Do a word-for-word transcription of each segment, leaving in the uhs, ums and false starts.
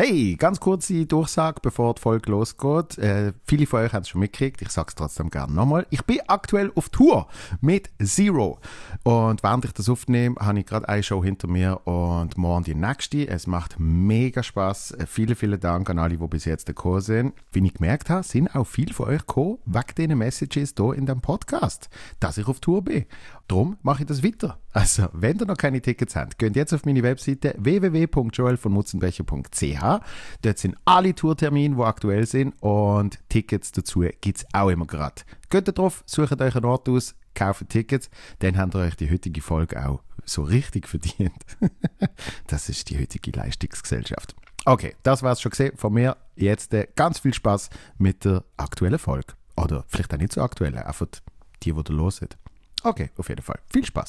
Hey, ganz kurze Durchsage, bevor die Folge losgeht. Äh, viele von euch haben es schon mitgekriegt, ich sage es trotzdem gerne nochmal. Ich bin aktuell auf Tour mit Zero. Und während ich das aufnehme, habe ich gerade eine Show hinter mir und morgen die nächste. Es macht mega Spass. Äh, vielen, vielen Dank an alle, die bis jetzt gekommen sind. Wie ich gemerkt habe, sind auch viele von euch gekommen, wegen diesen Messages hier in diesem Podcast, dass ich auf Tour bin. Darum mache ich das weiter. Also, wenn ihr noch keine Tickets habt, geht jetzt auf meine Webseite w w w punkt joel von mutzenbecher punkt c h. Dort sind alle Tourtermine, die aktuell sind, und Tickets dazu gibt es auch immer gerade. Geht da drauf, sucht euch einen Ort aus, kauft Tickets, dann habt ihr euch die heutige Folge auch so richtig verdient. Das ist die heutige Leistungsgesellschaft. Okay, das war es schon gesehen von mir. Jetzt äh, ganz viel Spaß mit der aktuellen Folge. Oder vielleicht auch nicht so aktuell, einfach die, die ihr hört. Okay, auf jeden Fall. Viel Spaß.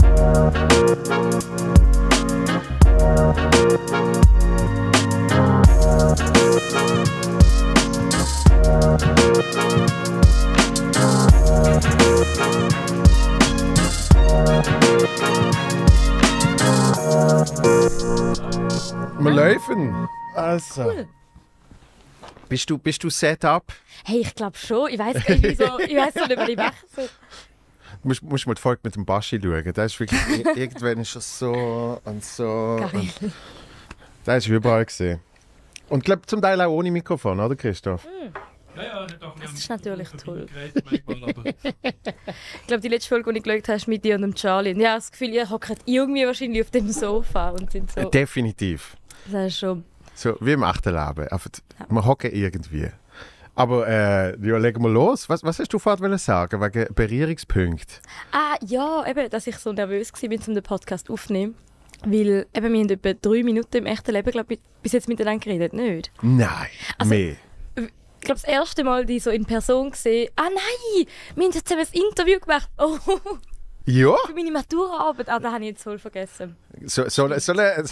Wir laufen. Also. Cool. Bist du, bist du set up? Hey, ich glaube schon. Ich weiß gar nicht, so, ich weiss nicht, was ich mache. So. Du musst, musst mal die Folge mit dem Baschi schauen. Das ist wirklich, irgendwann ist er so und so. Geil. Und das ist überall gesehen. Und ich glaube, zum Teil auch ohne Mikrofon, oder Christoph? Mm. Ja, ja, doch, Das ist natürlich toll. Manchmal, aber Ich glaube, die letzte Folge, die ich geschaut habe, ist mit dir und dem Charlie. Und ich habe das Gefühl, ihr hockt irgendwie wahrscheinlich auf dem Sofa und sind so... Definitiv. Das ist schon... So wie im echten Leben. Einfach, wir hocken irgendwie. Aber äh, ja, legen wir los. Was, was hast du vorhin sagen wegen Berührungspunkt? Ah, ja, eben, dass ich so nervös war, um den Podcast aufzunehmen. Weil eben, wir haben etwa drei Minuten im echten Leben, glaube ich, bis jetzt miteinander geredet, nicht? Nein, Also, mehr. Ich glaube, das erste Mal, die so in Person gesehen. Ah nein, wir haben jetzt zusammen ein Interview gemacht. Oh, Ja? für meine Maturaarbeit. Ah, das habe ich jetzt voll vergessen. So, so, so, eine,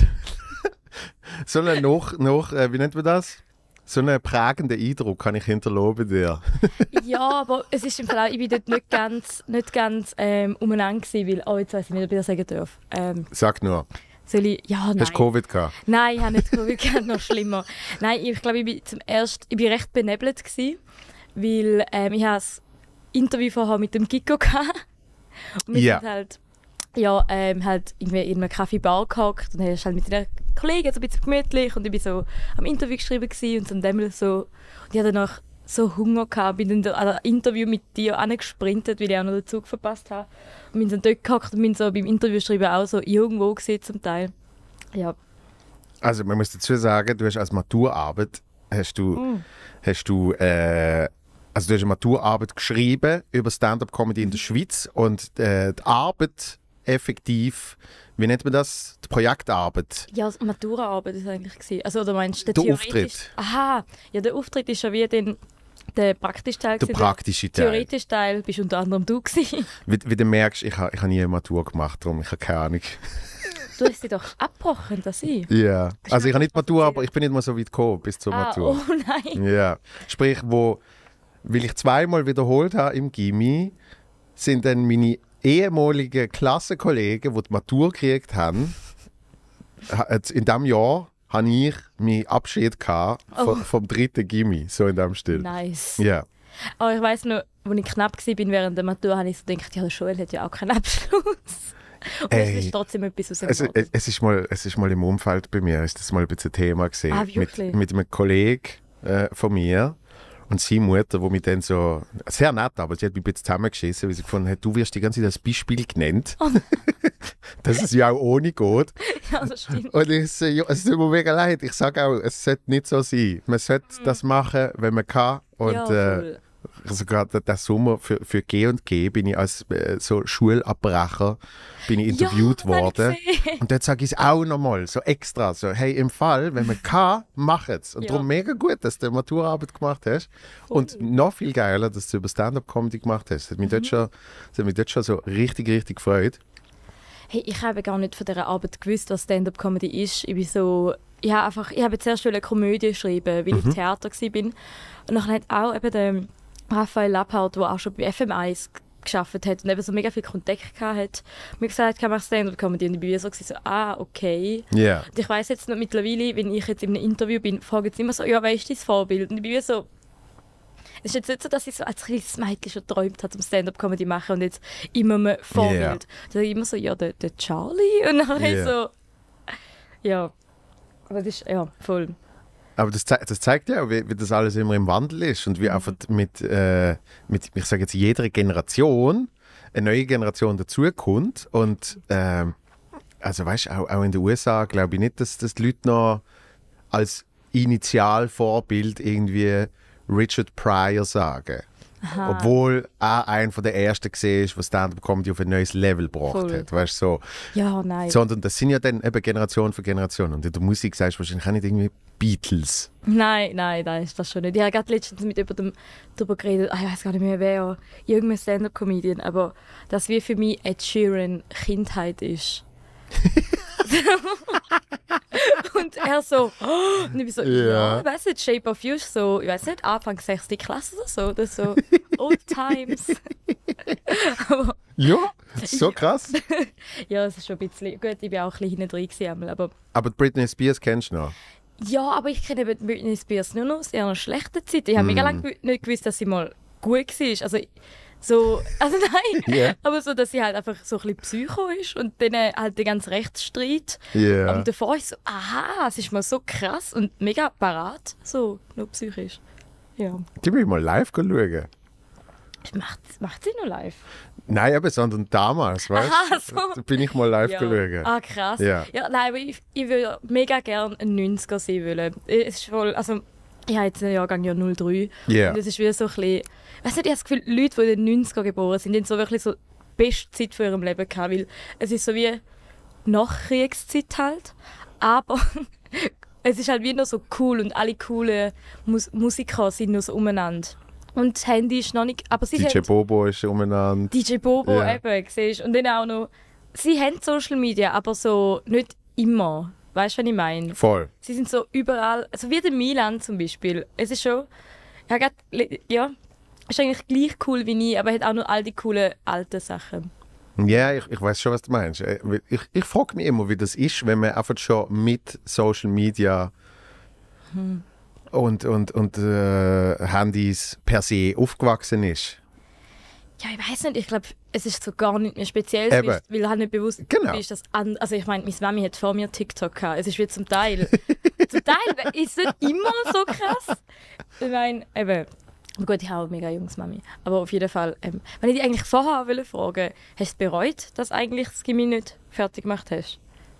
so eine noch, noch, äh, wie nennt man das? So einen prägenden Eindruck kann ich hinterlassen bei dir. Ja, aber es ist im Fall auch, ich bin dort nicht ganz, nicht ganz ähm, umeinander gewesen, weil, oh, jetzt weiss ich nicht, ob ich das sagen darf. Ähm, Sag nur. soll ich, ja, nein. Hast du Covid gehabt? Nein, ich habe nicht Covid gehabt, noch schlimmer. Nein, ich glaube, ich bin zum ersten, ich bin recht benebelt gewesen, weil ähm, ich habe das Interview vorher mit dem Gicko gehabt. Und wir Ja. sind halt, ja, ähm, halt irgendwie in einer Kaffeebar gehockt und dann hast halt mit den Kollegen so ein bisschen gemütlich und ich war so am Interview geschrieben gewesen und so dem so, und ich hatte danach so Hunger gehabt, bin dann an das Interview mit dir angesprintet, weil ich auch noch den Zug verpasst habe. Und bin dann dort gehockt und bin so beim Interview schreiben auch so irgendwo gesehen zum Teil. Ja. Also man muss dazu sagen, du hast als Maturarbeit, hast du, Mm. hast du, äh, also du hast eine Maturarbeit geschrieben über Stand-up-Comedy in der Schweiz und äh, die Arbeit effektiv, wie nennt man das? Die Projektarbeit. Ja, die Maturaarbeit war eigentlich gewesen. Also, oder meinst du, Der theoretisch- Auftritt. Aha, ja, der Auftritt ist ja wie den, der praktische Teil. Der gewesen. praktische Teil. Theoretische Teil bist unter anderem du gewesen. Wie, wie du merkst, ich habe ich ha nie eine Matur gemacht, darum ich habe keine Ahnung. Du hast sie doch abgebrochen, das ich. Ja, also ich habe nicht Matur, passiert? aber ich bin nicht mal so weit gekommen bis zur Ah, Matur. oh nein. Ja, sprich, wo, weil ich zweimal wiederholt habe im Gymi, sind dann meine ehemaligen Klassenkollegen, die die Matur gekriegt haben, ha- jetzt in diesem Jahr habe ich meinen Abschied gehabt Oh. vom, vom dritten Gymi, so in diesem Stil. Nice. Ja. Aber ich weiss noch, als ich knapp war während der Matur, habe ich so gedacht, ja, der Joel hat ja auch keinen Abschluss. Und Ey. es ist trotzdem etwas aus dem Es, Boden. es, es, ist mal, es ist mal im Umfeld bei mir, ist das mal ein bisschen ein Thema gesehen. Ah, mit, wirklich? mit einem Kollegen äh, von mir und seine Mutter, die mich dann so, sehr nett, aber sie hat mich ein bisschen zusammengeschissen, weil sie gefunden hat, du wirst die ganze Zeit als Beispiel genannt, Oh. dass es ja auch ohne geht. Ja, das stimmt. Und ich so, ja, es tut mir mega leid, ich sage auch, es sollte nicht so sein. Man sollte das machen, wenn man kann. Und ja, äh, voll. sogar der, der Sommer für, für G und G bin ich als äh, so Schulabbrecher bin ich interviewt Ja, das habe ich worden. gesehen. Und dort sage ich es auch nochmal, so extra, so, hey, im Fall, wenn man kann, mach es. Und Ja. darum mega gut, dass du Maturarbeit gemacht hast. Und noch viel geiler, dass du über Stand-up-Comedy gemacht hast. Das hat mich, Mhm. dort schon, das hat mich dort schon so richtig, richtig gefreut. Hey, ich habe gar nicht von dieser Arbeit gewusst, was Stand-up-Comedy ist. Ich bin so... Ich habe einfach... Ich habe zuerst eine Komödie geschrieben, weil ich im Theater war. Und dann hat auch eben der Raphael Lapphardt, der auch schon bei F M eins geschafft hat und eben so mega viel Kontakt gehabt hat. Mir gesagt, kann man Stand-up-Comedy und ich bin wie so, so, ah, okay. Yeah. Und ich weiss jetzt noch mittlerweile, wenn ich jetzt in einem Interview bin, fragen sie immer so, ja, wer ist dein Vorbild? Und ich bin wie so, es ist jetzt nicht so, dass ich so als kleines Mädchen schon geträumt habe, um Stand-up-Comedy zu machen und jetzt immer ein Vorbild. Yeah. Da sage ich immer so, ja, der, der Charlie. Und dann Yeah. so, ja, aber das ist, ja, voll. Aber das, zei das zeigt ja auch, wie, wie das alles immer im Wandel ist und wie Mhm. einfach mit, äh, mit, ich sage jetzt, jeder Generation eine neue Generation dazukommt. Und ähm, also weißt, auch, auch in den U S A glaube ich nicht, dass, dass die Leute noch als Initialvorbild irgendwie Richard Pryor sagen. Aha. Obwohl er einer der ersten war, der Stand-up-Comedy auf ein neues Level gebracht Voll. hat. Weißt, so. Ja, nein. Sondern das sind ja dann eben Generation für Generation. Und in der Musik sagst du wahrscheinlich auch nicht irgendwie Beatles. Nein, nein, nein, ist das schon nicht. Ich habe gerade letztens mit jemandem darüber geredet, ah, ich weiß gar nicht mehr wer, irgendein Stand-up-Comedian, aber das wie für mich Ed Sheeran Kindheit ist. Und er so, oh, und ich bin so, ja, Ja. ich weiß nicht, Shape of You ist so, ich weiß nicht, Anfang sechste Klasse oder so, das ist so Old Times. Aber Ja, so krass. ja, es ist schon ein bisschen, gut, ich bin auch ein bisschen hinten drin gewesen, aber Aber die Britney Spears kennst du noch? ja, aber ich kenne eben Britney Spears nur noch aus ihrer schlechten Zeit. Ich habe mega lange gew- nicht gewusst, dass sie mal gut war. Also, so, also nein, Ja. aber so, dass sie halt einfach so ein bisschen Psycho ist und dann halt den ganzen Rechtsstreit. Ja. Und davor ist so, aha, es ist mal so krass und mega parat, so, nur psychisch. Ja. Die will mal live schauen. Macht, macht sie noch live? Nein, eben, sondern damals, weißt du? Aha, so. Da bin ich mal live Ja. schauen. Ah, krass. Ja. Ja, nein, aber ich, ich würde mega gerne ein neunziger sein wollen. Es ist voll, also, ich habe jetzt einen Jahrgang ja null drei. Ja. Und es ist wieder so ein bisschen, weißt du, ich habe das Gefühl, Leute, die in den neunziger geboren sind, die haben so wirklich so die beste Zeit von ihrem Leben gehabt, weil es ist so wie Nachkriegszeit halt, aber es ist halt wie noch so cool und alle coolen Mus Musiker sind noch so umeinander. Und das Handy ist noch nicht, aber sie D J haben Bobo ist umeinander. D J Bobo Ja. eben, siehst du? Und dann auch noch, sie haben Social Media, aber so nicht immer. Weißt du, was ich meine? Voll. Sie sind so überall, also wie der Milan zum Beispiel. Es ist schon, ja, grad, ja, ist eigentlich gleich cool wie ich, aber hat auch noch all die coolen alten Sachen. Ja, ich, ich weiß schon, was du meinst. Äh, Ich, ich frage mich immer, wie das ist, wenn man einfach schon mit Social Media Hm. und, und, und äh, Handys per se aufgewachsen ist. Ja, ich weiß nicht, ich glaube, es ist so gar nicht mehr speziell, Eben. weil weil halt nicht bewusst Genau. wie ist das an. Also ich meine, meine Mami hat vor mir TikTok gehabt. Es ist wie zum Teil. zum Teil ist es nicht immer so krass. Ich meine, eben. Aber gut, ich habe auch mega junges Mami. Aber auf jeden Fall, ähm, wenn ich dich eigentlich vorher wollte fragen, hast du bereut, dass du eigentlich das Gimmi nicht fertig gemacht hast?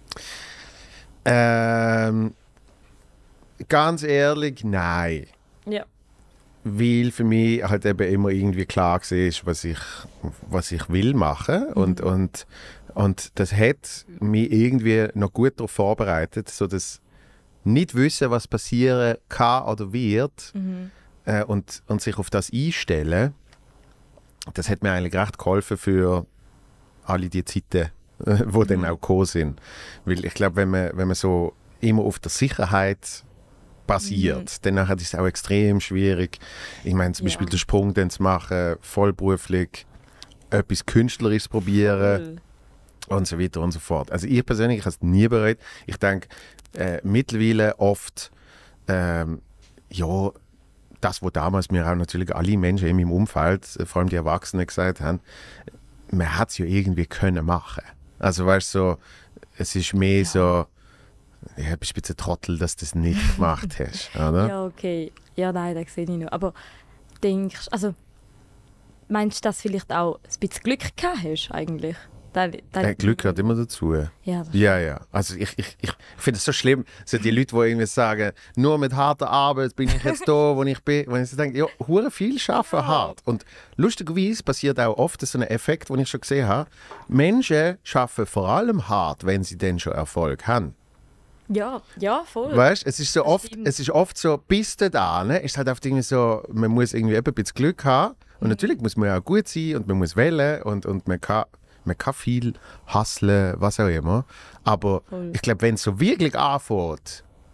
Ähm, ganz ehrlich, nein. Ja. Weil für mich halt eben immer irgendwie klar war, was ich, was ich will machen. Und, und, und das hat mich irgendwie noch gut darauf vorbereitet, so dass nicht wissen, was passieren kann oder wird äh, und, und sich auf das einstellen, das hat mir eigentlich recht geholfen für alle die Zeiten, äh, wo dann auch gekommen sind. Weil ich glaube, wenn man, wenn man so immer auf der Sicherheit basiert, dann nachher ist es auch extrem schwierig. Ich meine, zum Ja. Beispiel den Sprung dann zu machen, vollberuflich, etwas Künstlerisches probieren Cool. und so weiter und so fort. Also ich persönlich habe es nie bereut. Ich denke, äh, mittlerweile oft, ähm, ja, das, was damals mir auch natürlich alle Menschen in meinem Umfeld, äh, vor allem die Erwachsenen, gesagt haben, man hat es ja irgendwie können machen. Also weißt du, so, es ist mehr so, ja, bist ein bisschen Trottel, dass du das nicht gemacht hast, oder? Ja, okay. Ja, nein, das sehe ich noch. Aber denkst also meinst du, dass du vielleicht auch ein bisschen Glück gehabt hast, eigentlich? Da, da, Äh, Glück gehört immer dazu. Ja, das Ja, ja. Also ich, ich, ich finde es so schlimm, so die Leute, die irgendwie sagen, nur mit harter Arbeit bin ich jetzt da, wo ich bin. Wenn ich so denke, ja, hure viel arbeiten hart. Und lustigerweise passiert auch oft so ein Effekt, den ich schon gesehen habe. Menschen arbeiten vor allem hart, wenn sie dann schon Erfolg haben. ja, ja, voll. Weißt, es ist so Das oft, stimmt. es ist oft so, bis da, ne, ist halt oft irgendwie so, man muss irgendwie eben ein bisschen Glück haben. Und Mhm. natürlich muss man ja auch gut sein und man muss wählen und, und man kann, man kann viel hustlen, was auch immer. Aber Voll. ich glaube, wenn es so wirklich anfängt,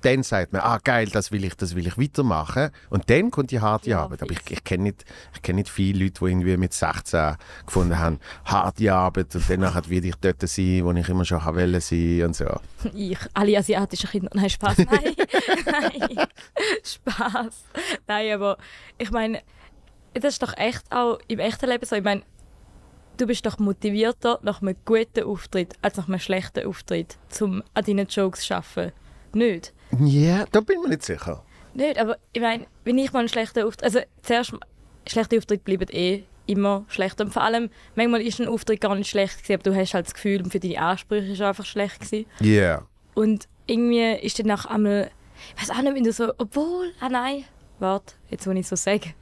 dann sagt man, ah geil, das will ich, das will ich weitermachen. Und dann kommt die harte Ja, Arbeit. Aber ich, fix. ich kenne nicht, ich kenn nicht viele Leute, die irgendwie mit sechzehn gefunden haben, harte Arbeit und danach will ich dort sein, wo ich immer schon wollte sein und so. Ich, alle asiatischen Kinder. Nein, Spaß. Nein. Nein. Spaß. Nein, aber ich meine, das ist doch echt auch im echten Leben so. Ich meine, du bist doch motivierter nach einem guten Auftritt als nach einem schlechten Auftritt, um an deinen Jokes zu arbeiten. Nicht? Ja, da bin ich mir nicht sicher. Nicht, aber ich meine, wenn ich mal einen schlechten Auftritt... Also zuerst, schlechte Auftritte bleiben eh immer schlecht. Und vor allem, manchmal ist ein Auftritt gar nicht schlecht gewesen, aber du hast halt das Gefühl, für deine Ansprüche ist er einfach schlecht gewesen. Ja. Yeah. Und irgendwie ist dann nach einmal... Ich weiß auch nicht, wenn du so... Obwohl... Ah nein, warte, jetzt muss ich so sagen.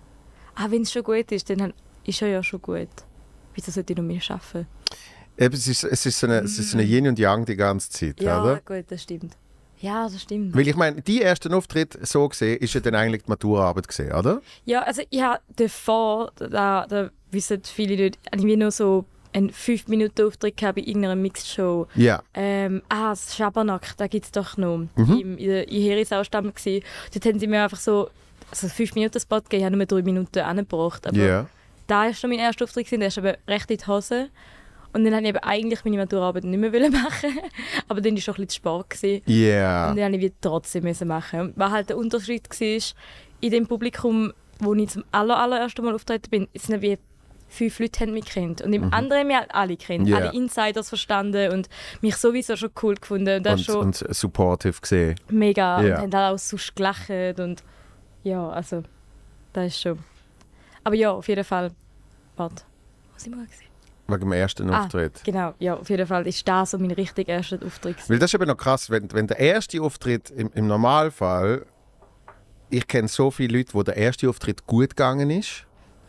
Ah, wenn es schon gut ist, dann ist er ja schon gut. Wieso sollte ich noch mehr arbeiten? Eben, es ist, es ist so eine, es ist so eine Yin und Yang die ganze Zeit, Ja, oder? gut, das stimmt. Ja, das stimmt. Weil ich meine, die ersten Auftritt so gesehen, ist ja dann eigentlich die Maturaarbeit gesehen, oder? Ja, also ich habe davor, da, da wissen viele Leute, ich habe nur so einen fünf Minuten Auftritt gehabt bei irgendeiner Mixed-Show. Ja. Ähm, ah, das Schabernack, da gibt es doch noch. Mhm. Im, in der Herisau-Stamm gsi. Dort haben sie mir einfach so, also fünf Minuten Spot gegeben, ich habe nur drei Minuten angebracht. Aber Ja. da war schon mein erster Auftritt, gewesen, der ist aber recht in die Hose. Und dann wollte ich eben eigentlich meine Maturarbeit nicht mehr machen. Aber dann war schon ein bisschen zu spät. Gewesen. Ja. Und dann musste ich trotzdem machen. Und was halt der Unterschied war, in dem Publikum, wo ich zum aller, allerersten Mal auftreten bin, sind wie fünf Leute haben mich gekannt. Und im Mhm. anderen haben mich halt alle gekannt. Yeah. Alle Insiders verstanden und mich sowieso schon cool gefunden. Und das Und, ist schon und supportive gesehen. mega. Yeah. Und haben auch sonst gelacht. Und ja, also, das ist schon... Aber ja, auf jeden Fall... Warte, was war ich mal gesehen? Wegen dem ersten Ah. Auftritt. Genau, ja, auf jeden Fall ist das so mein richtig erster Auftritt. Weil das ist eben noch krass, wenn, wenn der erste Auftritt im, im Normalfall, ich kenne so viele Leute, wo der erste Auftritt gut gegangen ist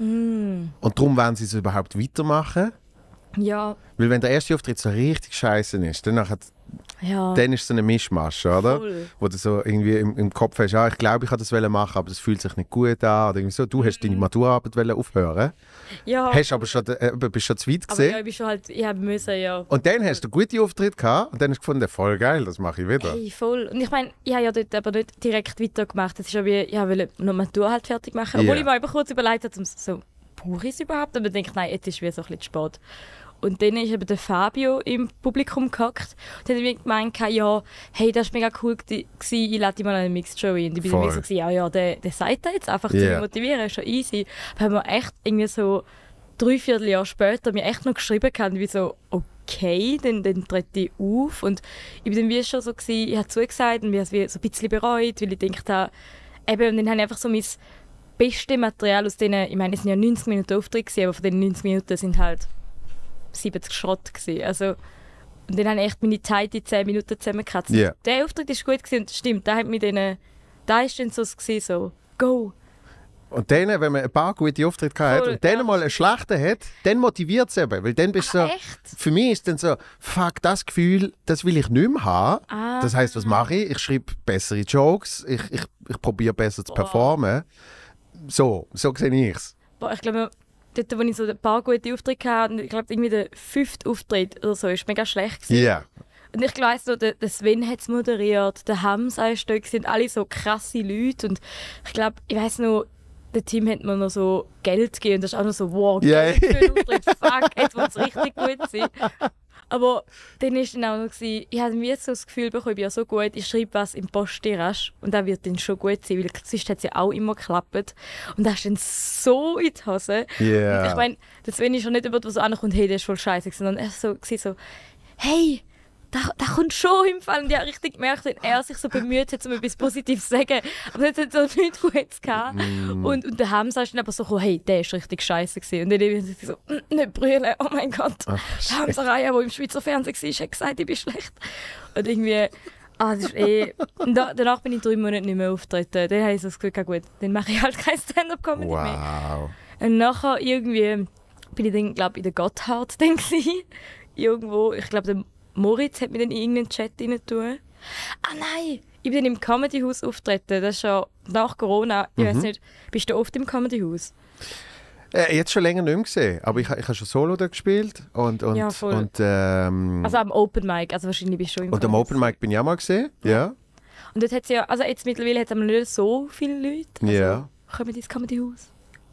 Mm, und darum wollen sie es überhaupt weitermachen. ja, Weil wenn der erste Auftritt so richtig scheiße ist, dann, nachher, ja, dann ist es so eine Mischmasch, oder? voll. Wo du so irgendwie im, im Kopf hast, ah, ich glaube, ich wollte das machen, aber das fühlt sich nicht gut an. Oder irgendwie so. Du hast deine Maturarbeit aufhören, Ja, hast aber schon, äh, bist schon zu weit aber ja, gesehen. ich bin schon halt, ich habe müssen, ja. Und dann hast du einen guten Auftritt gehabt und dann hast du gefunden, voll geil, das mache ich wieder. Hey, voll. Und ich meine, ich habe ja dort aber nicht direkt weitergemacht. Es ist ja wie, ich wollte noch Matur halt fertig machen. Obwohl Ja. ich mir eben kurz überlegt habe, um so, brauche ich es überhaupt? Aber ich denke, nein, jetzt ist es wie so ein bisschen spät. Und dann ist eben der Fabio im Publikum gehockt und hat mir gemeint, ja, hey, das war mega cool gewesen, ich lade dich mal an eine Mixed-Show ein. Und ich bin Voll. dann so, ja, ja, der, der sagt das jetzt einfach, zu Yeah. mich motivieren, ist schon easy. Aber haben wir echt irgendwie so drei, vier Jahre später mir echt noch geschrieben gehabt, wie so, okay, dann, dann trete ich auf. Und ich bin dann wie schon so gewesen, ich habe zugesagt und ich habe es wie so ein bisschen bereut, weil ich gedacht habe, eben, und dann habe ich einfach so mein bestes Material aus denen, ich meine, es sind ja neunzig Minuten Auftritt gewesen, aber von den neunzig Minuten sind halt siebzig Schrott gewesen. Also, und dann habe ich echt meine Zeit in zehn Minuten zusammengekratzt. Yeah. Der Auftritt war gut gewesen, und stimmt, da hat mit denen, da ist dann so, gewesen, so, go. Und dann, wenn man ein paar gute Auftritte hat Voll, und dann ja. mal einen schlechten hat, dann motiviert es eben. Weil dann bist du so, Echt? für mich ist dann so, fuck, das Gefühl, das will ich nicht mehr haben. Ah. Das heisst, was mache ich? Ich schreibe bessere Jokes, ich, ich, ich probiere besser zu Boah. performen. So, so sehe ich es. Boah, ich glaube, dort, wo ich so ein paar gute Auftritte hatte, und ich glaube, irgendwie der fünfte Auftritt oder so, ist mega schlecht gewesen. Ja. Und ich weiss noch, der, der Sven hat es moderiert, der Hamza ist da, sind alle so krasse Leute. Und ich glaube, ich weiss noch, der Team hat mir noch so Geld gegeben. Und das ist auch noch so, wow, Ja. Geld für einen Auftritt, fuck, jetzt muss es richtig gut sein. Aber dann war dann auch noch, gewesen, ich habe mir so das Gefühl bekommen, ich bin ja so gut, ich schreibe was im Posttirage und das wird dann schon gut sein, weil sonst hat es ja auch immer geklappt. Und das ist dann so in die Hose. Ja. Und ich meine, das Sven ist schon nicht jemand, der so ankommt, hey, der ist voll scheiße, sondern er so, war so, hey, da, da kommt schon im Fall. Und ich habe richtig gemerkt, wenn er sich so bemüht hat, um etwas Positives zu sagen. Aber das hat so nichts Gutes gehabt. Mm. Und, und der Hamza ist dann aber so, hey, der ist richtig scheiße gewesen. Und dann bin ich so, «Mm, nicht brüllen, oh mein Gott. Ach, Der Hamza Raya, der im Schweizer Fernsehen war, hat gesagt, ich bin schlecht. Und irgendwie, ah, das ist eh... Und da, danach bin ich drei Monate nicht mehr auftreten. Dann habe ich so das Gefühl, gut, dann mache ich halt kein Stand-up-Comedy mehr. Wow. Und nachher irgendwie bin ich dann, glaube ich, in der Gotthard dann gewesen. Irgendwo, ich glaube, der Moritz hat mich dann in irgendeinen Chat rein tun. Ah nein, ich bin dann im Comedyhaus auftreten. Das ist schon nach Corona. Ich Mhm. weiß nicht, bist du oft im Comedyhaus? Äh, jetzt schon länger nicht mehr gesehen, aber ich, ich habe schon Solo da gespielt und, und, Ja, voll. und, ähm, Also am Open Mic, also wahrscheinlich bist du schon im und am Comedyhaus. Open Mic bin ich auch mal gesehen. Ja. Und dort hat ja, also jetzt mittlerweile hat es nicht so viele Leute. Also, Ja. kommen ins Comedy-Haus.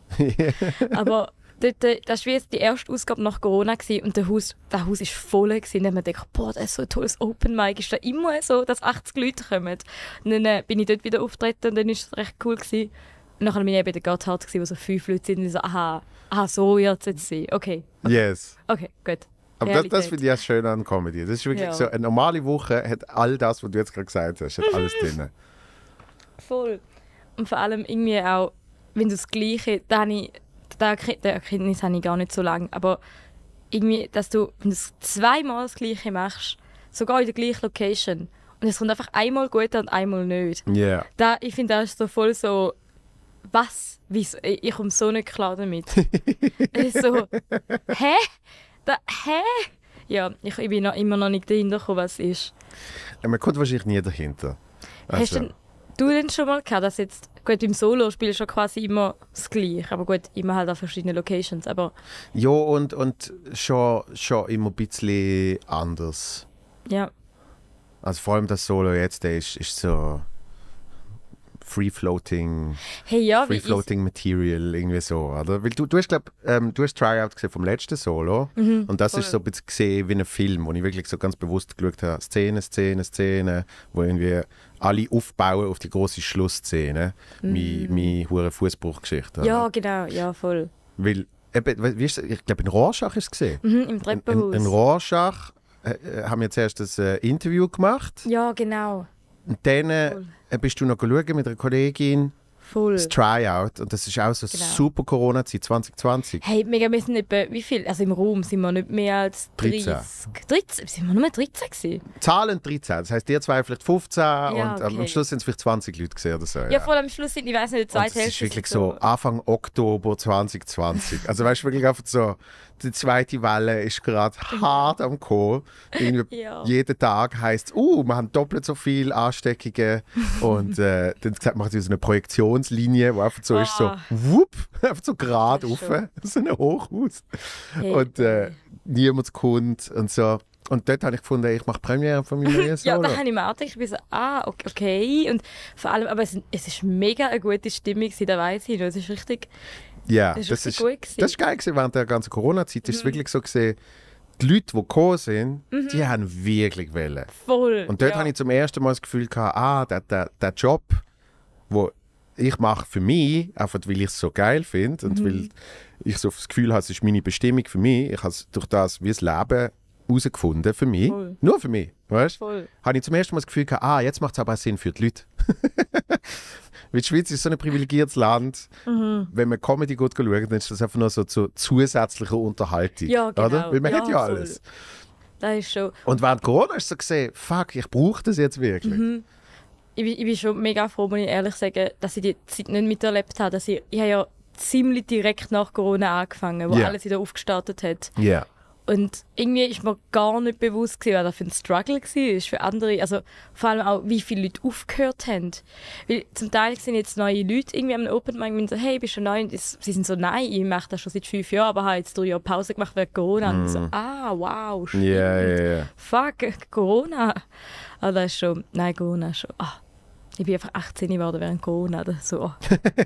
Aber dort, äh, das war wie jetzt die erste Ausgabe nach Corona gewesen, und das Haus, das Haus war voll. Gewesen. Und dann hat man gedacht, boah, das ist so ein tolles Open Mic. Ist da immer so, dass achtzig Leute kommen? Und dann äh, bin ich dort wieder aufgetreten und dann war es recht cool. Gewesen. Und dann bin ich eben der Gotthard, wo so fünf Leute sind und ich so, aha, aha, so wird es jetzt sein. Okay, Yes. okay, gut. Aber das, das finde ich auch schön an Comedy. Das ist wirklich Ja. so, eine normale Woche hat all das, was du jetzt gerade gesagt hast, hat alles drin. Voll. Und vor allem irgendwie auch, wenn du das Gleiche, da habe ich, da Erkenntnis, die Erkenntnis habe ich gar nicht so lange, aber irgendwie, dass du, wenn du das zweimal das Gleiche machst, sogar in der gleichen Location, und es kommt einfach einmal gut und einmal nicht. Ja. Yeah. Da, ich finde, das ist so voll so, was? Wieso? Ich, ich komme so nicht klar damit. Es ist so, hä? Da, hä? Ja, ich, ich bin noch, immer noch nicht dahinter gekommen, was es ist. Ja, man kommt wahrscheinlich nie dahinter. Hast Also, denn, du denn schon mal gehabt, dass jetzt, gut, beim Solo spielst du quasi immer das Gleiche, aber gut, immer halt an verschiedenen Locations, aber ja, und, und schon, schon immer ein bisschen anders. ja. Also vor allem das Solo jetzt, der ist, ist so Free-Floating, Hey, ja, wie Free-Floating Material, irgendwie so, oder? Weil du, du hast, glaub, ähm, du hast Tryout gesehen vom letzten Solo, Mhm, und das voll. ist so ein bisschen gesehen wie ein Film, wo ich wirklich so ganz bewusst geschaut habe, Szene, Szene, Szene, wo irgendwie alle aufbauen auf die grosse Schlussszene, mhm. meine, meine hure Fußbruchgeschichte. Ja, genau, ja, voll. Weil, eben, wie ist, ich glaube, in Rorschach ist es gesehen. Mhm, im In, Treppenhaus. in, in Rorschach äh, haben wir zuerst ein äh, Interview gemacht. Ja, genau. Und dann äh, Voll. bist du noch schauen mit einer Kollegin Voll. das Tryout. Und das ist auch so Genau. super Corona-Zeit zwanzig zwanzig. Hey, mega, wir sind etwa, wie viel? Also im Raum sind wir nicht mehr als dreißig. dreizehn. dreizehn? Sind wir nur mehr dreizehn gewesen? Zahlen dreizehn. Das heisst, ihr zwei vielleicht fünfzehn Ja, und ähm, am okay. Schluss sind es vielleicht zwanzig Leute gesehen oder so. Ja, voll am Schluss sind, ich weiß nicht, die Und zweite das ist Hälfte. wirklich sind so Anfang Oktober zwanzig zwanzig. Also weißt du, wirklich einfach so, die zweite Welle ist gerade hart am Kommen. Irgendwie Ja. jeden Tag heisst es, uh, wir haben doppelt so viele Ansteckungen. Und äh, dann macht sie so eine Projektionslinie, die einfach so ist, so, Ah. wupp, einfach so gerade Ja, rauf, schon. so ein Hochhaus. Hey. Und äh, niemand kommt und so. Und dort habe ich gefunden, ich mache Premiere von meinem neuen Ja, Solo. da habe ich mir auch gedacht, ich bin so, ah, okay, okay. Und vor allem, aber es, es ist mega eine gute Stimmung gewesen, da weiss ich noch. Es ist richtig, Ja, das ist das richtig ist, gut gewesen. das ist geil gewesen. Während der ganzen Corona-Zeit ist es wirklich so gesehen, die Leute, die gekommen sind, die haben wirklich wollen. voll. Und dort ja. habe ich zum ersten Mal das Gefühl gehabt, ah, der, der, der Job, wo ich mache für mich, einfach weil ich es so geil finde und weil ich so das Gefühl habe, es ist meine Bestimmung für mich. Ich habe es durch das wie das Leben herausgefunden für mich. Voll. Nur für mich, weißt du? Voll. Habe ich zum ersten Mal das Gefühl gehabt, ah, jetzt macht es aber auch Sinn für die Leute. Weil die Schweiz ist so ein privilegiertes Land. Mhm. Wenn man Comedy gut schaut, dann ist das einfach nur so zu zusätzlicher Unterhaltung. Ja, genau. Oder? Weil man Ja, hat ja voll. alles. Das ist schon. Und während Corona hast du so gesehen, fuck, ich brauche das jetzt wirklich. Mhm. Ich, bin- ich bin schon mega froh, muss ich ehrlich sagen, dass ich die Zeit nicht miterlebt habe. Dass ich, ich habe ja ziemlich direkt nach Corona angefangen, wo Ja. alles wieder aufgestartet hat. Ja. Yeah. Und irgendwie ist mir gar nicht bewusst gewesen, was das für ein Struggle war für andere. Also vor allem auch, wie viele Leute aufgehört haben. Weil zum Teil sind jetzt neue Leute irgendwie am Open Mic und so, hey, bist du neu? Und das- sie sind so, nein, ich mache das schon seit fünf Jahren, aber habe jetzt drei Jahre Pause gemacht wegen Corona. Und ich so, ah, wow, stimmt. Ja, ja, ja. Fuck, Corona. Aber das ist schon, nein, Corona ist schon, ah. Ich bin einfach achtzehn geworden während Corona. Das so, oh.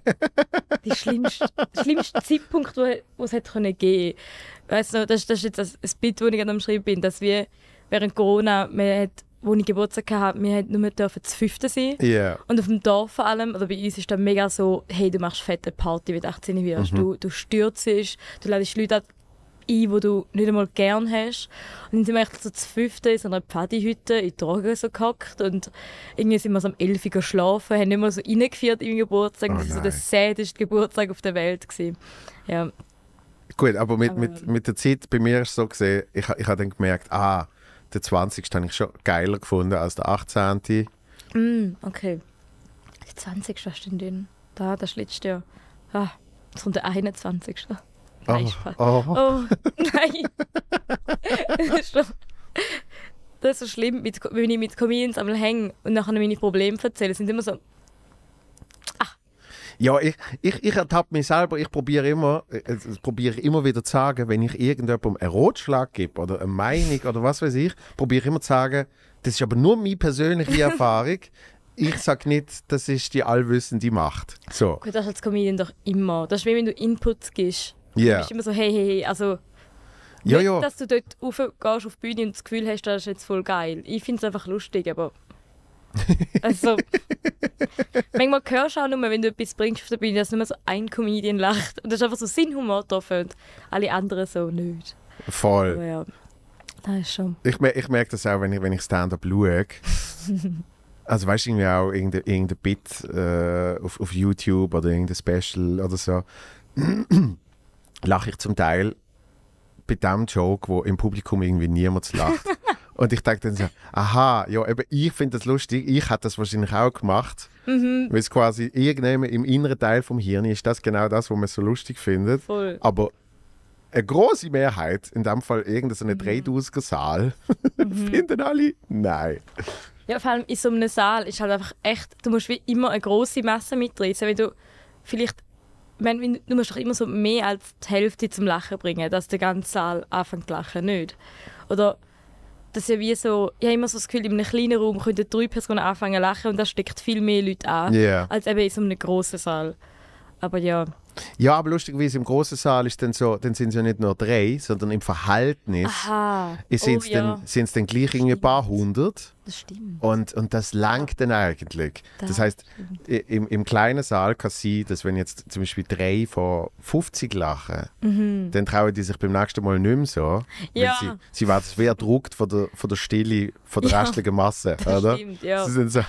Der schlimmste, der schlimmste Zeitpunkt, wo, wo es hätte können geben. Weißt du, das, das ist jetzt das, das Bild, das ich gerade am Schreiben bin, dass wir während Corona, wir hat, wo ich Geburtstag hatte, wir hat nur dürfen zu fünften sein. Ja. Und auf dem Dorf vor allem, oder bei uns ist das mega so, hey, du machst fette Party, wenn du achtzehn wirst. Mhm. Du, du stürzt, du lädst Leute ein, die du nicht einmal gern hast. Und dann sind wir echt so zu fünften in so einer Pfadihütte in Drogen so gehockt und irgendwie sind wir so um elf Uhr geschlafen, haben nicht mal so reingeführt in meinen Geburtstag. Oh Das war so nein. der sädeste Geburtstag auf der Welt gewesen. Ja, Gut, aber mit, Aber- mit, mit der Zeit, bei mir ist es so gesehen, ich, ich habe dann gemerkt, ah, der zwanzigste habe ich schon geiler gefunden als der achtzehnte mm, okay. Der zwanzigste was denn denn? Da, das letzte Jahr. Ah, jetzt kommt der einundzwanzigste Nein, Spaß. oh. Oh, nein. das, ist schon, das ist so schlimm, mit, wenn ich mit Comedians einmal hänge und nachher meine Probleme erzähle. Sind immer so, Ja, ich, ich, ich ertappe mich selber, ich probiere immer, äh, das probiere ich immer wieder zu sagen, wenn ich irgendjemandem einen Rotschlag gebe oder eine Meinung oder was weiß ich, probiere ich immer zu sagen, das ist aber nur meine persönliche Erfahrung. ich sage nicht, das ist die allwissende Macht. So. Gut, das ist als Comedian doch immer. Das ist wie wenn du Inputs gibst. Yeah. Du bist immer so, hey, hey, hey. Also, Ja, nicht, ja. dass du dort raufgehst auf die Bühne und das Gefühl hast, das ist jetzt voll geil. Ich finde es einfach lustig, aber... Also... manchmal hörst du auch nur, wenn du etwas bringst auf der Bühne, dass nur so ein Comedian lacht. Und das ist einfach so Sinnhumor drauf und alle anderen so nicht. Voll. Aber ja, das ist schon... Ich, mer ich merke das auch, wenn ich, wenn ich Stand-up schaue. Also weißt du, irgendwie auch irgendein, irgendein Bit äh, auf, auf YouTube oder irgendein Special oder so, lache ich zum Teil bei dem Joke, wo im Publikum irgendwie niemand lacht. Und ich denke dann so, aha, ja, eben, ich finde das lustig, ich hätte das wahrscheinlich auch gemacht. Mhm. Weil es quasi irgendjemand im inneren Teil vom Hirn ist das genau das, was man so lustig findet. Voll. Aber eine große Mehrheit, in dem Fall irgendein dreitausender Saal, finden alle, nein. Ja, vor allem in so einem Saal ist halt einfach echt, du musst wie immer eine grosse Masse mitreißen, wenn du vielleicht, ich meine, du musst doch immer so mehr als die Hälfte zum Lachen bringen, dass der ganze Saal anfängt zu lachen, nicht? Oder das ist ja wie so, ich habe immer so das Gefühl, in einem kleinen Raum könnten drei Personen anfangen zu lachen und das steckt viel mehr Leute an, Yeah. als eben in so einem grossen Saal. Aber ja, Ja, aber lustigerweise im großen Saal ist dann so, dann sind es ja nicht nur drei, sondern im Verhältnis aha, sind es oh, ja. dann, sind's dann gleich irgendwie ein paar hundert. Das stimmt. Und, und das langt dann eigentlich. Das, Das heisst, i- im, im kleinen Saal kann es sein, dass wenn jetzt zum Beispiel drei von fünfzig lachen, dann trauen die sich beim nächsten Mal nicht mehr so. Weil Ja. sie, sie werden schwer erdruckt von der, von der Stille, von der Ja. restlichen Masse. Das Oder? stimmt, ja. Sie sind so,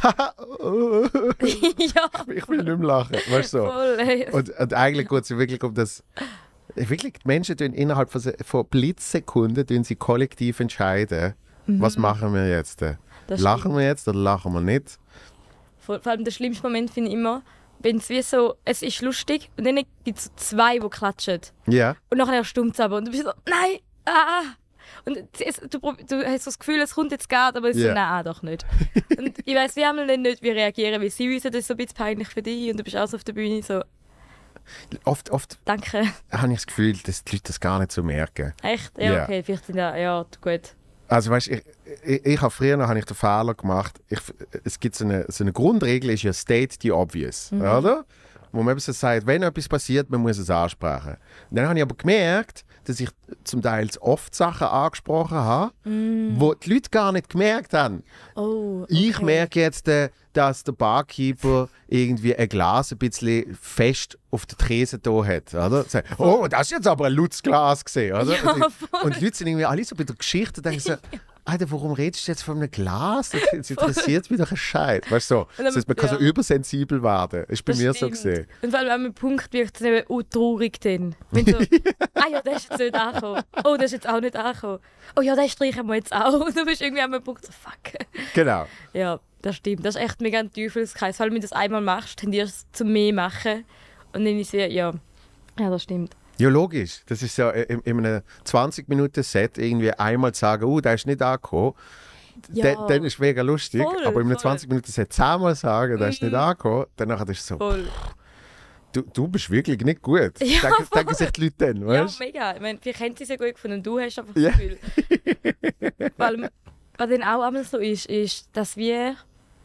Ja, ich will nicht mehr lachen. Weißt du so? voll. Ey. Und, und eigentlich geht es ja wirklich um das. Wirklich, die Menschen tun innerhalb von, se- von Blitzsekunden tun sie kollektiv entscheiden, was machen wir jetzt. Das Lachen stimmt. wir jetzt oder lachen wir nicht? Vor, vor allem der schlimmste Moment finde ich immer, wenn es wie so, es ist lustig und dann gibt es so zwei, die klatschen. Ja. Und nachher stummt es aber und du bist so, nein, ah. Und es, du, prob- du hast so das Gefühl, es kommt jetzt gerade, aber es ist Ja. so, nein, doch nicht. Und ich weiss, wir haben dann nicht, wie reagieren, weil sie wissen, das ist so ein bisschen peinlich für dich und du bist auch so auf der Bühne so, Oft, oft danke. habe ich das Gefühl, dass die Leute das gar nicht so merken. Echt? Ja, Ja. okay, vielleicht sind ja, ja, gut. Also weißt, ich, ich, ich habe früher noch habe ich den Fehler gemacht. Ich, es gibt so eine, so eine Grundregel, ist ja state the obvious, oder? Wo man eben so sagt, wenn etwas passiert, man muss es ansprechen. Und dann habe ich aber gemerkt, dass ich zum Teil oft Sachen angesprochen habe, wo die Leute gar nicht gemerkt haben. Oh, okay. Ich merke jetzt, äh, dass der Barkeeper irgendwie ein Glas ein bisschen fest auf der Tresen da hat. Oder? So, oh, das ist jetzt aber ein Lutzglas gesehen. Oder? Ja, und, voll. und die Leute sind irgendwie alle so bei der Geschichte und denken so, Alter, warum redest du jetzt von einem Glas? Das interessiert mich doch ein Scheiß. Weißt du, so. dann- Das heißt, man kann ja. so übersensibel werden. Ist bei Das mir so stimmt. gesehen. Und vor allem an einem Punkt wirkt es eben auch traurig dann. Wenn so, ah ja, der ist jetzt nicht angekommen. Oh, der ist jetzt auch nicht angekommen. Oh ja, den streichen wir jetzt auch. Und du bist irgendwie an einem Punkt so, fuck. Genau. Ja, das stimmt. Das ist echt mega ein Teufelskreis. Vor allem, wenn du das einmal machst, tendierst du zu mehr machen. Und dann ist es wie, ja, ja, das stimmt. Ja, logisch. Das ist ja in, in einem zwanzig-Minuten-Set irgendwie einmal zu sagen, oh, der ist nicht angekommen. Ja. Dann, dann ist mega lustig. Voll, aber in einem voll. zwanzig-Minuten-Set zehnmal sagen, der ist nicht angekommen, danach ist es so, Voll. du, du bist wirklich nicht gut. Ja, denken, voll. denken sich die Leute dann, Ja, weißt du? mega. Ich meine, wir kennen sie sehr gut gefunden. Du hast einfach Ja. das Gefühl. Vor allem, was dann auch einmal so ist, ist, dass wir.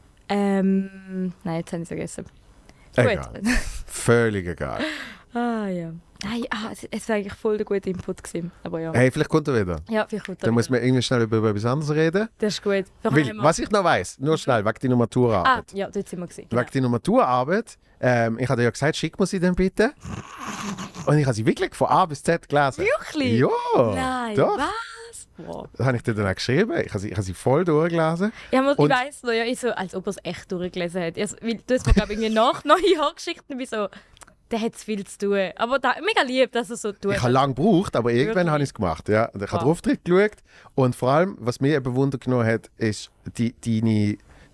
Ähm, nein, jetzt habe ich es vergessen. Egal. Gut. Völlig egal. Ah ja. Nein, ah, es, es war eigentlich voll der gute Input gewesen. Aber ja. Hey, vielleicht kommt er wieder. Ja, vielleicht kommt Dann er muss wieder. man irgendwie schnell über, über etwas anderes reden. Das ist gut. Vorher Weil, haben wir- was ich noch weiss, nur schnell, wegen deiner Ah, Maturarbeit. ja, dort sind wir gewesen. Genau. Wegen deiner Maturarbeit, ähm, ich habe dir ja gesagt, schick mir sie dann bitte. Und ich habe sie wirklich von A bis Z gelesen. Wirklich? Ja, Nein, doch. was? Wow. Das habe ich dir dann auch geschrieben. Ich habe sie, ich habe sie voll durchgelesen. Ja, aber ich Und- weiss noch, ja, ich so, als ob er es echt durchgelesen hat. Also, weil, du hast mir, glaube ich, irgendwie nach neun Jahren geschickt und ich so, der hat zu viel zu tun. Aber da, mega lieb, dass er so tut. Ich habe lange gebraucht, aber irgendwann Wirklich? habe ich es gemacht. Ja. Und ich habe Wow. den Auftritt geschaut. Und vor allem, was mir eben Wunder genommen hat, ist die, deine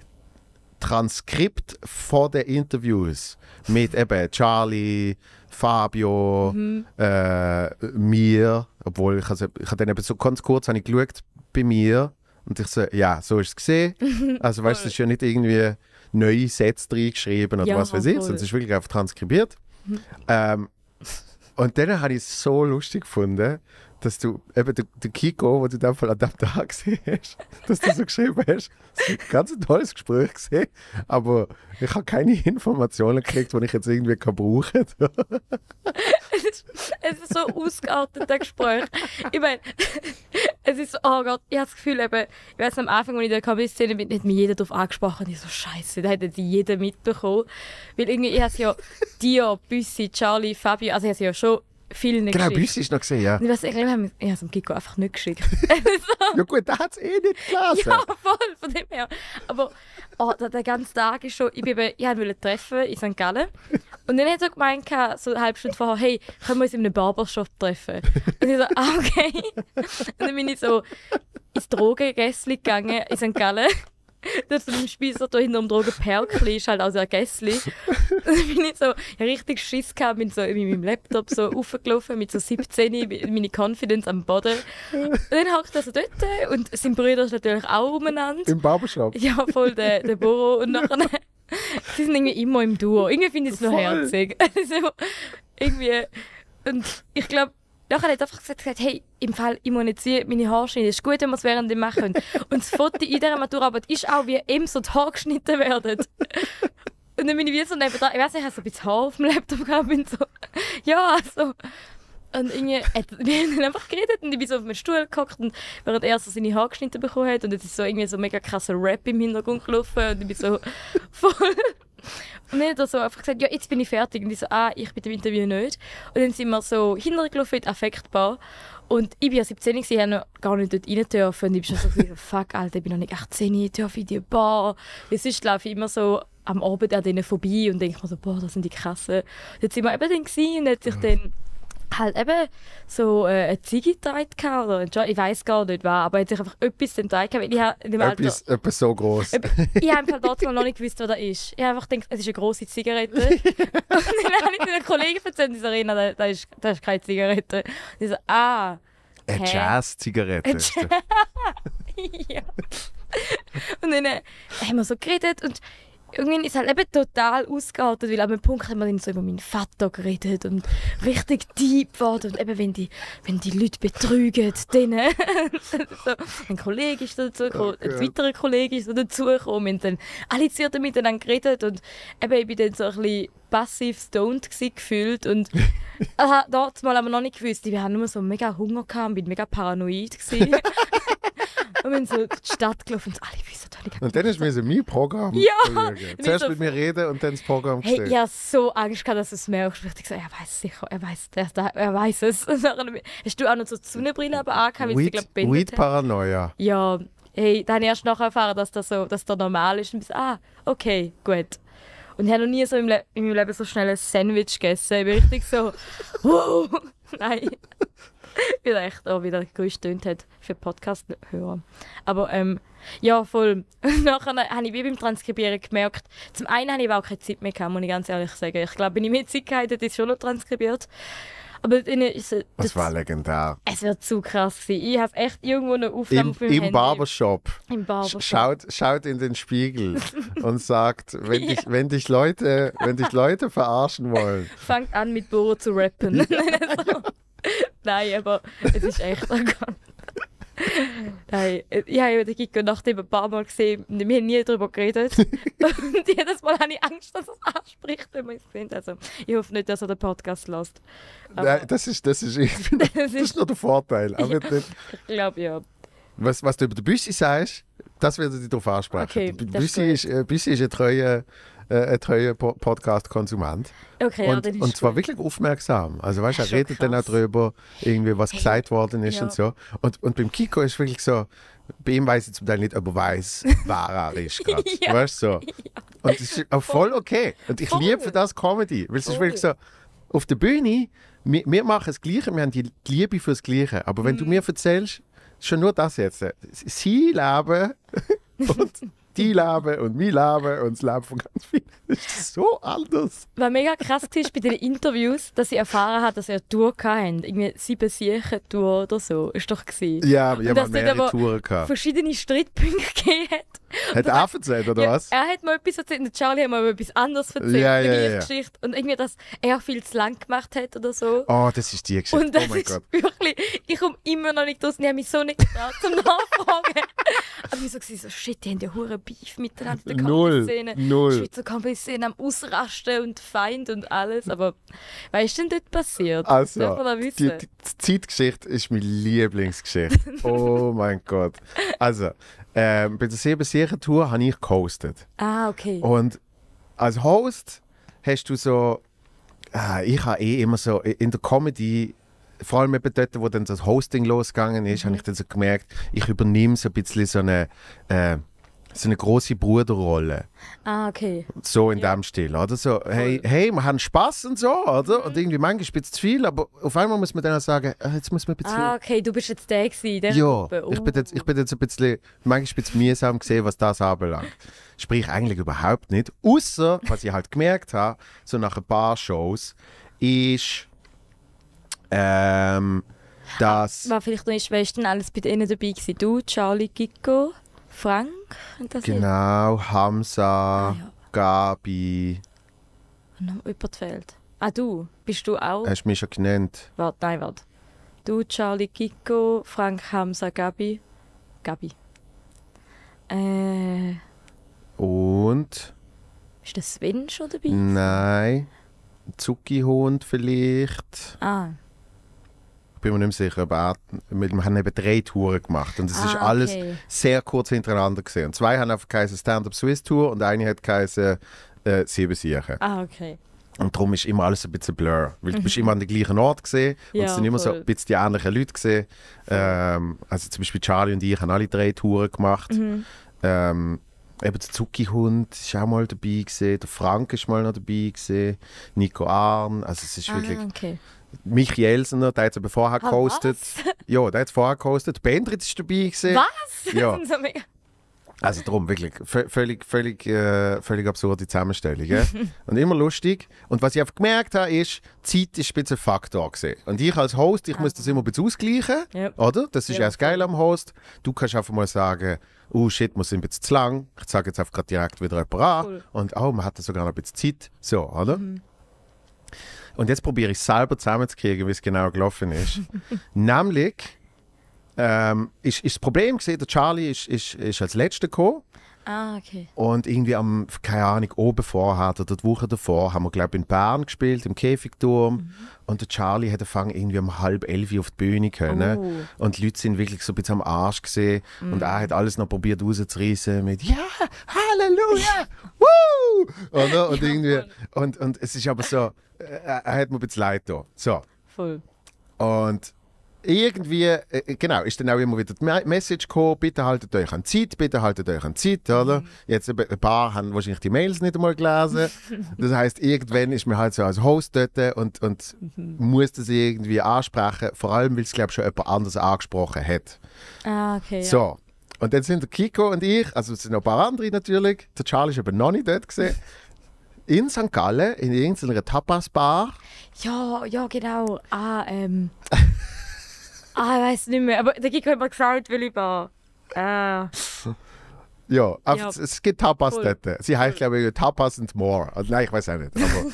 Transkript von den Interviews mit eben Charlie, Fabio, Mhm. äh, mir. Obwohl, ich, also, ich habe dann eben so ganz kurz habe ich geschaut bei mir. Und ich so, ja, so ist es gesehen. Also weißt du, es ist ja nicht irgendwie neue Sätze reingeschrieben oder Ja, was weiß ich, voll. sondern es ist wirklich einfach transkribiert. Ähm, und dann habe ich es so lustig gefunden, dass du eben den, den Kiko, den du in dem Fall an dem Tag gesehen hast, dass du so geschrieben hast, es war ein ganz tolles Gespräch gewesen, aber ich habe keine Informationen gekriegt, die ich jetzt irgendwie kann brauchen kann. es, ist, es ist so ausgeartet, das Gespräch. Ich meine, es ist so, oh Gott, ich habe das Gefühl, eben, ich weiss, am Anfang, als ich in der Kabinenszene bin, hat mich jeder darauf angesprochen. Und ich so, Scheiße, da hätte jeder mitbekommen. Weil irgendwie, ich habe es ja Dio, Büssi, Charlie, Fabio, also ich habe es ja schon vielen Genau, geschickt. Büssi ist noch gesehen, ja. Und ich weiss, ich glaube, ich habe es dem Kiko einfach nicht geschickt. Ja gut, der hat es eh nicht gelesen. Ja, voll, von dem her. Aber oh, der, der ganze Tag ist schon, ich, bin eben, ich wollte treffen in Sankt Gallen. Und dann hat er gemeint, so eine halbe Stunde vorher, hey, können wir uns in einem Barbershop treffen? Und ich so, ah, okay. Und dann bin ich so ins Drogengässli gegangen in Sankt Gallen. Da ist so ein Spießer da hinter dem Drogenperkli, ist halt auch so ein Gässli. Und dann bin ich so, ich hatte richtig Schiss gehabt, bin so mit meinem Laptop so raufgelaufen, mit so siebzehn, meine Confidence am Boden. Und dann hockt er so dort und sein Bruder ist natürlich auch umeinander. Im Barbershop? Ja, voll der, der Boro. Und nachher, sie sind irgendwie immer im Duo. Irgendwie finde ich es noch Voll. herzig. Also, irgendwie, und ich glaube, nachher hat er einfach gesagt, hey, im Fall, ich muss jetzt hier meine Haare schneiden. Es ist gut, wenn wir es während dem machen. Und das Foto in dieser Maturarbeit ist auch, wie ihm so die Haare geschnitten werden. Und dann bin ich wie so neben da, ich weiß nicht, ich habe so ein bisschen Haar auf dem Laptop gehabt und so, ja, also. Und irgendwie, hat, wir haben dann einfach geredet und ich bin so auf meinen Stuhl gehockt und während er so seine Haare geschnitten bekommen hat und es ist so irgendwie so mega krasser Rap im Hintergrund gelaufen und ich bin so voll... Und dann hat er so einfach gesagt, ja, jetzt bin ich fertig. Und ich so, ah, ich bin dem Interview nicht. Und dann sind wir so hintergelaufen in die Affektbar. Und ich war ja siebzehn, ich habe noch gar nicht dort rein dürfen. Und ich war schon so, fuck, Alter, ich bin noch nicht achtzehn, ich darf in die Bar. Weil sonst laufe ich immer so am Abend an denen vorbei und denke mir so, boah, das sind die krassen. Dort sind wir eben dann gewesen und hat sich dann halt eben so äh, eine Ziege getragen oder ein Jo- ich weiss gar nicht was, aber er hat sich einfach etwas getragen, weil ich habe in dem Alter... Etwas, etwas so gross. Ich habe einfach dort noch nicht gewusst, was das ist. Ich habe einfach gedacht, es ist eine grosse Zigarette. Und dann habe ich den Kollegen erzählt, die so, Arena, das, das, ist, das ist keine Zigarette. Und ich so, ah. Eine hä? Jazz-Zigarette. Eine ist das. Ja. Und dann äh, haben wir so geredet und irgendwie ist es halt eben total ausgeartet, weil an einem Punkt haben wir dann so über meinen Vater geredet und richtig deep geworden. Und eben, wenn die, wenn die Leute betrügen, denen. So, ein Kollege ist dazugekommen, ein weiterer Kollege ist dazugekommen. Wir haben dann alle Zierten miteinander geredet und eben, ich bin dann so ein bisschen passiv stoned gewesen, gefühlt. Und aha, dort mal aber noch nicht gewusst, wir haben nur so mega Hunger gehabt und bin mega paranoid gewesen. Und wir sind so durch die Stadt gelaufen und alle wissen, da nicht. Und dann ist mir so mein Programm. Ja, schauen. Zuerst so- mit mir reden und dann das Programm Hey, gesehen. ich hatte so Angst, gehabt, dass du es merkst. Ich dachte, er weiß sicher, er weiß, er, er weiß es. Und dann hast du auch noch so die Sonnenbrille aber angehabt, weil sie, Weed, glaube ich, beendet Weed hat. Paranoia. Ja, hey, dann habe ich erst nachher erfahren, dass das so, dass das normal ist. Und ich so, ah, okay, gut. Und ich habe noch nie so im Le- in meinem Leben so schnell ein Sandwich gegessen. Ich bin richtig so, wow, nein. Weil er echt auch wieder gestöhnt hat für Podcast-Hörer. Aber ähm, ja, voll. Nachher habe ich wie beim Transkribieren gemerkt, zum einen habe ich aber auch keine Zeit mehr gehabt, muss ich ganz ehrlich sagen. Ich glaube, wenn ich mehr Zeit gehabt hätte, hätte ich es schon noch transkribiert. Aber dann ist es... Das war legendär. Es wird zu krass gewesen. Ich habe echt irgendwo eine Aufnahme Im, auf meinem im Handy. Barbershop. Im Barbershop. Schaut, schaut in den Spiegel und sagt, wenn, dich, wenn, dich Leute, wenn dich Leute verarschen wollen. Fangt an mit Boro zu rappen. So. Nein, aber es ist echt... Oh Gott. Nein, ich habe den Giko nachdem ein paar Mal gesehen und wir haben nie darüber geredet. Und jedes Mal habe ich Angst, dass er es anspricht, wenn wir es sehen. Also, ich hoffe nicht, dass er den Podcast lässt. Nein, das ist, das ist, ich finde, das ist nur der Vorteil. Aber Ja. nicht, Ich glaube, ja. was, was du über den Büssi sagst, das wird dich darauf ansprechen. Okay, Der das ist Büssi ist, äh, Büssi ist ein treuer, äh, ein treuer Po- Podcast-Konsument. Okay, ja, Und, dann ist und zwar gut. wirklich aufmerksam. Also weißt, er Schon redet dann auch krass. darüber, irgendwie, was Hey, gesagt worden ist ja. und so. Und, und beim Kiko ist wirklich so, bei ihm weiss ich zum Teil nicht, ob er weiss, wer er ist gerade. Ja. Weißt du so? Und das ist auch voll okay. Und ich Voll. liebe für das Comedy. Weil es ist Voll. wirklich so, auf der Bühne, wir, wir machen das Gleiche, wir haben die Liebe fürs Gleiche. Aber wenn Mhm. du mir erzählst, schon nur das jetzt, sie leben und die leben und wir leben und das Leben von ganz vielen, das ist so anders. Was mega krass war bei den Interviews, dass ich erfahren habe, dass er Tour hatten. Irgendwie sieben Siechen-Tour oder so. Ist doch gewesen. Ja, wir Und dass haben dort mehrere aber Touren gehabt. verschiedene Streitpunkte gegeben hat. Hat er erzählt, oder Ja, was? er hat mal etwas erzählt und Charlie hat mal etwas anderes erzählt. Ja, eine ja, gleiche ja. Geschichte. Und irgendwie, dass er viel zu lang gemacht hat oder so. Oh, das ist die Geschichte. Und das Oh mein ist Gott. wirklich, ich komme immer noch nicht raus. Ich habe mich so nicht getraut zum Nachfragen. Aber ich war so, so, shit, die haben ja hure Beef miteinander in der Null, Kampfszene. null. Schweizer Kampfszene am Ausrasten und Feind und alles. Aber was ist denn dort passiert? Also, Darf man das die, wissen? die Zeitgeschichte ist meine Lieblingsgeschichte. Oh mein Gott. Also, ähm, bei der sieben Sicher Tour habe ich gehostet. Ah, okay. Und als Host hast du so, ah, ich habe eh immer so in der Comedy, vor allem eben dort, wo dann das Hosting losgegangen ist, Mhm. habe ich dann so gemerkt, ich übernehme so ein bisschen so eine, äh, so eine grosse Bruderrolle. Ah, okay. So in Ja. dem Stil, oder? So, hey, hey, wir haben Spaß und so, oder? Und irgendwie manchmal ist es ein bisschen zu viel, aber auf einmal muss man dann auch sagen, äh, jetzt muss man ein bisschen... Ah, okay, du bist jetzt der gewesen in dieser ja, Gruppe. ich bin, jetzt, ich bin jetzt ein bisschen, manchmal ein bisschen mühsam gesehen, was das anbelangt. Sprich eigentlich überhaupt nicht. Außer, was ich halt gemerkt habe, so nach ein paar Shows, ist, ähm, dass... War vielleicht noch nicht, wer ist denn alles bei denen dabei gewesen? Du, Charlie, Gicko, Frank? Und das Genau, Hamza, Ah, ja. Gabi, Und noch jemand fehlt. Ah, du. Bist du auch? hast du mich schon genannt? Warte, nein, warte. Du, Charlie, Gicko, Frank, Hamza, Gabi. Gabi. Äh, Und... ist der Sven schon dabei? Nein. Zuckihund vielleicht. Ah, Ich bin mir nicht mehr sicher, aber wir wir haben eben drei Touren gemacht und es ist Ah, alles okay. sehr kurz hintereinander gesehen. Und zwei haben einfach geheißen Stand-Up Swiss Tour und eine hat geheißen äh, Sieben Siechen. ah, okay. Und darum ist immer alles ein bisschen blur, weil du bist immer an den gleichen Ort gesehen und Ja, es sind immer so voll. ein bisschen die ähnlichen Leute gesehen. Ähm, also zum Beispiel Charlie und ich haben alle drei Touren gemacht. Mhm. Ähm, eben der Zuckihund ist auch mal dabei gewesen, der Frank ist mal noch dabei gewesen, Nico Arn, also es ist wirklich... Ah, okay. Michi Elsener, der hat es aber vorher Ah, gehostet. was? Ja, der hat es vorher gehostet. Bendrit ist dabei gewesen. Was? Ja. Das sind so mega- Also darum, wirklich, v- völlig, völlig, äh, völlig absurde Zusammenstellung. Gell? Und immer lustig. Und was ich einfach gemerkt habe, ist, Zeit ist ein bisschen ein Faktor gewesen. Und ich als Host, ich muss das immer ein bisschen ausgleichen, Ja. oder? Das ist Ja, ja das Geile am Host. Du kannst einfach mal sagen, oh shit, wir sind ein bisschen zu lang. Ich sage jetzt einfach gerade direkt wieder jemand an. Cool. Und oh, man hat sogar noch ein bisschen Zeit. So, oder? Und jetzt probiere ich selber zusammenzukriegen, wie es genau gelaufen ist. Nämlich ähm, ist, ist das Problem gesehen, der Charlie ist, ist, ist als Letzter gekommen. Ah, okay. Und irgendwie am, keine Ahnung, oben vorher oder die Woche davor haben wir, glaube ich, in Bern gespielt, im Käfigturm. Mhm. Und der Charlie hat angefangen, irgendwie um halb elf auf die Bühne können. Oh. Und die Leute sind wirklich so ein bisschen am Arsch gesehen. Und er hat alles noch probiert rauszureißen mit «Ja, Halleluja! Woo!» Oder? Und, irgendwie, und, und es ist aber so, äh, er hat mir ein bisschen leid da. So. Voll. Und irgendwie, äh, genau, ist dann auch immer wieder die Me- Message gekommen, bitte haltet euch an die Zeit, bitte haltet euch an die Zeit, oder? Jetzt eben ein paar haben wahrscheinlich die Mails nicht einmal gelesen. Das heisst, irgendwann ist man halt so als Host dort und, und muss das irgendwie ansprechen, vor allem, weil es, glaube ich, schon jemand anderes angesprochen hat. Ah, okay. Ja. So, und dann sind der Kiko und ich, also es sind noch ein paar andere natürlich, der Charlie ist aber noch nicht dort gesehen, in Sankt Gallen, in irgendeiner Tapas-Bar. Ja, ja, genau. Ah, ähm. ah, ich weiß nicht mehr. Aber der Giko hat mir gesagt, will ich war. Ah. Ja, aber Ja. Es, es gibt Tapas Voll. dort. Sie heißt, glaube ich, Tapas and More. Also, nein, ich weiß auch nicht. Aber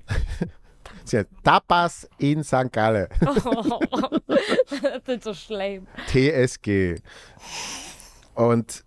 sie hat Tapas in Sankt Gallen. Oh, das ist so schlimm. T S G. Und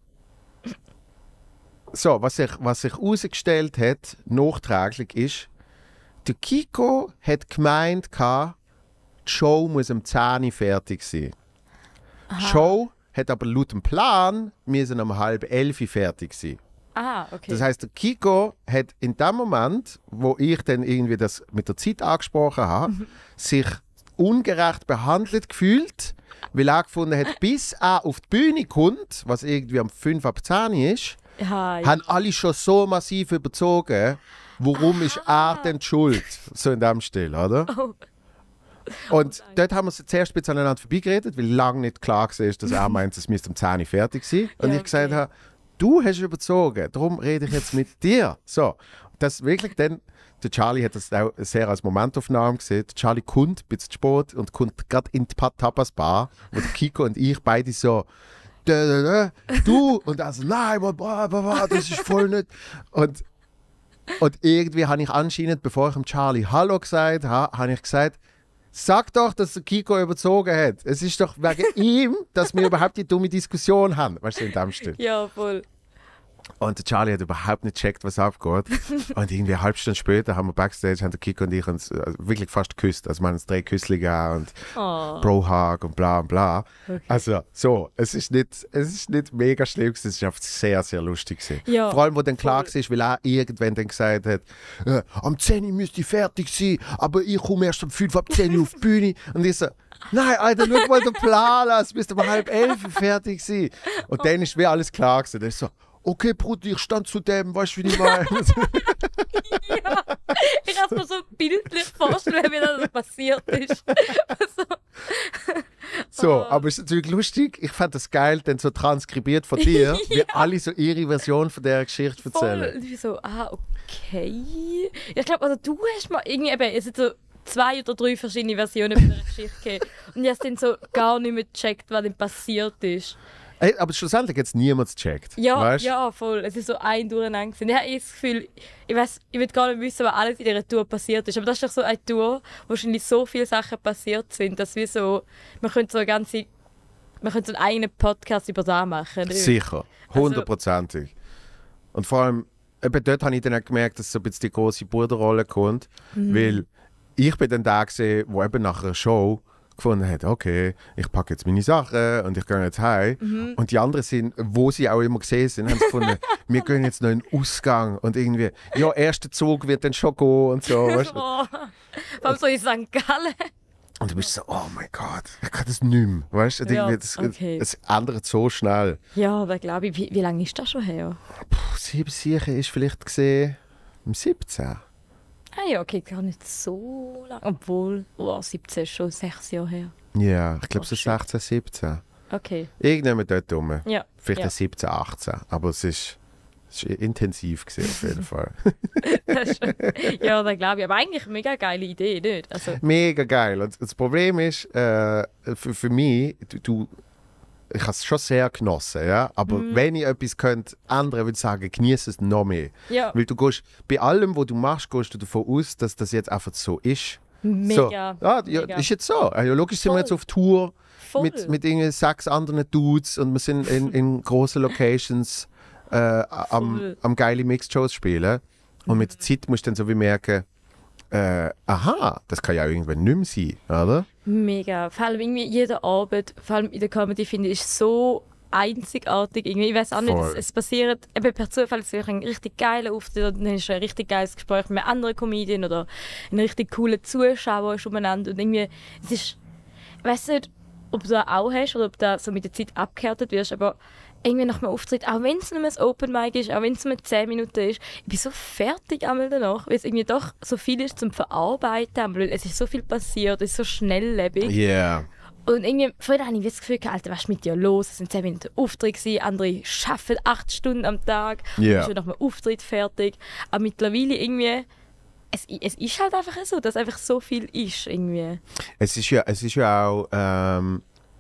so, was sich, was sich herausgestellt hat, nachträglich ist, der Kiko hat gemeint, gehabt, die Show muss um zehn Uhr fertig sein. Die Show hat aber laut dem Plan müssen um halb elf Uhr fertig sein. Ah, okay. Das heisst, der Kiko hat in dem Moment, wo ich dann irgendwie das mit der Zeit angesprochen habe, sich ungerecht behandelt gefühlt, weil er gefunden hat, bis er auf die Bühne kommt, was irgendwie am fünf ab zehn ist, ja, ja. haben alle schon so massiv überzogen, warum ist er denn die schuld? So in dem Stil, oder? Oh. Und dort haben wir zuerst ein bisschen aneinander vorbeigeredet, weil lange nicht klar war, dass er meint, es müsste um zehn Uhr fertig sein. Und Ja, ich gesagt okay. habe, du hast überzogen, darum rede ich jetzt mit dir. So, das wirklich dann, der Charlie hat das auch sehr als Momentaufnahme gesehen. Der Charlie kommt ein bisschen zu spät und kommt gerade in die Tapas Bar, wo der Kiko und ich beide so da, da, da, du, und er so, nein, bla, bla, bla, das ist voll nicht. Und, und irgendwie habe ich anscheinend, bevor ich dem Charlie Hallo gesagt habe, habe ich gesagt, sag doch, dass der Kiko überzogen hat. Es ist doch wegen ihm, dass wir überhaupt die dumme Diskussion haben. Weißt du, in dem Stil. Ja, voll. Und der Charlie hat überhaupt nicht gecheckt, was abgeht. Und irgendwie eine halbe Stunde später haben wir Backstage, haben der Kiko und ich uns also wirklich fast geküsst. Also wir haben uns drei Küsse gegeben und Oh. Bro-Hug und bla und bla. Okay. Also so, es ist nicht, es ist nicht mega schlimm gewesen, es ist einfach sehr, sehr lustig gewesen. Ja, Vor allem, wo dann klar voll. war, weil er irgendwann dann gesagt hat, äh, am zehn Uhr müsste ich fertig sein, aber ich komme erst um fünf ab zehn Uhr auf die Bühne. Und ich so, nein, Alter, schau mal den Plan an, es müsste um halb elf fertig sein. Und dann ist wie alles klar gewesen. Dann ist so, okay, Bruder, ich stand zu dem, weißt du, wie ich meine? Ja, ich kann es mir so bildlich vorstellen, wie das passiert ist. Also, So, Oh. aber es ist natürlich lustig. Ich fand das geil, dann so transkribiert von dir, wie alle so ihre Version von der Geschichte erzählen. voll. Und ich so, ah, okay. Ich glaube, also du hast mal irgendwie, eben, es sind so zwei oder drei verschiedene Versionen von der Geschichte gegeben. Und ich habe dann so gar nicht mehr gecheckt, was denn passiert ist. Ey, aber schlussendlich hat es niemand gecheckt. Ja, weißt? ja, voll. Es ist so ein Durcheinander gewesen. Ich habe eh das Gefühl, ich weiß, ich will gar nicht wissen, was alles in dieser Tour passiert ist. Aber das ist doch so eine Tour, wo wahrscheinlich so viele Sachen passiert sind, dass wir so, man könnte so eine ganze, man könnte so einen eigenen Podcast über das machen. Sicher, hundertprozentig. Und vor allem, eben dort habe ich dann auch gemerkt, dass so ein bisschen die grosse Bruderrolle kommt. Mhm. Weil ich bin dann da gesehen, wo eben nach einer Show gefunden hat, okay, ich packe jetzt meine Sachen und ich gehe jetzt heim. Mhm. Und die anderen sind, wo sie auch immer gesehen sind, haben sie gefunden, wir gehen jetzt noch in den Ausgang und irgendwie, ja, erster Zug wird dann schon gehen und so. Weißt du? Oh, vor allem so in Sankt Gallen. Und du bist so, oh mein Gott, ich kann das nicht mehr. Weißt du, Ja, irgendwie, das, okay. es ändert so schnell. Ja, aber glaube ich, wie, wie lange ist das schon her? Puh, sieben sicher ist vielleicht gesehen im siebzehn. Ah ja, okay, gar nicht so lange. Obwohl, oh, siebzehn ist schon sechs Jahre her. Ja, ich glaube Oh, so shit. sechzehn, siebzehn. Okay, Irgendjemand dort rum. ja. Vielleicht ja. ein siebzehn, achtzehn. Aber es ist, es ist intensiv gewesen, auf jeden Fall. Das ist schon- ja, das glaube ich. Aber eigentlich eine mega geile Idee, nicht? Also, Mega geil. Und das Problem ist, äh, für, für mich, du, du, ich habe es schon sehr genossen, ja? Aber Mhm. wenn ich etwas könnte ändern, würde ich sagen, genieße es noch mehr. ja, Weil du gehst, bei allem, was du machst, gehst du davon aus, dass das jetzt einfach so ist. mega. So. Ah, ja, mega. ist jetzt so. Also, logisch sind wir Voll. jetzt auf Tour Voll. mit, mit irgendwie sechs anderen Dudes und wir sind in, in grossen Locations äh, am, Voll. am geile Mixed-Shows spielen. Und mit der Zeit musst du dann so wie merken, äh, aha, das kann ja irgendwann nicht mehr sein, oder? Mega. Vor allem irgendwie jeder Abend, vor allem in der Comedy, finde ich, ist so einzigartig. Irgendwie, ich weiß auch nicht, Voll. es, es passiert eben per Zufall, es ist ein richtig geiler Auftritt, und dann ist ein richtig geiles Gespräch mit einem anderen Comedian oder ein richtig cooler Zuschauer ist umeinander. Und irgendwie, es ist, ich weiß nicht, ob du das auch hast oder ob du so mit der Zeit abgehärtet wirst, aber irgendwie nach einem Auftritt, auch wenn es nur ein Open Mic ist, auch wenn es nur zehn Minuten ist, ich bin so fertig einmal danach, weil es irgendwie doch so viel ist zum Verarbeiten, weil es ist so viel passiert, es ist so schnelllebig. Ja. Yeah. Und irgendwie, früher hatte ich das Gefühl, Alter, was ist mit dir los? Es sind zehn Minuten Auftritt gewesen, andere arbeiten acht Stunden am Tag, Ja. yeah. schon nach einem Auftritt fertig. Aber mittlerweile irgendwie, es, es ist halt einfach so, dass einfach so viel ist irgendwie. Es ist ja, es ist ja auch, ähm,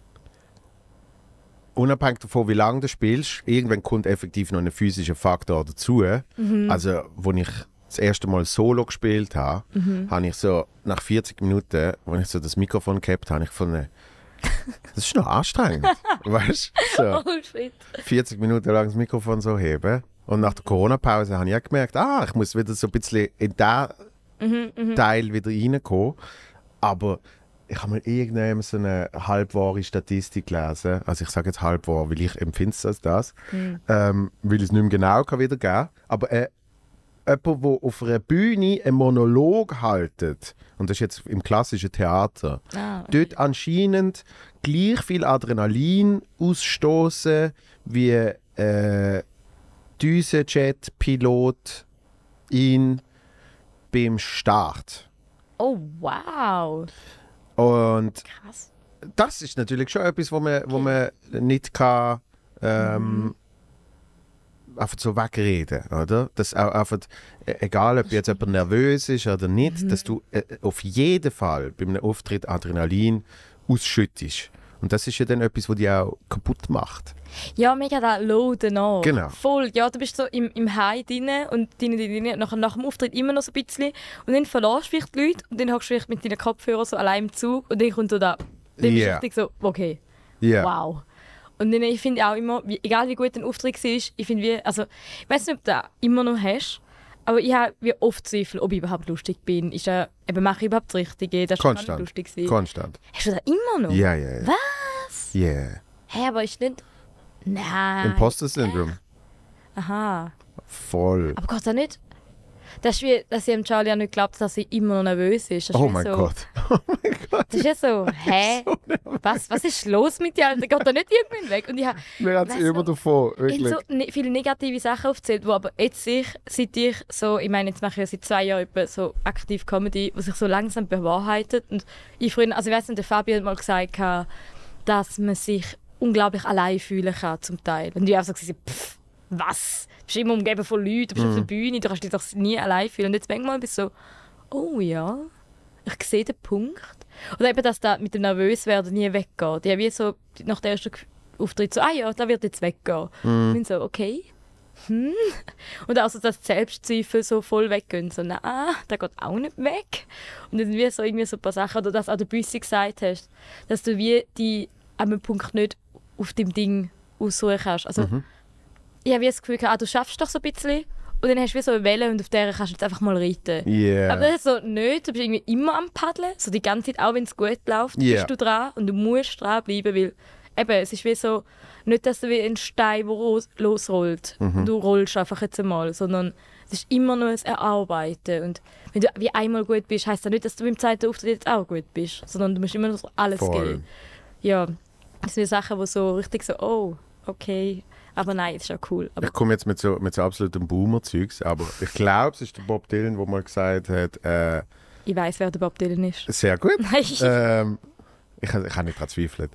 unabhängig davon, wie lange du spielst, irgendwann kommt effektiv noch ein physischer Faktor dazu. Mhm. Also, als ich das erste Mal Solo gespielt habe, Mhm. habe ich so nach vierzig Minuten, als ich so das Mikrofon gehabt habe, habe ich gefunden, das ist noch anstrengend. Weißt du? So, Oh shit. vierzig Minuten lang das Mikrofon so heben. Und nach der Corona-Pause habe ich auch gemerkt, ah, ich muss wieder so ein bisschen in diesen Mhm, mhm. Teil wieder reinkommen. Aber ich habe mal irgendwann so eine halbwahre Statistik gelesen. Also ich sage jetzt halbwahr, weil ich empfinde es als das. Mhm. Ähm, weil ich es nicht mehr genau kann wiedergeben kann. Aber äh, jemand, der auf einer Bühne einen Monolog haltet, und das ist jetzt im klassischen Theater, Ah, okay. dort anscheinend gleich viel Adrenalin ausstoßen wie äh, Düsenjet-Pilot ihn beim Start. Oh, wow. Und Krass. das ist natürlich schon etwas, wo man, wo man nicht kann, ähm, einfach so wegreden, oder? Dass auch einfach, äh, egal ob jetzt jemand nervös ist oder nicht, dass du äh, auf jeden Fall bei einem Auftritt Adrenalin ausschüttest. Und das ist ja dann etwas, was dich auch kaputt macht. Ja, mega da Loaden nach. Genau. Voll. Ja, du bist so im, im High drin und drin, drin, nach, nach dem Auftritt immer noch so ein bisschen. Und dann verlässt du vielleicht die Leute und dann hockst du vielleicht mit deinen Kopfhörern so allein im Zug und dann kommt so da. Dann bist du Yeah. richtig so, okay, Yeah. wow. Und dann, ich finde auch immer, wie, egal wie gut ein Auftritt war, ich finde wie, also ich weiß nicht, ob du das immer noch hast, aber ich habe wie oft Zweifel, ob ich überhaupt lustig bin. Ist ja, eben, mache ich überhaupt das Richtige? Das ist gar nicht Konstant. lustig gewesen. Konstant. Hast du das immer noch? Ja, ja, ja. Was? Yeah. Hä, aber ist nicht... Nein. Imposter-Syndrom. Aha. Voll. Aber geht das nicht? Das ist wie, dass ich dem Charlie ja nicht glaubt, dass er immer noch nervös ist. Das ist Oh wie mein so, Gott. Oh mein Gott. Das ist ja so, hä? Was, was ist los mit dir? Der geht da nicht irgendwann weg. Und ich habe Wir haben es Weißt du, immer davon, ich habe wirklich. so ne, viele negative Sachen aufgezählt, wo aber jetzt ich, seit ich so, ich meine, jetzt mache ich ja seit zwei Jahren etwa so aktiv Comedy, was sich so langsam bewahrheitet. Und ich früher, also ich weiss nicht, der Fabi hat mal gesagt, dass man sich unglaublich allein fühlen kann zum Teil. Und ich habe so gesagt, pff, was? Du bist immer umgeben von Leuten, du bist Mhm. auf der Bühne, du kannst dich doch nie allein fühlen. Und jetzt manchmal bist du so, oh ja, ich sehe den Punkt. Oder eben, dass das mit dem Nervöswerden nie weggeht. Ich habe wie so nach dem ersten Auftritt so, ah ja, da wird jetzt weggehen. Mhm. Ich bin so, okay. Hm. Und auch so, dass die Selbstzweifel so voll weggehen. So, nein, der geht auch nicht weg. Und dann wie so, irgendwie so ein paar Sachen, oder dass auch der Büssi gesagt hast, dass du wie die an einem Punkt nicht auf dem Ding aussuchen kannst. Also, Mhm. ich habe wie das Gefühl, ah, du schaffst doch so ein bisschen und dann hast du wie so eine Welle und auf der kannst du jetzt einfach mal reiten. Yeah. Aber das ist so nicht, du bist irgendwie immer am Paddeln, so die ganze Zeit, auch wenn es gut läuft, Yeah. bist du dran und du musst dranbleiben, weil eben, es ist wie so, nicht, dass du wie ein Stein, der los- losrollt Mhm. und du rollst einfach jetzt einmal, sondern es ist immer nur ein Erarbeiten und wenn du wie einmal gut bist, heisst das nicht, dass du beim zweiten Auftritt jetzt auch gut bist, sondern du musst immer noch so alles Voll. geben. Ja, das sind Sachen, die so richtig so, oh, okay, aber nein, das ist auch cool. Aber Ich komme jetzt mit so, mit so absolutem Boomer-Zeugs, aber ich glaube, es ist der Bob Dylan, der mal gesagt hat, äh, ich weiss, wer der Bob Dylan ist. sehr gut. Nein. ähm, ich, ich habe nicht daran zweifelt.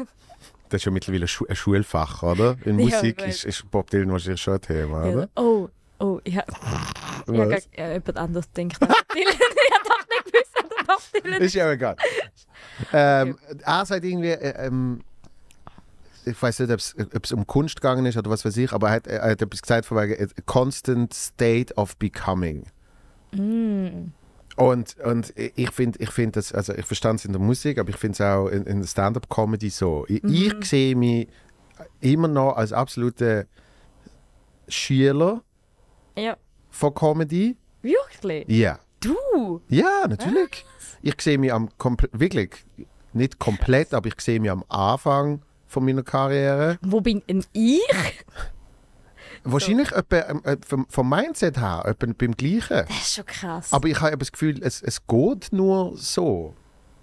Das ist ja mittlerweile ein, Schu ein Schulfach, oder? In Ja, Musik ich ist, ist Bob Dylan wahrscheinlich schon ein Thema, Ja, oder? oh, oh, ich habe Was? ja, ja, jemand anderes gedacht. Bob Dylan. Ich habe doch nicht gewusst, wer der Bob Dylan ist. Ist ja egal. ähm, er sagt irgendwie, äh, ähm, ich weiß nicht, ob es um Kunst gegangen ist oder was weiß ich, aber er hat, er hat etwas gesagt von wegen a constant state of becoming. Mm. Und, und ich finde, ich find das, also ich verstand es in der Musik, aber ich finde es auch in, in der Stand-up-Comedy so. Ich, Mhm. ich sehe mich immer noch als absoluter Schüler Ja, von Comedy. wirklich? Ja. Du? Ja, natürlich. Ich sehe mich am komple- wirklich nicht komplett, aber ich sehe mich am Anfang von meiner Karriere. Wo bin denn ich? Wahrscheinlich etwa, ähm, äh, vom, vom Mindset her etwa beim Gleichen. Das ist schon krass. Aber ich habe das Gefühl, es, es geht nur so.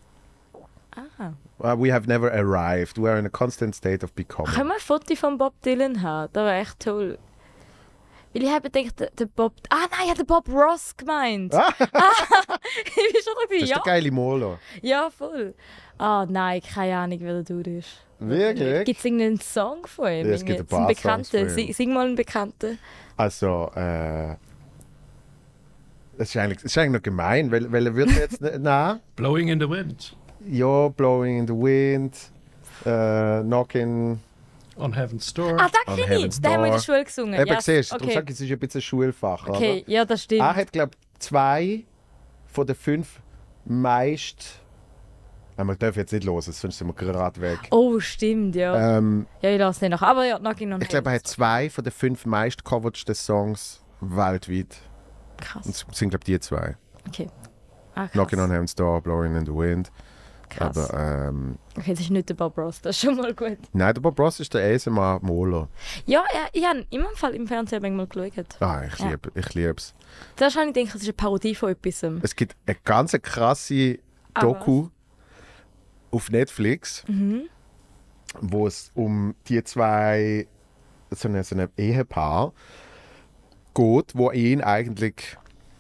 ah. Uh, we have never arrived. We are in a constant state of becoming. Können wir ein Foto von Bob Dylan haben? Das wäre echt toll. Weil ich habe gedacht, der, der Bob... Ah nein, ich habe den Bob Ross gemeint. Ah. Ich bin schon Das dabei, ist ja. der geile Molo. Ja, voll. Ah nein, keine Ahnung, wer der Dude ist. Wirklich? Gibt es irgendeinen Song von ihm? Ja, es gibt ein Irgendwie? paar Einen Songs Bekannten? von ihm. Sing, sing mal einen Bekannten. Also, äh, das ist eigentlich, das ist eigentlich noch gemein, weil, weil er wird jetzt nicht, nein, Blowing in the Wind. ja, Blowing in the Wind, äh, Knocking, On Heaven's Door. Ah, da On kenne Heaven's ich. Den haben wir in der Door. Schule gesungen. eben Ja, siehst du, darum okay. sage ich, es ist ein bisschen ein Schulfach, Okay, oder? ja, das stimmt. Er hat, glaube ich, zwei von den fünf meist, nein, wir dürfen jetzt nicht los, sonst sind wir gerade weg. Oh, stimmt, ja. Ähm, Ja, ich lasse nicht nach. Aber ja, Knocking on ich glaube, er hat Heaven's zwei von den fünf meist coverten Songs weltweit. Door. Krass. Und es sind, glaube ich, die zwei. Okay. Ah, krass. Knocking on Heaven's Door, Blowing in the Wind. Krass. Aber, ähm, Okay, das ist nicht der Bob Ross, das ist schon mal gut. nein, der Bob Ross ist der A S M R-Moler. Ja, ja ich habe immer im Fall im Fernsehen manchmal geschaut. Ah, ich Ja. liebe ich lieb's. Zuerst habe ich gedacht, das ist eine Parodie von etwas. Es gibt eine ganz krasse Ah, Doku auf Netflix, Mhm. wo es um die zwei, so ein so eine Ehepaar geht, wo ihn eigentlich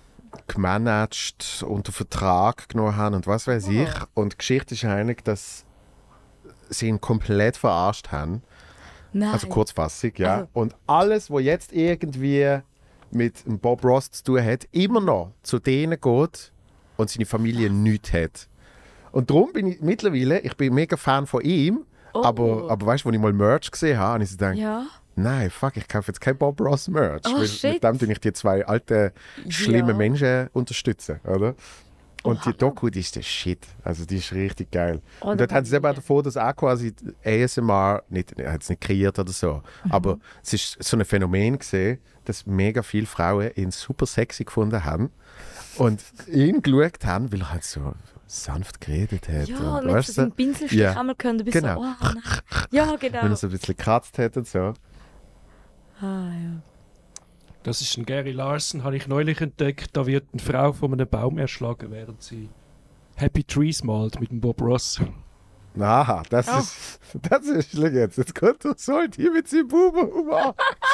gemanagt, unter Vertrag genommen haben und was weiß ich. Und die Geschichte ist eigentlich, dass sie ihn komplett verarscht haben. Nein. Also Kurzfassung, ja. Also- Und alles, was jetzt irgendwie mit dem Bob Ross zu tun hat, immer noch zu denen geht und seine Familie nichts hat. Und darum bin ich mittlerweile, ich bin mega Fan von ihm, Oh. Aber, aber weißt du, als ich mal Merch gesehen habe, habe ich so gedacht, Ja. nein, fuck, ich kaufe jetzt kein Bob Ross Merch. Oh, weil shit. mit dem tue ich die zwei alten, schlimmen Ja. Menschen unterstützen, oder? Und Oha. die Doku, die ist der Shit. Also die ist richtig geil. Oh, und da dort haben sie eben auch kann ich- davor, dass auch quasi A S M R, nicht, er hat es nicht kreiert oder so, Mhm. aber es ist so ein Phänomen gesehen, dass mega viele Frauen ihn super sexy gefunden haben und ihn geschaut haben, weil er halt so sanft geredet hat. Ja, und, und mit weißt so du, einem Pinselstich Ja. einmal können, du bist Genau. so, oh nein. Ja, genau. wenn er so ein bisschen gekratzt hat und so. Ah, ja. Das ist ein Gary Larson, habe ich neulich entdeckt. Da wird eine Frau von einem Baum erschlagen, während sie Happy Trees malt mit dem Bob Ross. Aha, das Oh. ist, das ist, schau jetzt, jetzt kommt er so hier mit seinem Bubenhumor.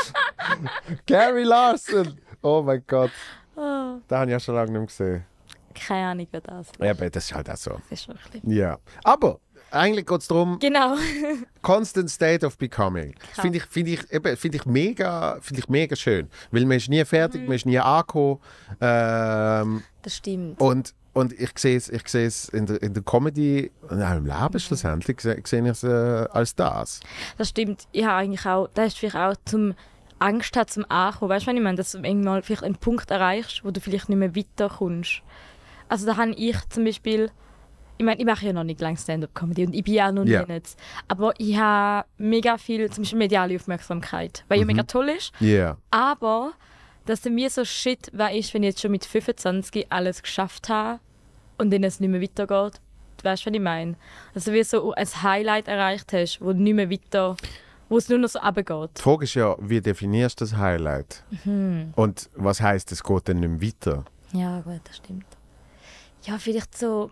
Gary Larson, oh mein Gott, Oh, da habe ich ja schon lange nicht mehr gesehen. keine Ahnung, wer das ist. Ja, aber das ist halt auch so. Das ist wirklich. Ja, aber eigentlich geht es darum, Genau. Constant State of Becoming. Das finde ich, find ich, eben, find ich, mega, find ich mega schön, weil man ist nie fertig, Mhm. man ist nie angekommen. Ähm, Das stimmt. Und, und ich sehe es, ich sehe es in der, in der Comedy und auch im Leben schlussendlich, sehe sehe ich es äh, als das. Das stimmt. Ich habe eigentlich auch, das ist vielleicht auch zum Angst hat zum Ankommen. Weißt du, wenn ich meine, dass du irgendwann vielleicht einen Punkt erreichst, wo du vielleicht nicht mehr weiterkommst. Also da habe ich zum Beispiel, ich meine, ich mache ja noch nicht lange Stand-up-Comedy und ich bin ja noch Ja. nicht. Aber ich habe mega viel, zum Beispiel mediale Aufmerksamkeit, weil ja Mhm. mega toll ist. Ja. Yeah. Aber dass dann mir so shit, was ist, wenn ich jetzt schon mit fünfundzwanzig alles geschafft habe und dann es nicht mehr weitergeht. Du weißt, was ich meine? Also wie so ein Highlight erreicht hast, wo nicht mehr weiter, wo es nur noch so runtergeht. Die Frage ist ja, wie definierst du das Highlight? Mhm. Und was heisst, es geht dann nicht mehr weiter? Ja, gut, das stimmt. Ja, vielleicht so.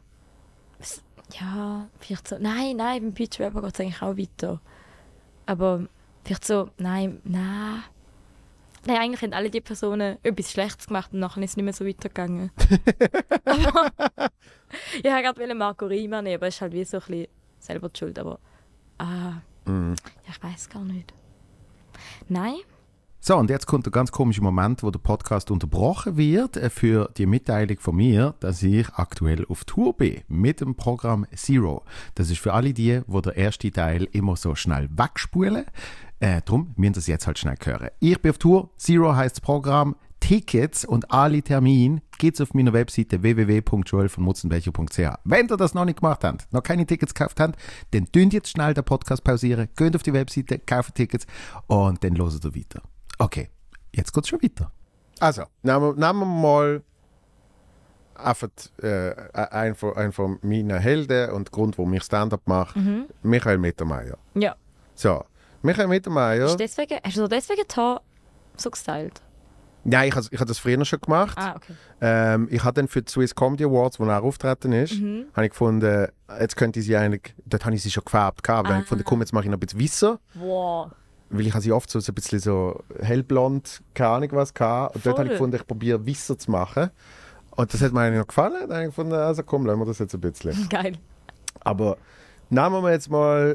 Ja, vielleicht so. Nein, nein, beim Pitch Rapper geht es eigentlich auch weiter. Aber vielleicht so. Nein, nein. Nein, eigentlich haben alle die Personen etwas Schlechtes gemacht und nachher ist es nicht mehr so weitergegangen. Aber ich wollte gerade Marco Riemann nehmen, aber es ist halt wie so ein bisschen selber die Schuld. Aber. Ah, Mhm. ja, ich weiß gar nicht. Nein? So, und jetzt kommt der ganz komische Moment, wo der Podcast unterbrochen wird äh, für die Mitteilung von mir, dass ich aktuell auf Tour bin mit dem Programm Zero. Das ist für alle die, die den ersten Teil immer so schnell wegspulen. Äh, darum müssen das jetzt halt schnell hören. Ich bin auf Tour, Zero heisst das Programm. Tickets und alle Termine geht's auf meiner Webseite w w w punkt joel von mutzenbecher punkt c h. Wenn ihr das noch nicht gemacht habt, noch keine Tickets gekauft habt, dann dünnt jetzt schnell den Podcast pausieren, geht auf die Webseite, kauft Tickets und dann hört ihr weiter. Okay, jetzt geht's schon weiter. Also, nehmen wir, nehmen wir mal einfach äh, einen, von, einen von meinen Helden und Grund, warum ich Stand-up mache, Mhm. Michael Mittermeier. Ja. So, Michael Mittermeier. Ist deswegen, hast du deswegen die Haare so gestylt? Nein, ich habe ich hab das früher schon gemacht. Ah, okay. Ähm, ich habe dann für die Swiss Comedy Awards, wo er auftreten ist, Mhm. habe ich gefunden, jetzt könnte ich sie eigentlich, dort habe ich sie schon gefärbt gehabt, aber dann habe ich gefunden, komm, jetzt mache ich noch ein bisschen weißer, Wow. weil ich habe sie oft so, so ein bisschen so hellblond, keine Ahnung was gehabt. Und dort habe ich Voll. gefunden, ich probiere weißer zu machen. Und das hat mir eigentlich noch gefallen. Dann habe ich gefunden, also komm, lassen wir das jetzt ein bisschen. Geil. Aber nehmen wir jetzt mal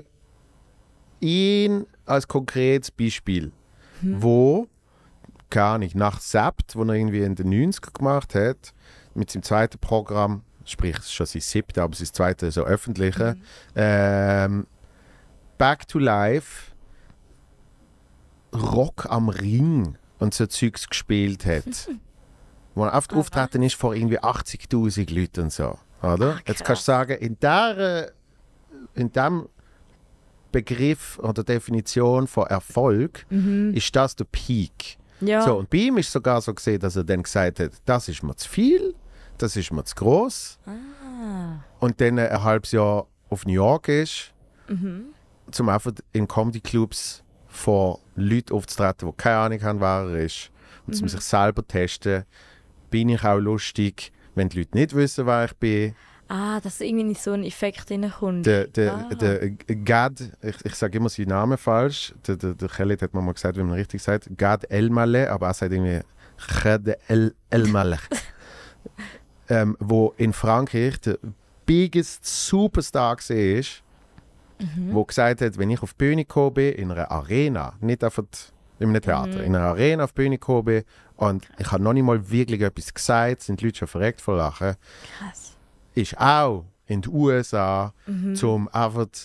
ihn als konkretes Beispiel, wo, keine Ahnung, nach Sept, wo er irgendwie in den neunziger gemacht hat, mit seinem zweiten Programm, sprich, es ist schon sein siebte, aber sein zweite so öffentliche, ähm, Back to Life, Rock am Ring und so Zeugs gespielt hat. Wo er oft Ah, auftreten ist vor irgendwie achtzigtausend Leuten und so. Oder? Ach, Jetzt krass. kannst du sagen, in der in dem Begriff oder Definition von Erfolg ist das der Peak. Ja. So, und bei ihm ist sogar so gesehen, dass er dann gesagt hat, das ist mir zu viel, das ist mir zu groß. Ah. Und dann ein halbes Jahr auf New York ist, Mhm. zum einfach in Comedy-Clubs vor Leuten aufzutreten, die keine Ahnung haben, wer er ist. Und zum sich selber testen, bin ich auch lustig, wenn die Leute nicht wissen, wer ich bin. Ah, dass irgendwie nicht so ein Effekt reinkommt. Der, der, Ah. der Gad, ich, ich sage immer seinen Namen falsch, der, der, der Khaled hat mir mal gesagt, wie man richtig sagt, Gad Elmaleh, aber er sagt irgendwie Gad El Elmaleh. ähm, wo in Frankreich der biggest Superstar war, ist, Mhm. wo gesagt hat, wenn ich auf die Bühne gekommen bin, in einer Arena, nicht einfach in einem Theater, Mhm. in einer Arena auf die Bühne gekommen bin und ich habe noch nicht mal wirklich etwas gesagt, sind die Leute schon verreckt vor Lachen, Krass. ist auch in den U S A Mhm. zum einfach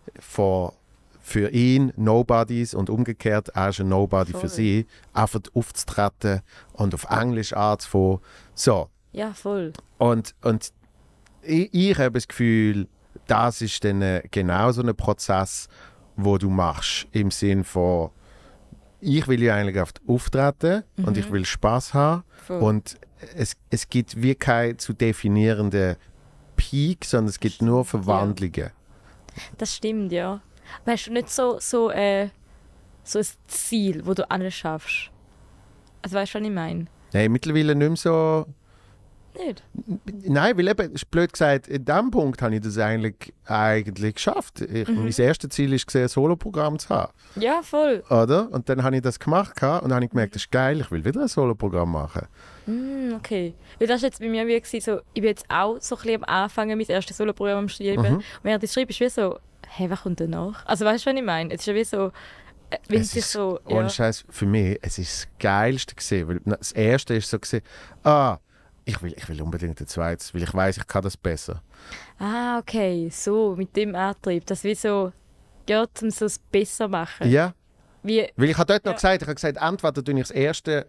von für ihn Nobodies und umgekehrt, er ist ein Nobody Voll. für sie, einfach aufzutreten und auf Englisch anzufangen. So. Ja, voll. Und, und ich, ich habe das Gefühl, das ist dann äh, genau so ein Prozess, wo du machst, im Sinn von, ich will ja eigentlich oft auftreten Mhm. und ich will Spaß haben Voll. und es, es gibt wie keine zu definierende Peak, sondern es gibt nur Verwandlungen. Das stimmt, ja. Aber hast du nicht so, so, äh, so ein Ziel, wo du alles schaffst? Also weißt du, was ich meine? Nein, mittlerweile nicht mehr so. Nicht? Nein, weil eben, ist blöd gesagt, in diesem Punkt habe ich das eigentlich, eigentlich geschafft. Ich, Mhm. Mein erstes Ziel war, ein Soloprogramm zu haben. Ja, voll. Oder? Und dann habe ich das gemacht gehabt und dann habe ich gemerkt, das ist geil, ich will wieder ein Soloprogramm machen. Mm, okay. Weil das war jetzt bei mir wie gewesen, so, ich bin jetzt auch so ein bisschen am Anfangen, mein erstes Soloprogramm am Schreiben. Mhm. Und während ich schreibe, ist wie so, hey, was kommt danach? Also weißt du, was ich meine? Es ist ja wie so, äh, wenn Es sich ist, so... ohne Ja. Scheiß, für mich, es ist das Geilste gewesen, weil das erste ist so gewesen, ah, ich will, ich will unbedingt ein zweites, weil ich weiß, ich kann das besser. Ah, okay, so, mit dem Antrieb. Das wie so, ja, um so es besser machen. Ja, Wie, weil ich habe dort noch Ja. gesagt, ich habe gesagt, entweder tue ich das erste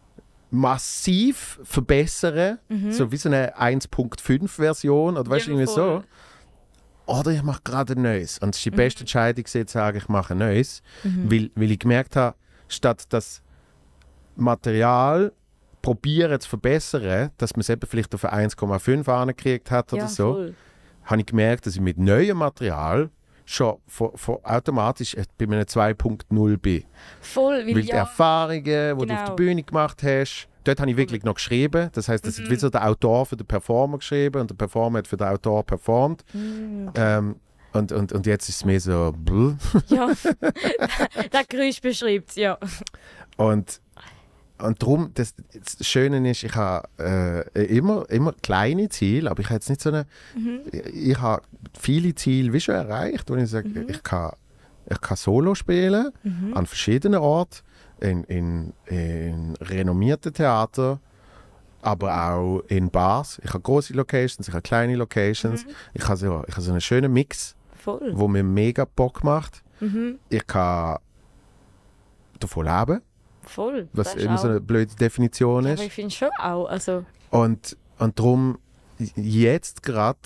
massiv verbessern, so wie so eine eins Punkt fünf Version oder weißt du, Mhm. Ja, irgendwie so. voll. Oder ich mache gerade ein neues. Und es ist die beste Entscheidung, gewesen, zu sagen, ich mache ein neues. Mhm. Weil, weil ich gemerkt habe, statt das Material probieren zu verbessern, dass man es eben vielleicht auf eine eins Komma fünf angekriegt hat oder ja, so, voll. habe ich gemerkt, dass ich mit neuem Material schon von, von automatisch bei einem zwei Punkt null bin. Voll, weil, Weil die ja, Erfahrungen, die du auf Genau. der Bühne gemacht hast, dort habe ich wirklich noch geschrieben. Das heisst, das Mhm. hat wie so der Autor für den Performer geschrieben und der Performer hat für den Autor performt. Mm, Ähm, und, und, und jetzt ist es mehr so. Bluh. ja. Das Geräusch beschreibt es, ja. Und, und darum, das, das Schöne ist, ich habe äh, immer, immer kleine Ziele, aber ich habe jetzt nicht so eine. Mhm. Ich habe viele Ziele wie schon erreicht, wo ich sage, Mhm. ich, kann, ich kann Solo spielen Mhm. an verschiedenen Orten, in, in, in renommierten Theatern, aber auch in Bars. Ich habe große Locations, ich habe kleine Locations. Mhm. Ich habe so, ich habe so einen schönen Mix, Voll. wo mir mega Bock macht. Mhm. Ich kann davon leben, Voll. was Das ist immer so auch- eine blöde Definition Ja, ist. aber ich finde schon auch. Also, Und, und darum, jetzt gerade,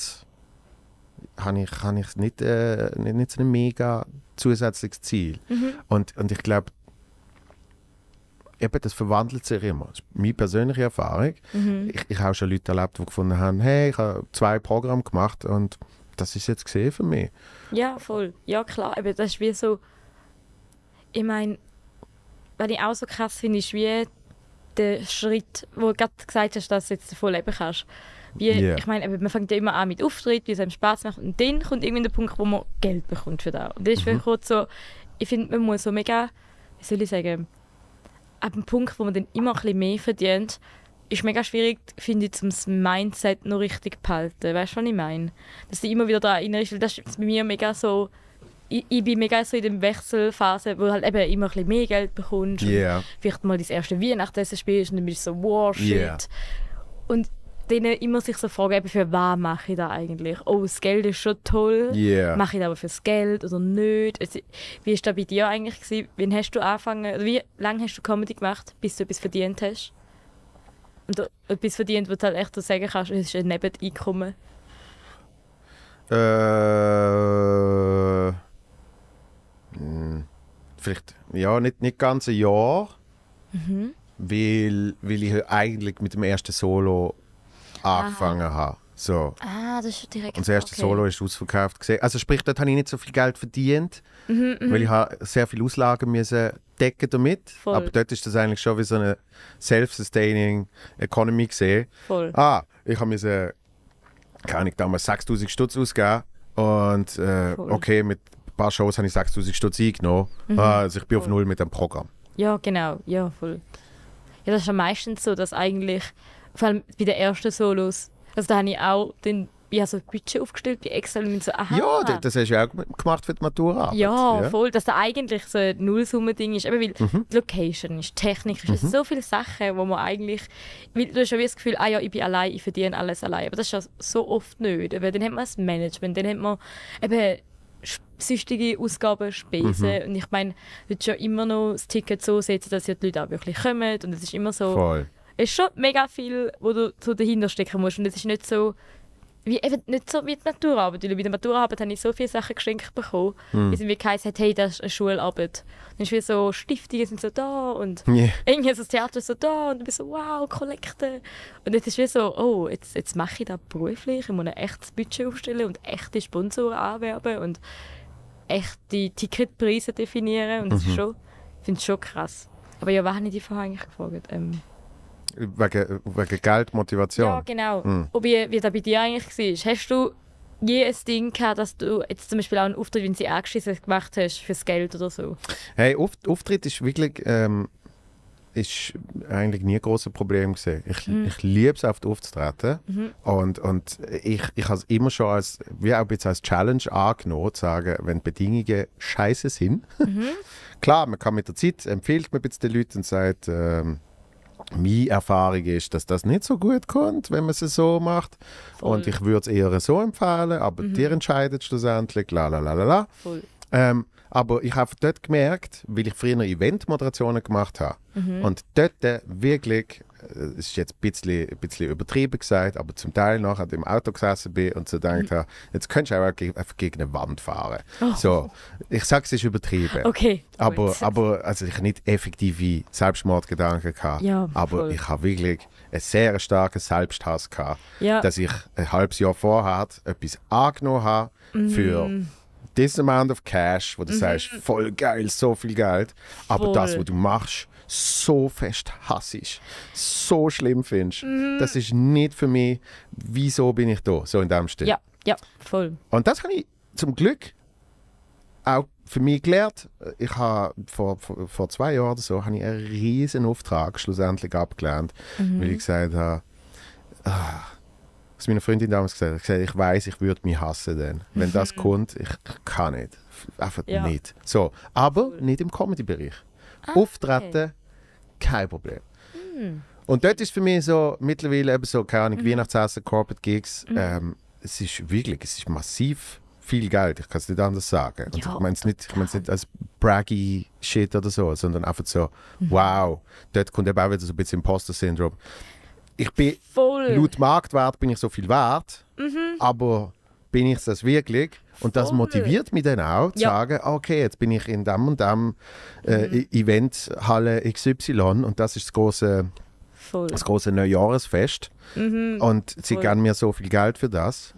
habe ich, habe ich nicht, äh, nicht, nicht so ein mega zusätzliches Ziel. mhm. Und, und ich glaube, eben, das verwandelt sich immer. Das ist meine persönliche Erfahrung. Mhm. Ich, ich habe schon Leute erlebt, die gefunden haben, hey, ich habe zwei Programme gemacht und das ist jetzt gesehen für mich. Ja, voll. Ja, klar. Aber das ist wie so. Ich meine, was ich auch so krass finde, ist wie der Schritt, wo du gerade gesagt hast, dass du jetzt davon leben kannst. Wie, Yeah. Ich meine, eben, man fängt ja immer an mit Auftritt, wie es einem Spaß macht. Und dann kommt irgendwie der Punkt, wo man Geld bekommt für das. Und das ist Mhm. wirklich kurz so, ich finde, man muss so mega, wie soll ich sagen, ab dem Punkt, wo man dann immer ein bisschen mehr verdient, ist mega schwierig, finde ich, um das Mindset noch richtig zu behalten. Weißt du, was ich meine? Dass du immer wieder da rein ist, weil das ist bei mir mega so, ich, ich bin mega so in der Wechselphase, wo du halt eben immer ein bisschen mehr Geld bekommst. und Yeah. vielleicht mal das erste Weihnachtsessen spielst und dann bist du so, wow, shit. Yeah. Und dann immer sich so fragen, eben, für was mache ich da eigentlich? Oh, das Geld ist schon toll. Yeah. Mache ich das aber fürs Geld oder nicht? Also, wie war das bei dir eigentlich gewesen? Wann hast du angefangen, oder wie lange hast du Comedy gemacht, bis du etwas verdient hast? Und du etwas verdient, wo du halt echt so sagen kannst, es ist ein Nebeneinkommen. Äh, mh, vielleicht, ja, nicht, nicht ganz ein Jahr, Mhm. weil, weil ich eigentlich mit dem ersten Solo angefangen habe. So. Ah, das ist direkt. Und das erste okay. Solo ist ausverkauft gesehen. Also sprich, dort habe ich nicht so viel Geld verdient, Mhm, mhm. weil ich habe sehr viele Auslagen müssen decken damit. Voll. Aber dort ist das eigentlich schon wie so eine self-sustaining Economy gesehen. Voll. Ah, ich habe mir keine Ahnung, damals sechstausend Stutz ausgegeben und äh, Voll. okay, mit ein paar Shows habe ich sechstausend Stutz eingenommen. Mhm. Ah, also ich bin auf Voll. Null mit dem Programm. Ja, genau. Ja, voll. Ja, das ist ja meistens so, dass eigentlich, vor allem bei den ersten Solos, also da habe ich auch den, ich habe so ein Budget aufgestellt bei Excel und bin so, aha. Ja, das, das hast du ja auch gemacht für die Matura. Ja, voll, dass da eigentlich so ein Nullsummending ist. Eben weil Mhm. die Location ist, Technik ist, es sind so viele Sachen, wo man eigentlich, weil du hast ja wie das Gefühl, ah ja, ich bin allein, ich verdiene alles allein. Aber das ist ja so oft nicht. Eben, dann hat man das Management, dann hat man eben süchtige Ausgaben spesen. Mhm. Und ich meine, du willst ja immer noch das Ticket so setzen, dass ja die Leute auch wirklich kommen. Und es ist immer so... Voll. Es ist schon mega viel, wo du so dahinter stecken musst. Und es ist nicht so... Wie, eben nicht so wie die Maturarbeit. Weil bei der Maturarbeit habe ich so viele Sachen geschenkt bekommen. Mhm. Wie es mir geheißen hat, hey, das ist eine Schularbeit. Dann ist wie so, Stiftungen sind so da und Yeah. irgendwie ist das Theater so da und du bist so, wow, Kollekte. Und jetzt ist wie so, oh, jetzt, jetzt mache ich das beruflich. Ich muss ein echtes Budget aufstellen und echte Sponsoren anwerben und echte Ticketpreise definieren. Und das Mhm. ist schon, ich finde es schon krass. Aber ja, was habe ich dich vorher eigentlich gefragt? Ähm, Wegen, wegen Geld, Motivation. Ja, genau. Mhm. Und wie, wie das bei dir eigentlich war. Hast du je ein Ding gehabt, dass du jetzt zum Beispiel auch einen Auftritt, wenn sie angeschissen gemacht hast, fürs Geld oder so? Hey, Auft- Auftritt ist wirklich ähm, ist eigentlich nie ein grosses Problem gewesen. Ich, Mhm. ich liebe es, auf die aufzutreten. Mhm. Und, und ich, ich habe es immer schon als, wie auch ein bisschen als Challenge angenommen, zu sagen, wenn die Bedingungen scheiße sind. Mhm. Klar, man kann mit der Zeit, empfiehlt man ein bisschen den Leuten und sagt, ähm, meine Erfahrung ist, dass das nicht so gut kommt, wenn man es so macht. Voll. Und ich würde es eher so empfehlen, aber Mhm. dir entscheidet schlussendlich, la la la la la. Voll. Ähm, aber ich habe dort gemerkt, weil ich früher Eventmoderationen gemacht habe Mhm. und dort äh, wirklich, es ist jetzt ein bisschen, ein bisschen übertrieben gesagt, aber zum Teil nachher im Auto gesessen bin und so gedacht habe, jetzt könntest du auch ge- einfach gegen eine Wand fahren. Oh. So, ich sage, es ist übertrieben. Okay. Aber, gut. aber also ich habe nicht effektive Selbstmordgedanken gehabt, Ja, aber voll. ich habe wirklich einen sehr starken Selbsthass gehabt, ja. dass ich ein halbes Jahr vorher etwas angenommen habe für Mm. this amount of cash, wo du sagst, voll geil, so viel Geld, aber Voll. das, was du machst, so fest hassisch, so schlimm findest, das ist nicht für mich, wieso bin ich da, so in dem Stil. Ja, ja, voll. Und das habe ich zum Glück auch für mich gelernt. Ich habe vor, vor, vor zwei Jahren oder so habe ich einen riesen Auftrag schlussendlich abgelehnt, Mhm. weil ich gesagt habe, ah, was meine Freundin damals gesagt hat, gesagt, ich weiß, ich würde mich hassen dann. Wenn das kommt, ich kann nicht. Einfach Ja. nicht. So, aber Cool. nicht im Comedy-Bereich. Ah, Auftreten, kein Problem. Mhm. Und dort ist für mich so mittlerweile eben so, keine Ahnung, Weihnachtsessen, Corporate Gigs, Mhm. ähm, es ist wirklich, es ist massiv viel Geld, ich kann es nicht anders sagen. Und Ja, ich meine es nicht, ich mein's nicht als braggy Shit oder so, sondern einfach so, Mhm. wow, dort kommt eben auch wieder so ein bisschen Imposter-Syndrom. Ich bin, Voll. laut Marktwert bin ich so viel wert, Mhm. aber bin ich das wirklich? Und das Voll. motiviert mich dann auch, zu Ja. sagen, okay, jetzt bin ich in dem und dem äh, Mhm. Eventhalle X Y und das ist das große Voll. das große Neujahresfest Mhm. und sie Voll. geben mir so viel Geld für das.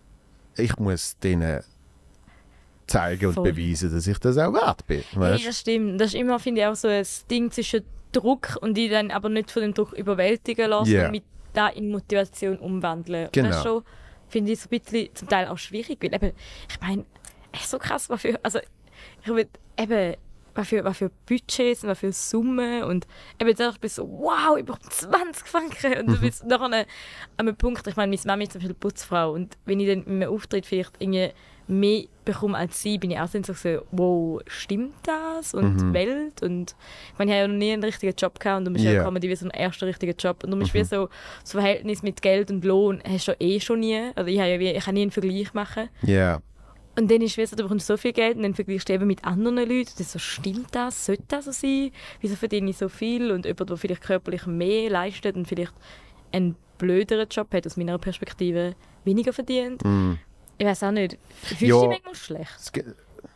Ich muss denen zeigen und Voll. beweisen, dass ich das auch wert bin. Hey, Weißt? das stimmt. Das ist immer, finde ich, auch so ein Ding zwischen Druck und die dann aber nicht von dem Druck überwältigen lassen Ja. und mit da in Motivation umwandeln. Und Genau. das ist schon, finde ich, so ein bisschen zum Teil auch schwierig. Weil eben, ich meine, echt so krass, was für, also ich will, eben, was für, was für Budgets und was für Summen und eben da bist du so, wow, über zwanzig Franken und du bist nachher an einem Punkt, ich meine, meine Mami ist zum Beispiel Putzfrau und wenn ich dann in einem Auftritt vielleicht irgendwie mehr bekomme als sie, bin ich auch so so, wow, stimmt das? Und Mhm. die Welt und ich meine, ich habe ja noch nie einen richtigen Job gehabt und du bist Ja. ja Comedy wie so ein erster richtiger Job und du bist wie so, das Verhältnis mit Geld und Lohn hast du ja eh schon nie, also ich habe ja wie, ich kann nie einen Vergleich machen. Ja. Und dann ist es so, du bekommst so viel Geld und dann vergleichst du eben mit anderen Leuten. Und dann so, stimmt das? Sollte das so sein? Wieso verdiene ich so viel? Und jemand, der vielleicht körperlich mehr leistet und vielleicht einen blöderen Job hat, aus meiner Perspektive weniger verdient. Mm. Ich weiß auch nicht. Fühlst du Ja. dich manchmal schlecht? Das Ge-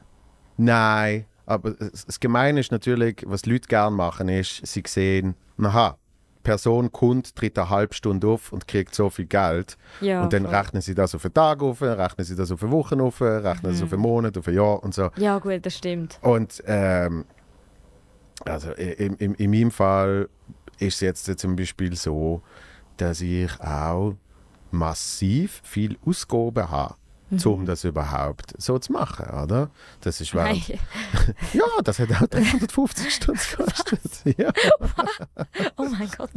Nein, aber das das Gemeine ist natürlich, was Leute gerne machen, ist, sie sehen, aha, die Person kommt, tritt eine halbe Stunde auf und kriegt so viel Geld. Ja, und dann voll. rechnen sie das auf einen Tag auf, rechnen sie das auf eine Woche auf, rechnen sie Mhm. auf einen Monat, auf ein Jahr und so. Ja, gut, das stimmt. Und ähm, also in, in, in meinem Fall ist es jetzt zum Beispiel so, dass ich auch massiv viel Ausgaben habe, um das überhaupt so zu machen, oder? Das ist während, Nein. ja, das hat auch dreihundertfünfzig Stunden gekostet. Ja. Oh mein Gott.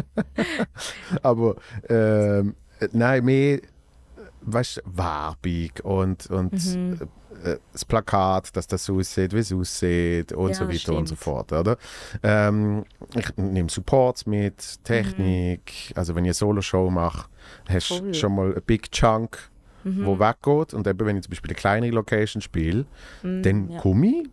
Aber ähm, nein, mehr, weißt du, Werbung und, und Mhm. äh, das Plakat, dass das so aussieht, wie es aussieht und Ja, so weiter und so stimmt. fort, oder? Ähm, ich nehme Supports mit, Technik, also wenn ich eine Solo-Show mache, hast du Voll. schon mal einen Big Chunk Mhm. wo weggeht. Und eben, wenn ich zum Beispiel eine kleinere Location spiele, Mhm, dann ja. komme ich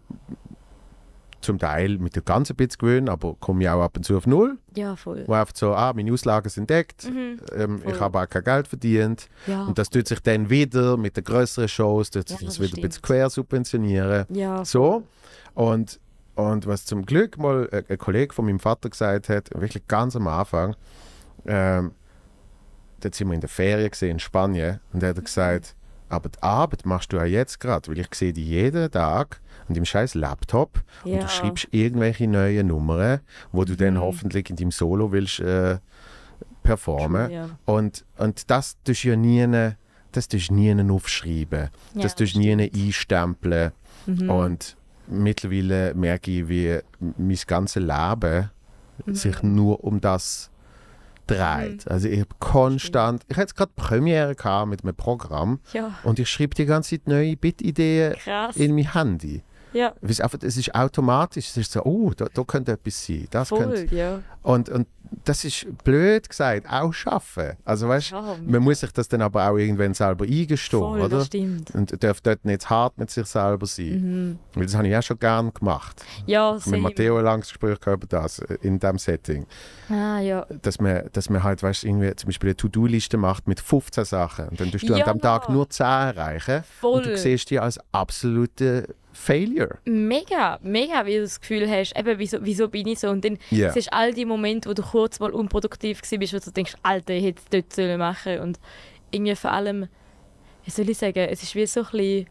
zum Teil mit dem ganzen bisschen gewöhnen, aber komme ich auch ab und zu auf Null, Ja, voll. wo einfach so, ah, meine Auslagen sind deckt, Mhm. ähm, Voll. ich habe auch kein Geld verdient. Ja, Und das tut sich dann wieder mit den grösseren Shows, tut sich Ja, das das wieder ein bisschen stimmt. quer subventionieren. ja, So. Und, und was zum Glück mal ein, ein Kollege von meinem Vater gesagt hat, wirklich ganz am Anfang, ähm, dort sind wir in der Ferien gesehen in Spanien und er hat gesagt, aber die Arbeit machst du ja jetzt gerade, weil ich sehe dich jeden Tag an deinem scheiß Laptop und Ja. du schreibst irgendwelche neuen Nummern, wo du dann Mhm. hoffentlich in deinem Solo willst äh, performen. True, ja. Und, und das tust du ja nie, das tust du nie aufschreiben, Ja, das tust du nie einstempeln. Mhm. Und mittlerweile merke ich, wie mein ganzes Leben Mhm. sich nur um das dreht. Also ich habe konstant, ich hatte jetzt gerade Premiere gehabt mit einem Programm Ja, und ich schreibe die ganze Zeit neue Bit-Ideen krass. in mein Handy. Ja, Weil Es, einfach, es ist automatisch, es ist so, oh, da, da könnte etwas sein. Das voll, könnte, ja. und, und das ist blöd gesagt, auch schaffen. Also weißt, Ja, man muss sich das dann aber auch irgendwann selber eingestehen, voll, oder? das stimmt. Und darf dort nicht zu hart mit sich selber sein. Mhm. Weil das habe ich auch schon gern gemacht. Ja, Mit same. Matteo ein langes Gespräch gehabt über das, äh, in diesem Setting. Ah, ja. Dass man, dass man halt, weißt, irgendwie zum Beispiel eine To-Do-Liste macht mit fünfzehn Sachen. Und dann tust du Ja. an diesem Tag nur zehn erreichen. Voll. Und du siehst dich als absolute Failure. Mega, mega, wie du das Gefühl hast, eben, wieso, wieso bin ich so? Und dann Ja. siehst du all die Momente, wo du kurz mal unproduktiv warst, wo du denkst, Alter, ich hätte es dort sollen machen. Und irgendwie vor allem, wie soll ich sagen, es ist wie so ein bisschen,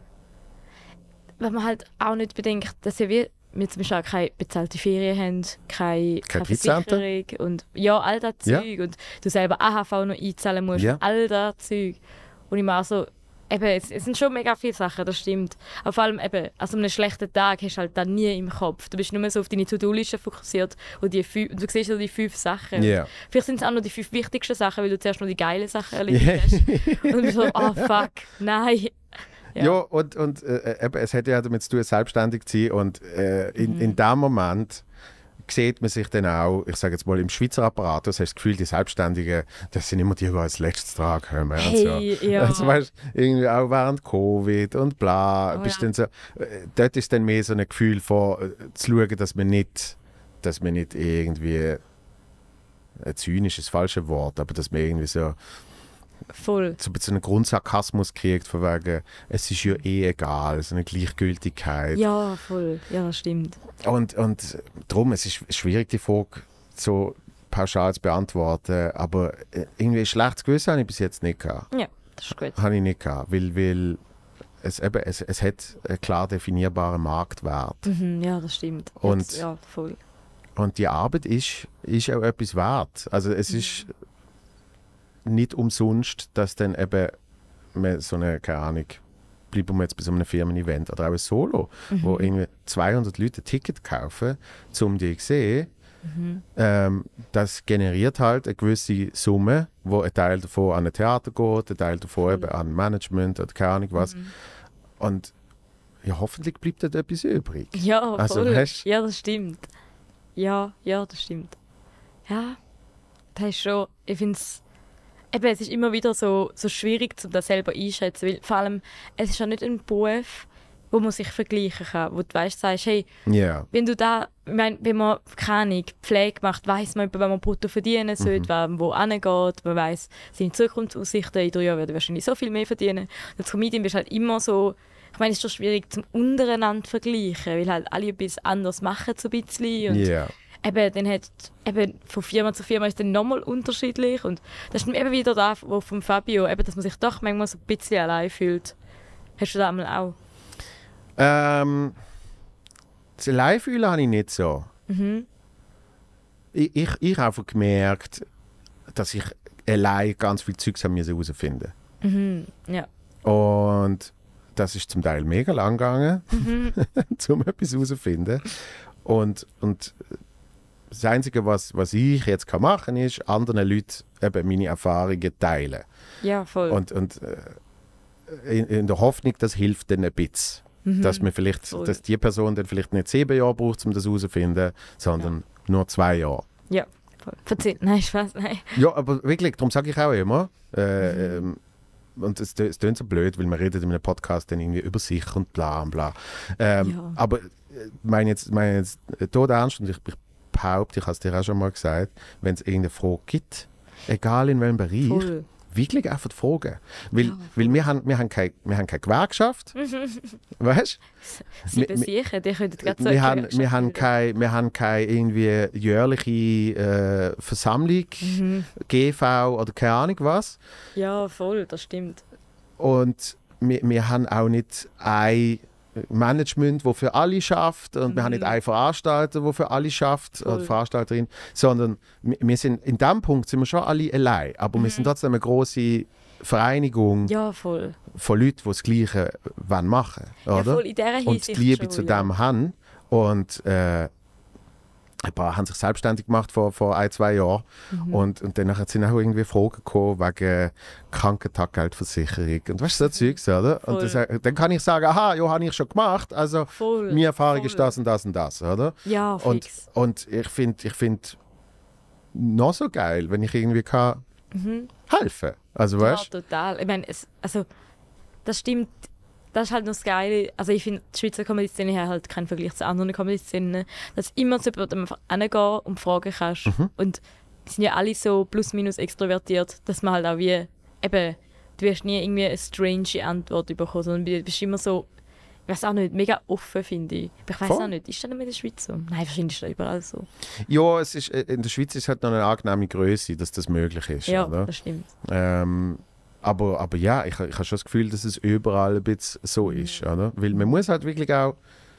wenn man halt auch nicht bedenkt, dass ja wir, wir zum Beispiel auch keine bezahlte Ferien haben, keine, keine dreizehnte Versicherung und ja, all das Ja. Zeug. Und du selber A H V noch einzahlen musst, Ja. all das Zeug. Und ich mache so, eben, es, es sind schon mega viele Sachen, das stimmt. Aber vor allem eben, an so einem schlechten Tag hast du halt dann nie im Kopf. Du bist nur so auf deine To-Do-Liste fokussiert und die fünf, du siehst so die fünf Sachen. Ja. Vielleicht sind es auch noch die fünf wichtigsten Sachen, weil du zuerst noch die geilen Sachen erledigt hast. Und du bist so, oh fuck, nein. Ja, Ja. und, und äh, eben, es hat ja damit zu tun, selbstständig zu sein. Und äh, in, Mhm. in dem Moment sieht man sich dann auch, ich sage jetzt mal, im Schweizer Apparat, du hast das Gefühl, die Selbstständigen, das sind immer die, die als letztes dran kommen. Und Hey, so. ja. Also weißt, irgendwie auch während Covid und bla, Oh, bist ja. dann so, äh, dort ist dann mehr so ein Gefühl von, äh, zu schauen, dass man nicht, dass man nicht irgendwie, äh, zynisch ist das falsche Wort, aber dass man irgendwie so, Voll. so ein bisschen einen Grundsarkasmus kriegt, von wegen, es ist ja eh egal, so eine Gleichgültigkeit. Ja, voll. Ja, das stimmt. Und, und darum, es ist schwierig, die Frage so pauschal zu beantworten, aber äh, irgendwie ein schlechtes Gewissen habe ich bis jetzt nicht gehabt. Ja, das ist gut. Habe ich nicht gehabt, weil, weil es, eben, es, es hat einen klar definierbaren Marktwert. Mhm, ja, das stimmt. Und- Jetzt, ja, voll. Und die Arbeit ist, ist auch etwas wert. Also es ist nicht umsonst, dass dann eben man so eine, keine Ahnung, bleiben wir jetzt bei so einem Firmen-Event oder auch ein Solo, wo irgendwie zweihundert Leute ein Ticket kaufen, um die zu sehen. Ähm, das generiert halt eine gewisse Summe, wo ein Teil davon an ein Theater geht, ein Teil davon eben an Management oder keine Ahnung was. Und ja, hoffentlich bleibt dort etwas übrig. Ja, voll. Also, weißt- ja, das stimmt. Ja, ja, das stimmt. Ja, das ist schon, ich finde es, eben, es ist immer wieder so, so schwierig, um das selber einschätzen, weil vor allem, es ist ja nicht ein Beruf, wo man sich vergleichen kann, wo du weißt, sagst, hey, Ja, wenn du da, ich meine, wenn man, keine Ahnung, Pflege macht, weiss man, wenn man brutto verdienen sollte, Mhm. wer wo hingeht, man weiss, seine Zukunftsaussichten, in drei Jahren wird er wahrscheinlich so viel mehr verdienen. Und als Comedian bist du halt immer so, ich meine, es ist schon schwierig zum untereinander zu vergleichen, weil halt alle etwas anderes machen, so ein bisschen. Und ja. eben, dann hat, eben von Firma zu Firma ist dann nochmal unterschiedlich. Und das ist dann eben wieder da, wo von Fabio, eben, dass man sich doch manchmal so ein bisschen allein fühlt. Hast du das einmal auch? Ähm, das Alleinfühlen habe ich nicht so. Mhm. Ich, ich, ich habe einfach gemerkt, dass ich allein ganz viel Zeugs herausfinden musste. Mhm. Ja. Und das ist zum Teil mega lang gegangen, Mhm. um etwas herauszufinden. Und, und das Einzige, was, was ich jetzt kann machen kann, ist, anderen Leuten eben meine Erfahrungen teilen. Ja, voll. Und, und äh, in, in der Hoffnung, das hilft dann ein bisschen. Mhm. Dass, man vielleicht, Voll. dass die Person dann vielleicht nicht sieben Jahre braucht, um das herauszufinden, sondern nur zwei Jahre. Ja, voll. Verzeih, nein, Spaß, nein. Ja, aber wirklich, darum sage ich auch immer, äh, ähm, und es, es klingt so blöd, weil man redet in einem Podcast dann irgendwie über sich und bla und bla. Ähm, Ja. Aber ich meine jetzt, meine jetzt tot ernst und ich, ich behaupte, ich habe es dir auch schon mal gesagt, wenn es irgendeine Frage gibt, egal in welchem Bereich, Voll. wirklich einfach fragen. Weil, Ja, weil wir, haben, wir, haben keine, wir haben keine Gewerkschaft, weißt Sie Wir- wir- besichern, die könnten gerade so wir, eine haben, wir, Gewerkschaft haben bilden. keine, wir haben keine irgendwie jährliche äh, Versammlung, Mhm. G V oder keine Ahnung was. Ja, voll, das stimmt. Und wir, wir haben auch nicht ein Management, das für alle schafft. Und wir haben nicht Mhm. einen Veranstalter, der für alle schafft, oder Voll. Veranstalterin, sondern wir, wir sind, in diesem Punkt sind wir schon alle allein. Aber wir sind trotzdem eine grosse Vereinigung Mhm. Ja, voll. von Leuten, die das Gleiche wollen machen Ja, oder? voll, in dieser Und die Hinsicht Liebe schon, zu ja. dem haben. Und äh, ein paar haben sich selbstständig gemacht vor, vor ein, zwei Jahren. Mhm. Und, und dann sind auch irgendwie Fragen gekommen wegen Krankentaggeldversicherung. Und weißt du, so Zeugs, oder? Und das, Voll. dann kann ich sagen, aha, ja, habe ich schon gemacht. Also Voll. meine Erfahrung voll. ist das und das und das, oder? Ja, Und, fix. und ich finde ich find noch so geil, wenn ich irgendwie kann Mhm. helfen. Also Ja, weißt total. Ich meine, es, also, das stimmt. Das ist halt noch das Geile. Also ich finde, die Schweizer Comedy-Szene hat halt keinen Vergleich zu anderen Comedy-Szenen. Dass du immer zu jemandem einfach hingehen und fragen kannst. Mhm. Und wir sind ja alle so plus minus extrovertiert, dass man halt auch wie, eben, du wirst nie irgendwie eine strange Antwort bekommen, sondern du bist immer so, ich weiß auch nicht, mega offen, finde ich. Aber ich weiß Voll. auch nicht, ist das nicht in der Schweiz so? Nein, wahrscheinlich ist das überall so. Ja, es ist, äh, in der Schweiz ist es halt noch eine angenehme Größe, dass das möglich ist. Ja, oder? das stimmt. Ähm, aber, aber ja, ich, ich habe schon das Gefühl, dass es überall ein bisschen so ist. Oder? Weil man muss halt wirklich auch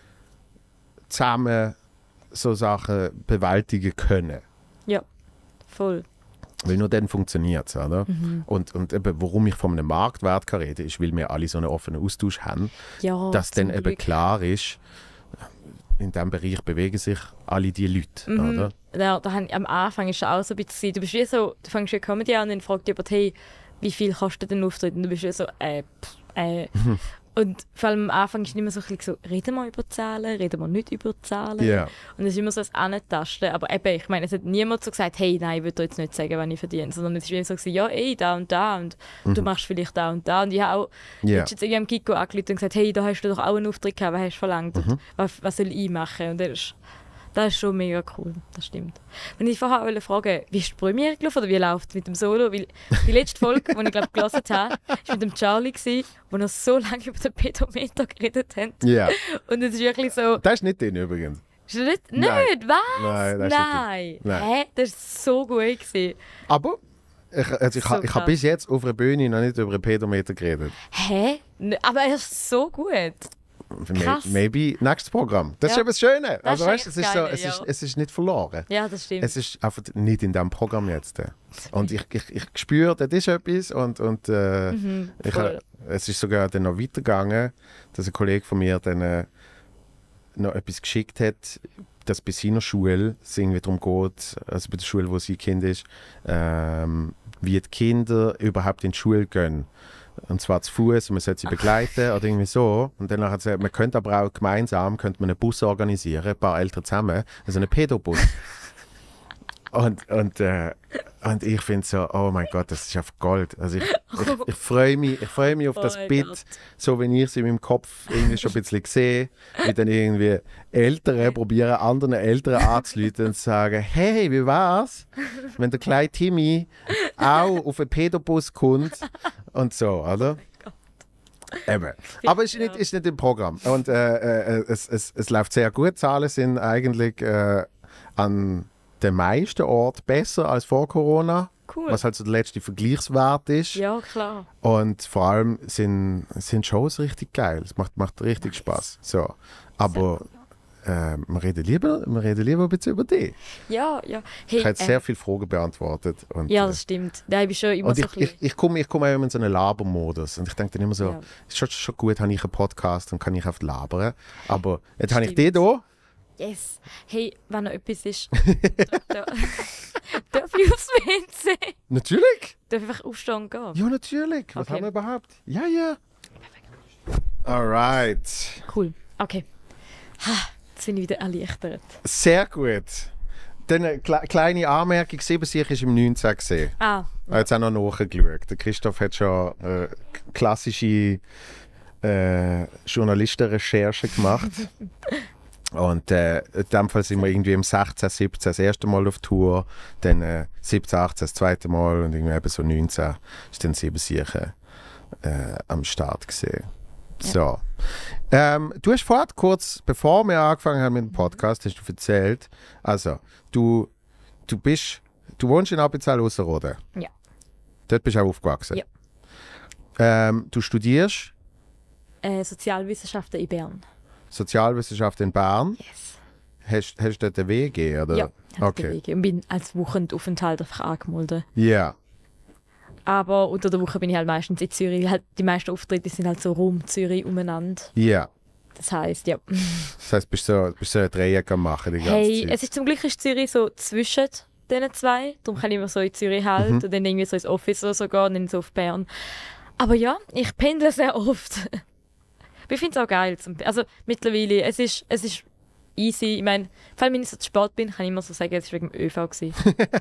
zusammen so Sachen bewältigen können. Ja, voll. Weil nur dann funktioniert es. Mhm. Und, und eben, warum ich von einem Marktwert kann reden, ist, weil wir alle so einen offenen Austausch haben, Ja, dass dann zum eben Glück. klar ist, in diesem Bereich bewegen sich alle die Leute. Mhm. Oder? Ja, da haben, am Anfang ist es auch so ein bisschen, du bist wie so, du fängst wie Comedy an und dann fragt jemand, hey, wie viel kostet denn Auftritt? Und du bist wie so, äh, pff, äh. Und vor allem am Anfang ist es immer so ein bisschen so, reden wir über Zahlen, reden wir nicht über Zahlen. Ja. Und es ist immer so ein Antasten. Aber eben, ich meine, es hat niemand so gesagt, hey, nein, ich will dir jetzt nicht sagen, wann ich verdiene. Sondern es ist wie so, gewesen, ja, ey, da und da und du machst vielleicht da und da. Und ich habe auch Ja. jetzt irgendwie am Kiko angerufen und gesagt, hey, da hast du doch auch einen Auftritt gehabt, was hast du verlangt? Mhm. Und was, was soll ich machen? Und das ist, das ist schon mega cool, das stimmt. Wenn ich vorher wollte fragen, wie ist die Premiere gelaufen oder wie läuft es mit dem Solo? Weil die letzte Folge, die ich glaube gelesen habe, war mit dem Charlie, gewesen, wo wir so lange über den Pedometer geredet haben. Ja. Und es ist wirklich so, Das ist nicht den übrigens. ist das nicht? Nein. Nicht, was? Nein, das ist Nein. nicht Nein. Hä? Das war so gut. Gewesen. Aber ich, also ich, So ha- ich habe krass. bis jetzt auf einer Bühne noch nicht über einen Pedometer geredet. Hä? N- Aber er ist so gut. Krass. May- Maybe nächstes Programm. Das Ja. ist eben das Schöne. Das Also, ist weißt, es, echt ist so, geil, es, ist, ja. es ist nicht verloren. Ja, das stimmt. Es ist einfach nicht in diesem Programm jetzt. Und ich, ich, ich spüre, das ist etwas. Und, und äh, Mhm, ich, voll. ha- es ist sogar dann noch weitergegangen, dass ein Kollege von mir dann äh, noch etwas geschickt hat, dass bei seiner Schule es irgendwie darum geht, also bei der Schule, wo sein Kind ist, ähm, wie die Kinder überhaupt in die Schule gehen. Und zwar zu Fuß und man sollte sie begleiten oder irgendwie so. Und dann hat er gesagt, man könnte aber auch gemeinsam könnte man einen Bus organisieren, ein paar Eltern zusammen, also einen Pädobus. und, und, äh, und ich finde so, oh mein Gott, das ist auf Gold. Also ich, ich, ich freue mich, ich freu mich auf Oh das mein Bit, Gott. so wie ich es in meinem Kopf irgendwie schon ein bisschen sehe, wie dann irgendwie Eltern probieren, anderen Eltern anzuleiten und zu sagen, hey, wie war's, wenn der kleine Timmy auch auf einen Pädobus kommt und so, oder? Eben. Aber es ist nicht, ist nicht im Programm. Und äh, äh, es, es, es läuft sehr gut. Zahlen sind eigentlich äh, an den meisten Orten besser als vor Corona, Cool. was halt so der letzte Vergleichswert ist. Ja, klar. Und vor allem sind, sind Shows richtig geil. Es macht, macht richtig Spaß. So. Aber äh, wir, reden lieber, wir reden lieber ein bisschen über dich. Ja, ja. Hey, Ich habe jetzt äh, sehr viele Fragen beantwortet. Und, ja, äh, das stimmt. Da bin schon immer und so ich, ein bisschen... ich, ich komme ich komm auch immer in so einen Labermodus. Und ich denke dann immer so, Ja. ist schon, schon gut, habe ich einen Podcast und kann ich auf labern. Aber jetzt habe ich Stimmt. den hier. Yes. Hey, wenn noch etwas ist, da, darf ich aufs W C? Natürlich. Darf ich einfach aufstehen und gehen? Ja, natürlich. Was Okay. haben wir überhaupt? Ja, ja. Alright. Cool. Okay. Ha, jetzt bin ich wieder erleichtert. Sehr gut. Dann eine kle kleine Anmerkung. Siebensicher ist im neunzehn gesehen. Ah, Ich habe jetzt auch noch nachgeschaut. Der Christoph hat schon äh, klassische äh, Journalistenrecherche gemacht. Und äh, in dem Fall sind wir irgendwie im sechzehn, siebzehn das erste Mal auf Tour, dann äh, siebzehn, achtzehn das zweite Mal und irgendwie eben so neunzehn ist dann sieben sicher äh, am Start gesehen. Ja. So. Ähm, du hast vorhin kurz, bevor wir angefangen haben mit dem Podcast, hast du erzählt, also du, du bist, du wohnst in Appenzell Ausserrhoden. Ja. Dort bist du auch aufgewachsen. Ja. Ähm, du studierst Äh, Sozialwissenschaften in Bern. Sozialwissenschaft in Bern. Yes. Hast, hast du dort eine W G? Oder? Ja, Okay. okay. Und bin als Wochenaufenthalt einfach angemeldet. Ja. Aber unter der Woche bin ich halt meistens in Zürich. Halt, die meisten Auftritte sind halt so rum Zürich umeinander. Ja. Das heisst, ja. Das heisst, bist du so, bist so ein Dreieck am machen die ganze Hey, Zeit. es ist zum Glück ist Zürich so zwischen diesen zwei. Darum kann ich immer so in Zürich halt Mhm. und dann irgendwie so ins Office oder so gehen und dann so auf Bern. Aber ja, ich pendle sehr oft. Aber ich finde es auch geil. Zum, also mittlerweile, es ist, es ist easy. Ich meine, vor allem wenn ich so zu spät bin, kann ich immer so sagen, es war wegen dem ÖV. Gewesen.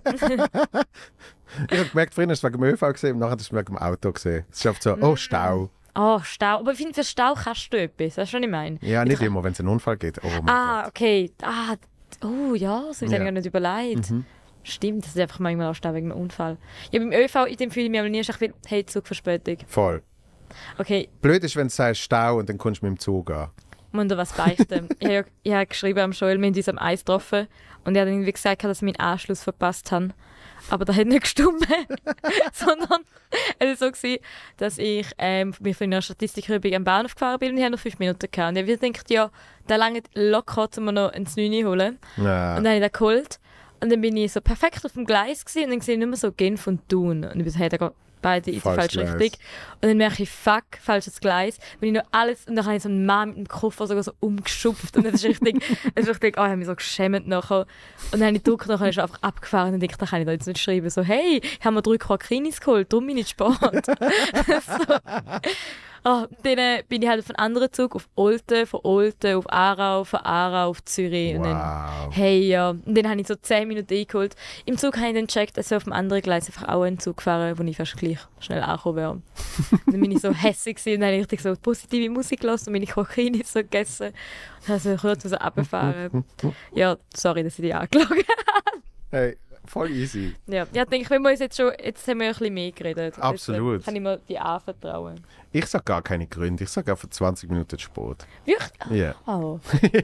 Ich habe gemerkt, vorhin hast du es wegen dem ÖV gesehen und nachher hast du es wegen dem Auto gesehen. Es ist oft so, oh, Stau. Oh, Stau. Aber ich finde, für Stau kannst du etwas. Weißt du, was ich meine? Ja, nicht immer, wenn es einen Unfall gibt. Oh mein Ah, Gott. okay. Ah, oh ja, so habe ich Ja. ja. gar nicht überlegt. Mhm. Stimmt, das ist einfach manchmal auch Stau wegen einem Unfall. Ja, beim ÖV, in dem fühle ich mich aber nie, ich will, hey, Zugverspätung. Voll. Okay, Blöd ist, wenn du sagst Stau und dann kommst du mit dem Zug an. muss dir was beichten. ich habe ich hab geschrieben am Joel, wir haben uns am Eis getroffen und er hat irgendwie gesagt, dass ich meinen Anschluss verpasst habe. Aber das hat nicht gestimmt, sondern es war so, gewesen, dass ich ähm, mich von einer Statistikübung am Bahnhof gefahren bin und ich habe noch fünf Minuten gehabt. Und ich habe gedacht, ja, da lange locker, um mir noch ein neun holen. Ja. Und dann habe ich den geholt und dann bin ich so perfekt auf dem Gleis gewesen, und dann sehe ich nicht mehr so Genf und Thun. Und ich bin so, hey, da geht beide in die Falsches falsche Gleis. Richtung. Und dann merke ich, fuck, falsches Gleis. Bin ich noch alles, und dann habe ich so einen Mann mit dem Koffer sogar so umgeschupft. Und das ist richtig, das ist richtig, oh, ich habe mich so geschämt nachher. Und dann habe ich gedruckt, dann habe ich einfach abgefahren und dachte, da kann ich da jetzt nicht schreiben. So, hey, ich habe mir drei Quacrinis geholt, darum bin ich nicht spät. so. Oh, dann äh, bin ich halt auf einen anderen Zug, auf Olten, von Olten auf Aarau, von Aarau auf Zürich. Und dann, Wow. hey, ja. Und dann habe ich so zehn Minuten eingeholt. Im Zug habe ich dann gecheckt, dass ich auf dem anderen Gleis einfach auch einen Zug fahren, wo ich fast gleich schnell angekommen wäre. Und dann bin ich so hässig gewesen und dann habe ich richtig so positive Musik gelassen und meine Kochini so gegessen. Und dann so kurz so runterfahren. Ja, sorry, dass ich dich angelogen habe. Hey, voll easy. Ja, ich denke, wenn wir uns jetzt schon, jetzt haben wir ein bisschen mehr geredet. Absolut. Jetzt kann ich mir die anvertrauen. Ich sage gar keine Gründe. Ich sage einfach zwanzig Minuten spät. Wirklich? Ja. Oh.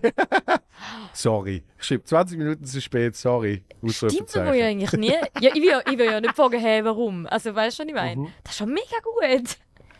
Sorry. Ich schreibe zwanzig Minuten zu spät, sorry. Stimmt aber ja eigentlich nie. Ja, ich will ja, ich will ja nicht fragen, hey, warum. Also, weißt du, was ich meine? Mhm. Das ist schon mega gut.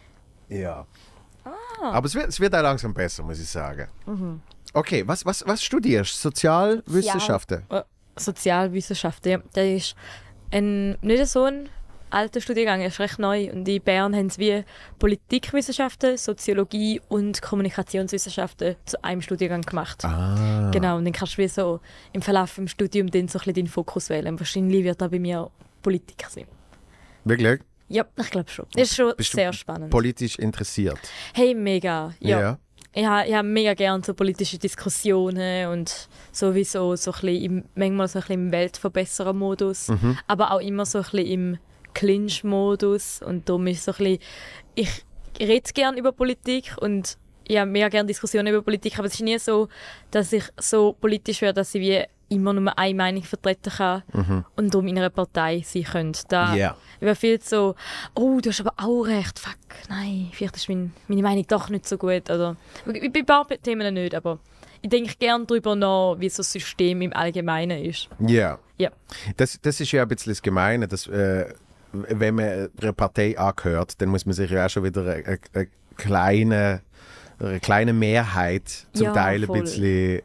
Ja. Ah. Aber es wird, es wird auch langsam besser, muss ich sagen. Mhm. Okay, was, was, was studierst du? Sozialwissenschaften? Äh, Sozialwissenschaften, ja. Das ist ein, nicht so ein alter Studiengang, er ist recht neu. Und in Bern haben sie wie Politikwissenschaften, Soziologie und Kommunikationswissenschaften zu einem Studiengang gemacht. Ah. Genau, und dann kannst du wie so im Verlauf des Studiums dann so ein bisschen deinen Fokus wählen. Wahrscheinlich wird da bei mir Politik sein. Wirklich? Ja, ich glaube schon. Das ist schon Bist du sehr spannend. Politisch interessiert? Hey, mega. Ja. Ja. Ich habe ich ha mega gerne so politische Diskussionen und sowieso so ein bisschen im, manchmal so ein bisschen im Weltverbesserer-Modus, Mhm. aber auch immer so ein bisschen im Clinch-Modus. Und darum ist so ein bisschen, ich rede gerne über Politik und ich habe mega gerne Diskussionen über Politik, aber es ist nie so, dass ich so politisch werde, dass ich wie immer nur eine Meinung vertreten kann Mhm. und darum in einer Partei sein könnte. Da Ja. über viel so, oh, du hast aber auch recht, fuck, nein, vielleicht ist mein, meine Meinung doch nicht so gut. Oder, bei ein paar Themen nicht, aber ich denke gerne darüber nach, wie so ein System im Allgemeinen ist. Ja. Ja. Das, das ist ja ein bisschen das Gemeine, dass äh, wenn man einer Partei angehört, dann muss man sich ja auch schon wieder eine, eine, eine, kleine, eine kleine Mehrheit zum Ja, Teil ein voll. bisschen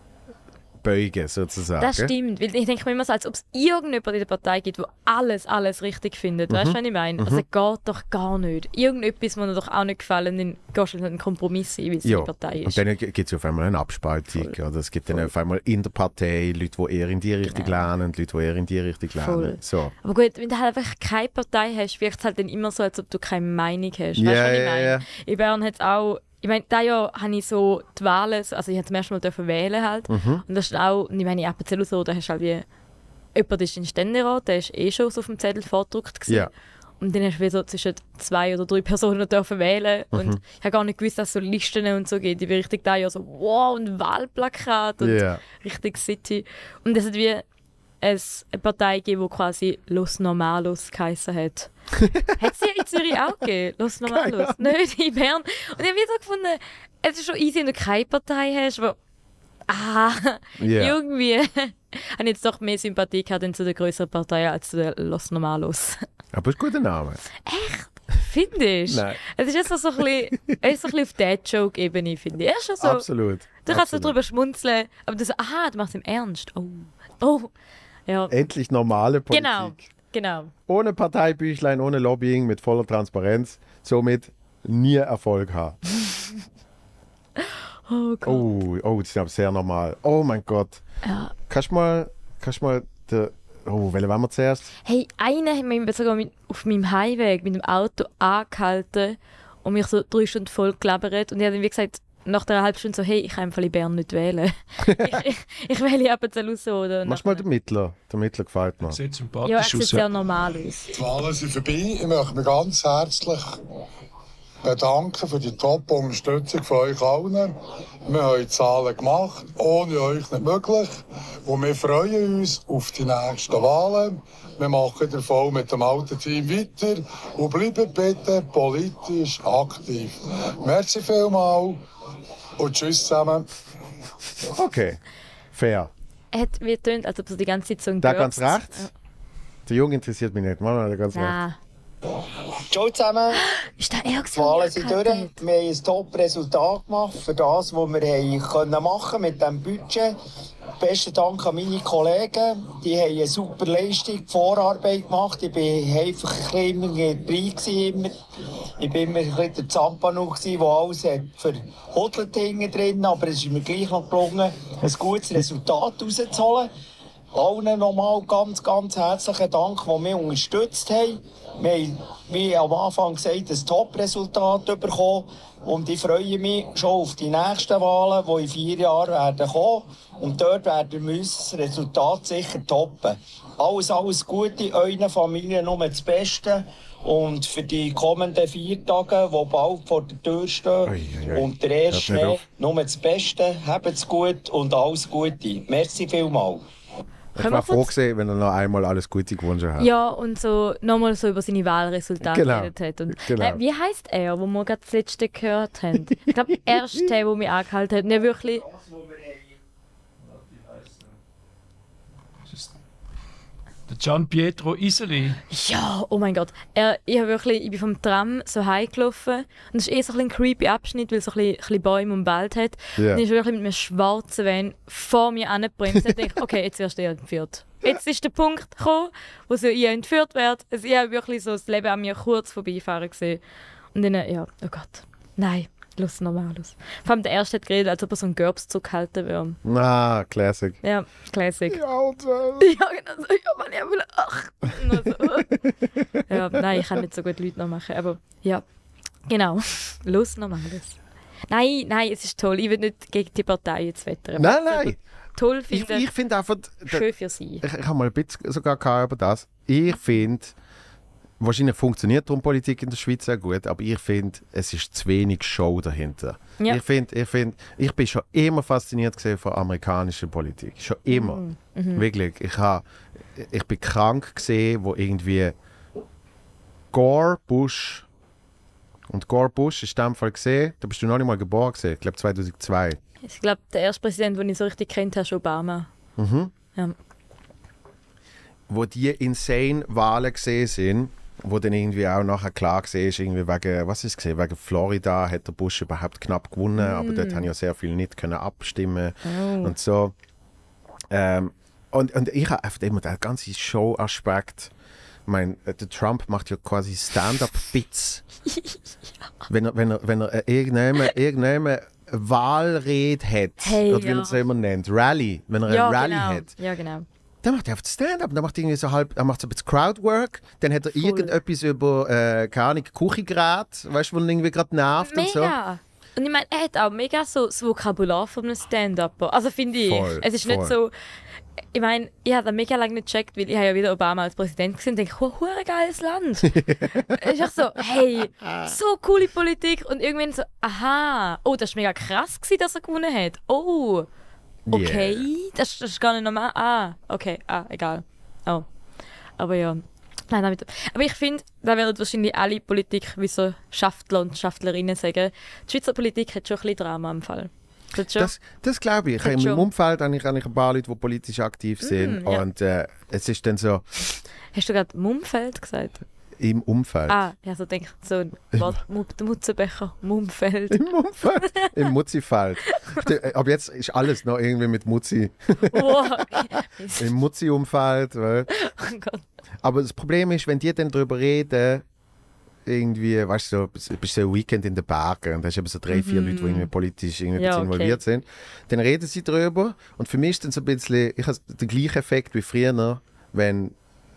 beugen, sozusagen. Das stimmt, weil ich denke mir immer so, als ob es irgendjemand in der Partei gibt, der alles, alles richtig findet. Weißt du, was ich meine? Also geht doch gar nicht. Irgendetwas, was mir doch auch nicht gefallen, dann gehst du einen Kompromiss ein, weil es Ja, eine Partei ist. und dann gibt es auf einmal eine Abspaltung. Voll. Oder es gibt dann Voll. auf einmal in der Partei Leute, die eher in die Richtung Genau. lernen und Leute, die eher in die Richtung lernen. Voll. So. Aber gut, wenn du halt einfach keine Partei hast, wirkt es halt dann immer so, als ob du keine Meinung hast. Weißt du, Ja, was ich ja, meine? ja. In Bern hat es auch, ich meine, dieses Jahr habe ich so die Wahlen, also ich habe zum ersten Mal dürfen wählen halt. Mhm. Und das ist auch, und ich meine, in Appenzell so, da hast du halt wie jemand ist in den Ständerat, der ist eh schon so auf dem Zettel vorgedruckt gewesen. Ja. Und dann hast du wieder zwischen zwei oder drei Personen dürfen wählen. Mhm. Und ich habe gar nicht gewusst, dass es so Listen und so gibt. Ich bin richtig da ja so, wow, und Wahlplakat und Ja. richtig City. Und es hat wie eine Partei gegeben, die quasi Los Normalos geheissen hat. Hat es in Zürich auch gegeben? Los Normalos? Nicht in Bern. Und ich habe wieder gefunden, es ist schon easy, wenn du keine Partei hast, aber ah, Ja. irgendwie habe ich jetzt doch mehr Sympathie gehabt zu der größeren Partei als zu den Los Normalos. Aber es ist ein guter Name. Findest du? Nein. Es ist jetzt so ein bisschen, es ist so ein bisschen auf Dad-Joke-Ebene, finde ich. Er ist schon so, Absolut. du kannst so Absolut. drüber schmunzeln, aber du so, aha, du machst es im Ernst. Oh, oh. Ja, Endlich normale Politik. genau, genau. Ohne Parteibüchlein, ohne Lobbying, mit voller Transparenz. Somit nie Erfolg haben. Oh Gott. Oh, oh, das ist aber sehr normal. Oh mein Gott. Ja. Kannst du mal, kannst du mal den, oh, welchen wollen wir zuerst? Hey, einer hat mich sogar mit, auf meinem Heimweg mit dem Auto angehalten und mich so drei Stunden voll gelabert. Und ich habe dann wie gesagt, nach einer halben Stunde so, hey, ich kann einfach in Bern nicht wählen. ich, ich, ich wähle eben zu raus. Oder Mach mal den Mittler. Der Mittler gefällt mir. Sieht Ja, sympathisch es sieht aus. sehr Ja. normal aus. Die Wahlen sind vorbei. Ich möchte mich ganz herzlich bedanken für die Top-Unterstützung von euch allen. Wir haben die Zahlen gemacht, ohne euch nicht möglich. Und wir freuen uns auf die nächsten Wahlen. Wir machen den Fall mit dem alten Team weiter und bleiben bitte politisch aktiv. Merci vielmals und tschüss zusammen. Okay. Fair. Er hat wie getönt, als ob so die ganze Zeit so ein Da Burst- ganz rechts? Der Junge interessiert mich nicht. Mach mal da ganz rechts. Ja. Ciao zusammen, Ist da er die Wahlen sind durch. Wir haben ein Top-Resultat gemacht für das, was wir haben können machen mit diesem Budget. Besten Dank an meine Kollegen. Die haben eine super Leistung, Vorarbeit gemacht. Ich war einfach ein bisschen drin. Immer. Ich war immer ein bisschen der Zampano, der alles hat verhudelt hinten drin. Aber es ist mir gleich noch gelungen, ein gutes Resultat rauszuholen. Allen nochmal ganz, ganz herzlichen Dank, die mich unterstützt haben. Wir haben, wie am Anfang gesagt, ein Top-Resultat bekommen. Und ich freue mich schon auf die nächsten Wahlen, die in vier Jahren werden kommen. Und dort werden wir das Resultat sicher toppen. Alles, alles Gute, euren Familien nur das Beste. Und für die kommenden vier Tage, die bald vor der Tür stehen, Ui, ui, ui. und der erste Hört nicht Schnee, auf. nur das Beste. Habt's gut und alles Gute. Merci vielmals. Ich Können war wir froh kurz- gewesen, wenn er noch einmal alles Gute gewünscht hat. Ja, und so nochmal so über seine Wahlresultate Genau. geredet hat. Und, Genau. äh, wie heisst er, wo wir gerade das letzte gehört haben? Ich glaube, er ist der, der mich angehalten hat. Und er wirklich, Der Gian Pietro Iseli. ja, oh mein Gott. Er, ich, hab wirklich, ich bin vom Tram so heimgelaufen. Und es ist eh so ein, bisschen ein creepy Abschnitt, weil es so ein bisschen, ein bisschen Bäume und Wald hat. Ja. Und ich ist wirklich mit einem schwarzen Van vor mir angebremst. Und ich dachte, okay, jetzt wirst du ja entführt. Jetzt ist der Punkt gekommen, wo so ich entführt werde. Also ich habe wirklich so das Leben an mir kurz vorbeifahren gesehen. Und dann, ja, oh Gott. Nein, los normal los. Vor allem der Erste hat geredet, als ob er so einen Gerbszug halten würde. Ah, Classic. Ja, Classic. Ja, Alter. Ja, genau so. Ja, Mann, ich will ach. Nur so. Ja, nein, ich kann nicht so gut Leute noch machen. Aber ja, genau. Los normales. Nein, nein, es ist toll. Ich will nicht gegen die Partei jetzt wettern. Nein, nein. Toll Ich, finde ich finde einfach, schön für sie. ich, ich habe mal ein bisschen sogar gehabt über das. Ich finde, wahrscheinlich funktioniert darum Politik in der Schweiz sehr gut, aber ich finde, es ist zu wenig Show dahinter. Ja. Ich finde, ich finde, ich bin schon immer fasziniert gewesen von amerikanischer Politik. Schon immer. Mhm. Wirklich. Ich, habe, ich bin krank gesehen, wo irgendwie Gore, Bush und Gore Bush ist in dem Fall gesehen, da bist du noch nicht mal geboren gesehen, ich glaube zweitausendzwei. Ich glaube, der erste Präsident, den ich so richtig kennt habe, ist Obama. Mhm. Ja. Wo die insane Wahlen gesehen sind, wo dann irgendwie auch nachher klar gesehen ist, irgendwie wegen, was ist gesehen, wegen Florida hat der Bush überhaupt knapp gewonnen, aber dort haben ja sehr viele nicht können abstimmen Oh. und so. Ähm, und, und ich habe einfach immer den ganzen Show-Aspekt. Ich meine, der Trump macht ja quasi Stand-up-Bits. Wenn er, wenn er, wenn er äh, irgendjemand, irgendjemand eine Wahlrede hat, Hey, oder wie man ja. es immer nennt, Rally, wenn er Ja, eine Rally genau. hat, Ja, genau. dann macht er einfach Stand-up, dann macht er irgendwie so halb, er macht so ein bisschen Crowdwork, dann hat er Voll. irgendetwas über, äh, keine Ahnung, Küchengerät, weißt du, wo ihn irgendwie gerade nervt und so. Mega! Und ich meine, er hat auch mega so das Vokabular von einem Stand-Upper. Also finde ich, Voll, es ist voll. nicht so... Ich meine, ich habe das mega lange nicht gecheckt, weil ich habe ja wieder Obama als Präsident gesehen und denke, oh, hure geiles Land. Es ist auch so, hey, so coole Politik. Und irgendwann so, aha, oh, das war mega krass, gewesen, dass er gewonnen hat. Oh, okay, Yeah. das, das ist gar nicht normal. Ah, okay, ah, egal. Oh, aber ja. Nein, damit. Aber ich finde, da werden wahrscheinlich alle Politikwissenschaftler und Schaftlerinnen sagen, die Schweizer Politik hat schon ein bisschen Drama im Fall. Das schon. Das, das glaube ich. Das In meinem schon. Umfeld habe ich, habe ich ein paar Leute, die politisch aktiv sind. Mm, ja. Und äh, es ist dann so, Hast du gerade Mumfeld gesagt? im Umfeld. Ah, ja, so denke ich, so ein Wort, Mu- der Mutzenbecher, Mumfeld. Im Umfeld? Im Muzzi-Feld. St- Ab jetzt ist alles noch irgendwie mit Muzzi. Wow. Im Muzzi-Umfeld. weil- Oh Gott. Aber das Problem ist, wenn die dann darüber reden, irgendwie, weißt du, so, bist so ein Weekend in den Bergen und hast eben so drei, vier Leute, die irgendwie politisch irgendwie Ja, okay. involviert sind, dann reden sie darüber und für mich ist dann so ein bisschen, ich habe den gleichen Effekt wie früher, wenn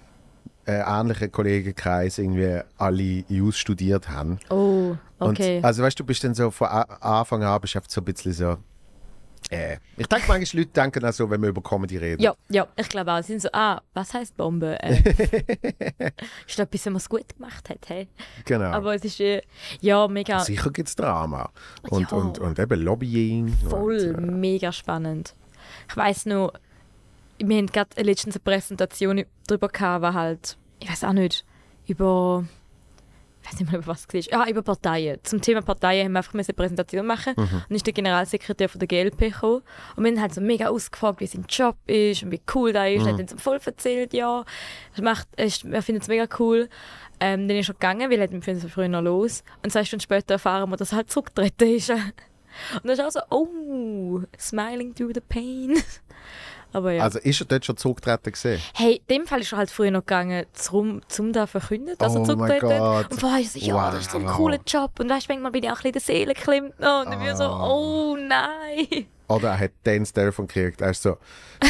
äh, ähnliche Kollegenkreis irgendwie alle Jus studiert haben. Oh, okay. Und, also weißt du, du bist dann so von A- Anfang an bist du einfach so ein bisschen so, äh. Ich denke manchmal, Leute denken auch so, wenn wir über Comedy reden. Ja, ja, ich glaube auch. Sie sind so, ah, was heisst Bombe? Äh, ist das etwas, wenn man es gut gemacht hat? Hey? Genau. Aber es ist, äh, ja, mega, Sicher gibt es Drama. Und, Ja. und, und eben Lobbying. voll, Und, äh, mega spannend. Ich weiss noch, wir hatten gerade letztens eine Präsentation darüber gehabt, wo halt, ich weiß auch nicht, über, ich weiß nicht mehr, über was es war. Ah, über Parteien. Zum Thema Parteien haben wir einfach eine Präsentation machen. Mhm. Und dann ist der Generalsekretär von der G L P gekommen. Und wir haben halt so mega ausgefragt, wie sein Job ist und wie cool der ist. Mhm. Er hat uns voll erzählt, ja, er, macht, er, ist, er findet es mega cool. Ähm, dann ist er gegangen, weil er hat so früher noch los. Und zwei Stunden später erfahren wir, dass er halt zurückgetreten ist. Und dann ist auch so, oh, smiling through the pain. Aber ja. Also ist er dort schon zurückgetreten gesehen? Hey, in dem Fall ist er halt früher noch gegangen, zum, zum da verkünden, dass Oh er zurückgetreten mein hat. Gott. Und vorher ist so, ja, das ist so ein Wow. cooler Job. Und weißt du, manchmal bin ich auch ein bisschen in der Seele geklemmt. Oh, und dann bin ich so, Ah. oh nein. Oder er hat dann das Telefon gekriegt. Er ist so.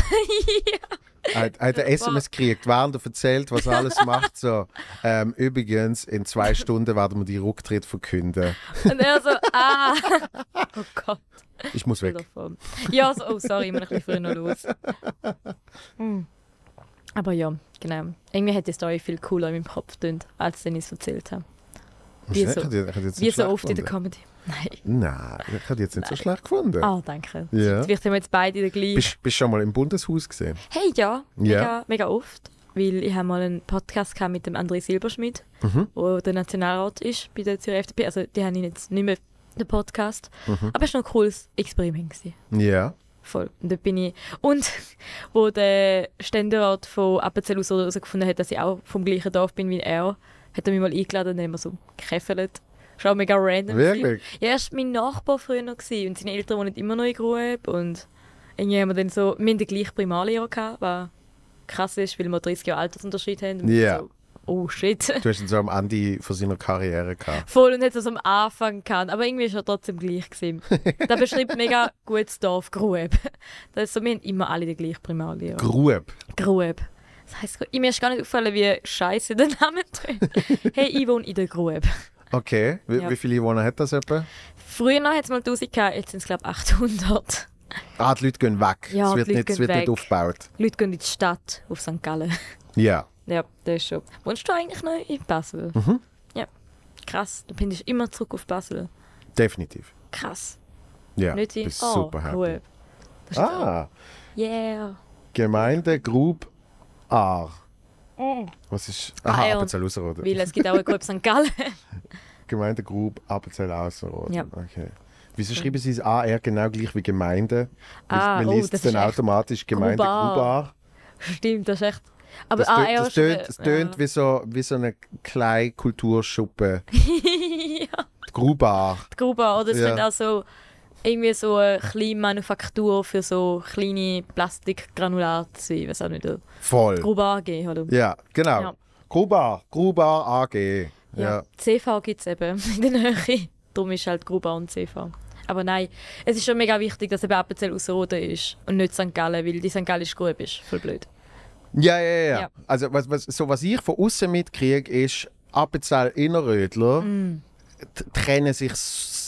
Er hat, er hat ein S M S gekriegt, während er erzählt, was er alles macht. So, ähm, übrigens, in zwei Stunden werden wir die Rücktritt verkünden. Und er so, ah. Oh Gott. Ich muss weg. Davon. Ja, so, oh sorry, ich bin ein bisschen früher noch los. Hm. Aber ja, genau. Irgendwie hat die Story viel cooler in meinem Kopf getönt, als ich es erzählt habe. Wie Ich so, hätte- ich hätte jetzt wie nicht so schlecht oft in der gefunden. Comedy. Nein. Nein, ich hätte jetzt nicht so schlecht gefunden. Ah, danke. Ja. Vielleicht haben wir jetzt beide den gleichen. Bist du schon mal im Bundeshaus gesehen? Hey, ja, mega, Ja. mega oft. Weil ich habe mal einen Podcast gehabt mit dem André Silberschmidt, Mhm. der der Nationalrat ist bei der Zürcher F D P. Also, die haben ihn jetzt nicht mehr, den Podcast. Mhm. Aber es war noch ein cooles Experiment gewesen. Ja. Voll. Und dort bin ich. Und wo der Ständerat von Appenzell herausgefunden hat, dass ich auch vom gleichen Dorf bin wie er, hat er mich mal eingeladen und dann haben wir so gekäffelt. Das war auch mega random. gewesen. Wirklich? Ja, er war mein Nachbar früher noch gewesen, und seine Eltern wohnen immer noch in Grueb. Und irgendwie haben wir dann so, wir hatten den gleichen Primarlehrer gehabt, was krass ist, weil wir dreißig Jahre Altersunterschied haben. Und Ja. so, oh shit. Du hast ihn so am Ende von seiner Karriere gehabt. Voll, und hat es am Anfang gehabt. Aber irgendwie war er trotzdem gleich gewesen. Das beschreibt mega gut das Dorf Grueb. Das ist so, wir haben immer alle den gleichen Primarlehrer. Grub. Grueb. Das heisst, mir ist gar nicht aufgefallen, wie scheiße der Name tönt. Hey, ich wohne in der Grueb. Okay. Wie, Ja. wie viele Einwohner hat das etwa? Früher hat es mal tausend gehabt, jetzt sind es glaube ich achthundert. Ah, die Leute gehen weg. Ja, es wird, die Leute nicht, es gehen wird nicht weg. aufgebaut. Die Leute gehen in die Stadt, auf Sankt Gallen. Ja. Ja, das ist schon. Wohnst du eigentlich noch in Basel? Mhm. Ja. Krass, du bindest immer zurück auf Basel. Definitiv. Krass. Ja. Nicht in bist oh, super happy. Grueb. Das ist Ah, yeah. Gemeinde Grub Aar. Was ist. Ah, Aha, ja. Appenzell Ausserrhoden. Weil es gibt auch eine Gruppe Sankt Gallen. Gemeinde Grub Appenzell Ausserrhoden. Ja. Okay. Wieso schreiben Sie es A R genau gleich wie Gemeinde? Ah, Man oh, liest das dann ist echt automatisch Gemeinde Grubaar. Grubaar. Stimmt, das ist echt. Aber Das ah, tönt, ja, das schon, tönt, das tönt ja. wie, so, wie so eine kleine Kulturschuppe. Ja. Grubaar. Die Grube, oder es Ja. könnte auch so irgendwie so eine kleine Manufaktur für so kleine Plastikgranulate sein, weiß auch nicht. Die Voll. Grube A G, oder? Ja, genau. Ja. Grubaar. Grubaar A G. Ja. Ja. C V gibt es eben in der Nähe. Darum ist halt Grube A und C V. Aber nein, es ist schon mega wichtig, dass eben Appenzell Ausserrhoden ist und nicht Sankt Gallen, weil die Sankt Gallische Grube ist voll blöd. Ja, ja, ja. Ja. Also, was, was, so, was ich von außen mitkriege, ist, Appenzell Innerrödler Mm. t- trennen sich s-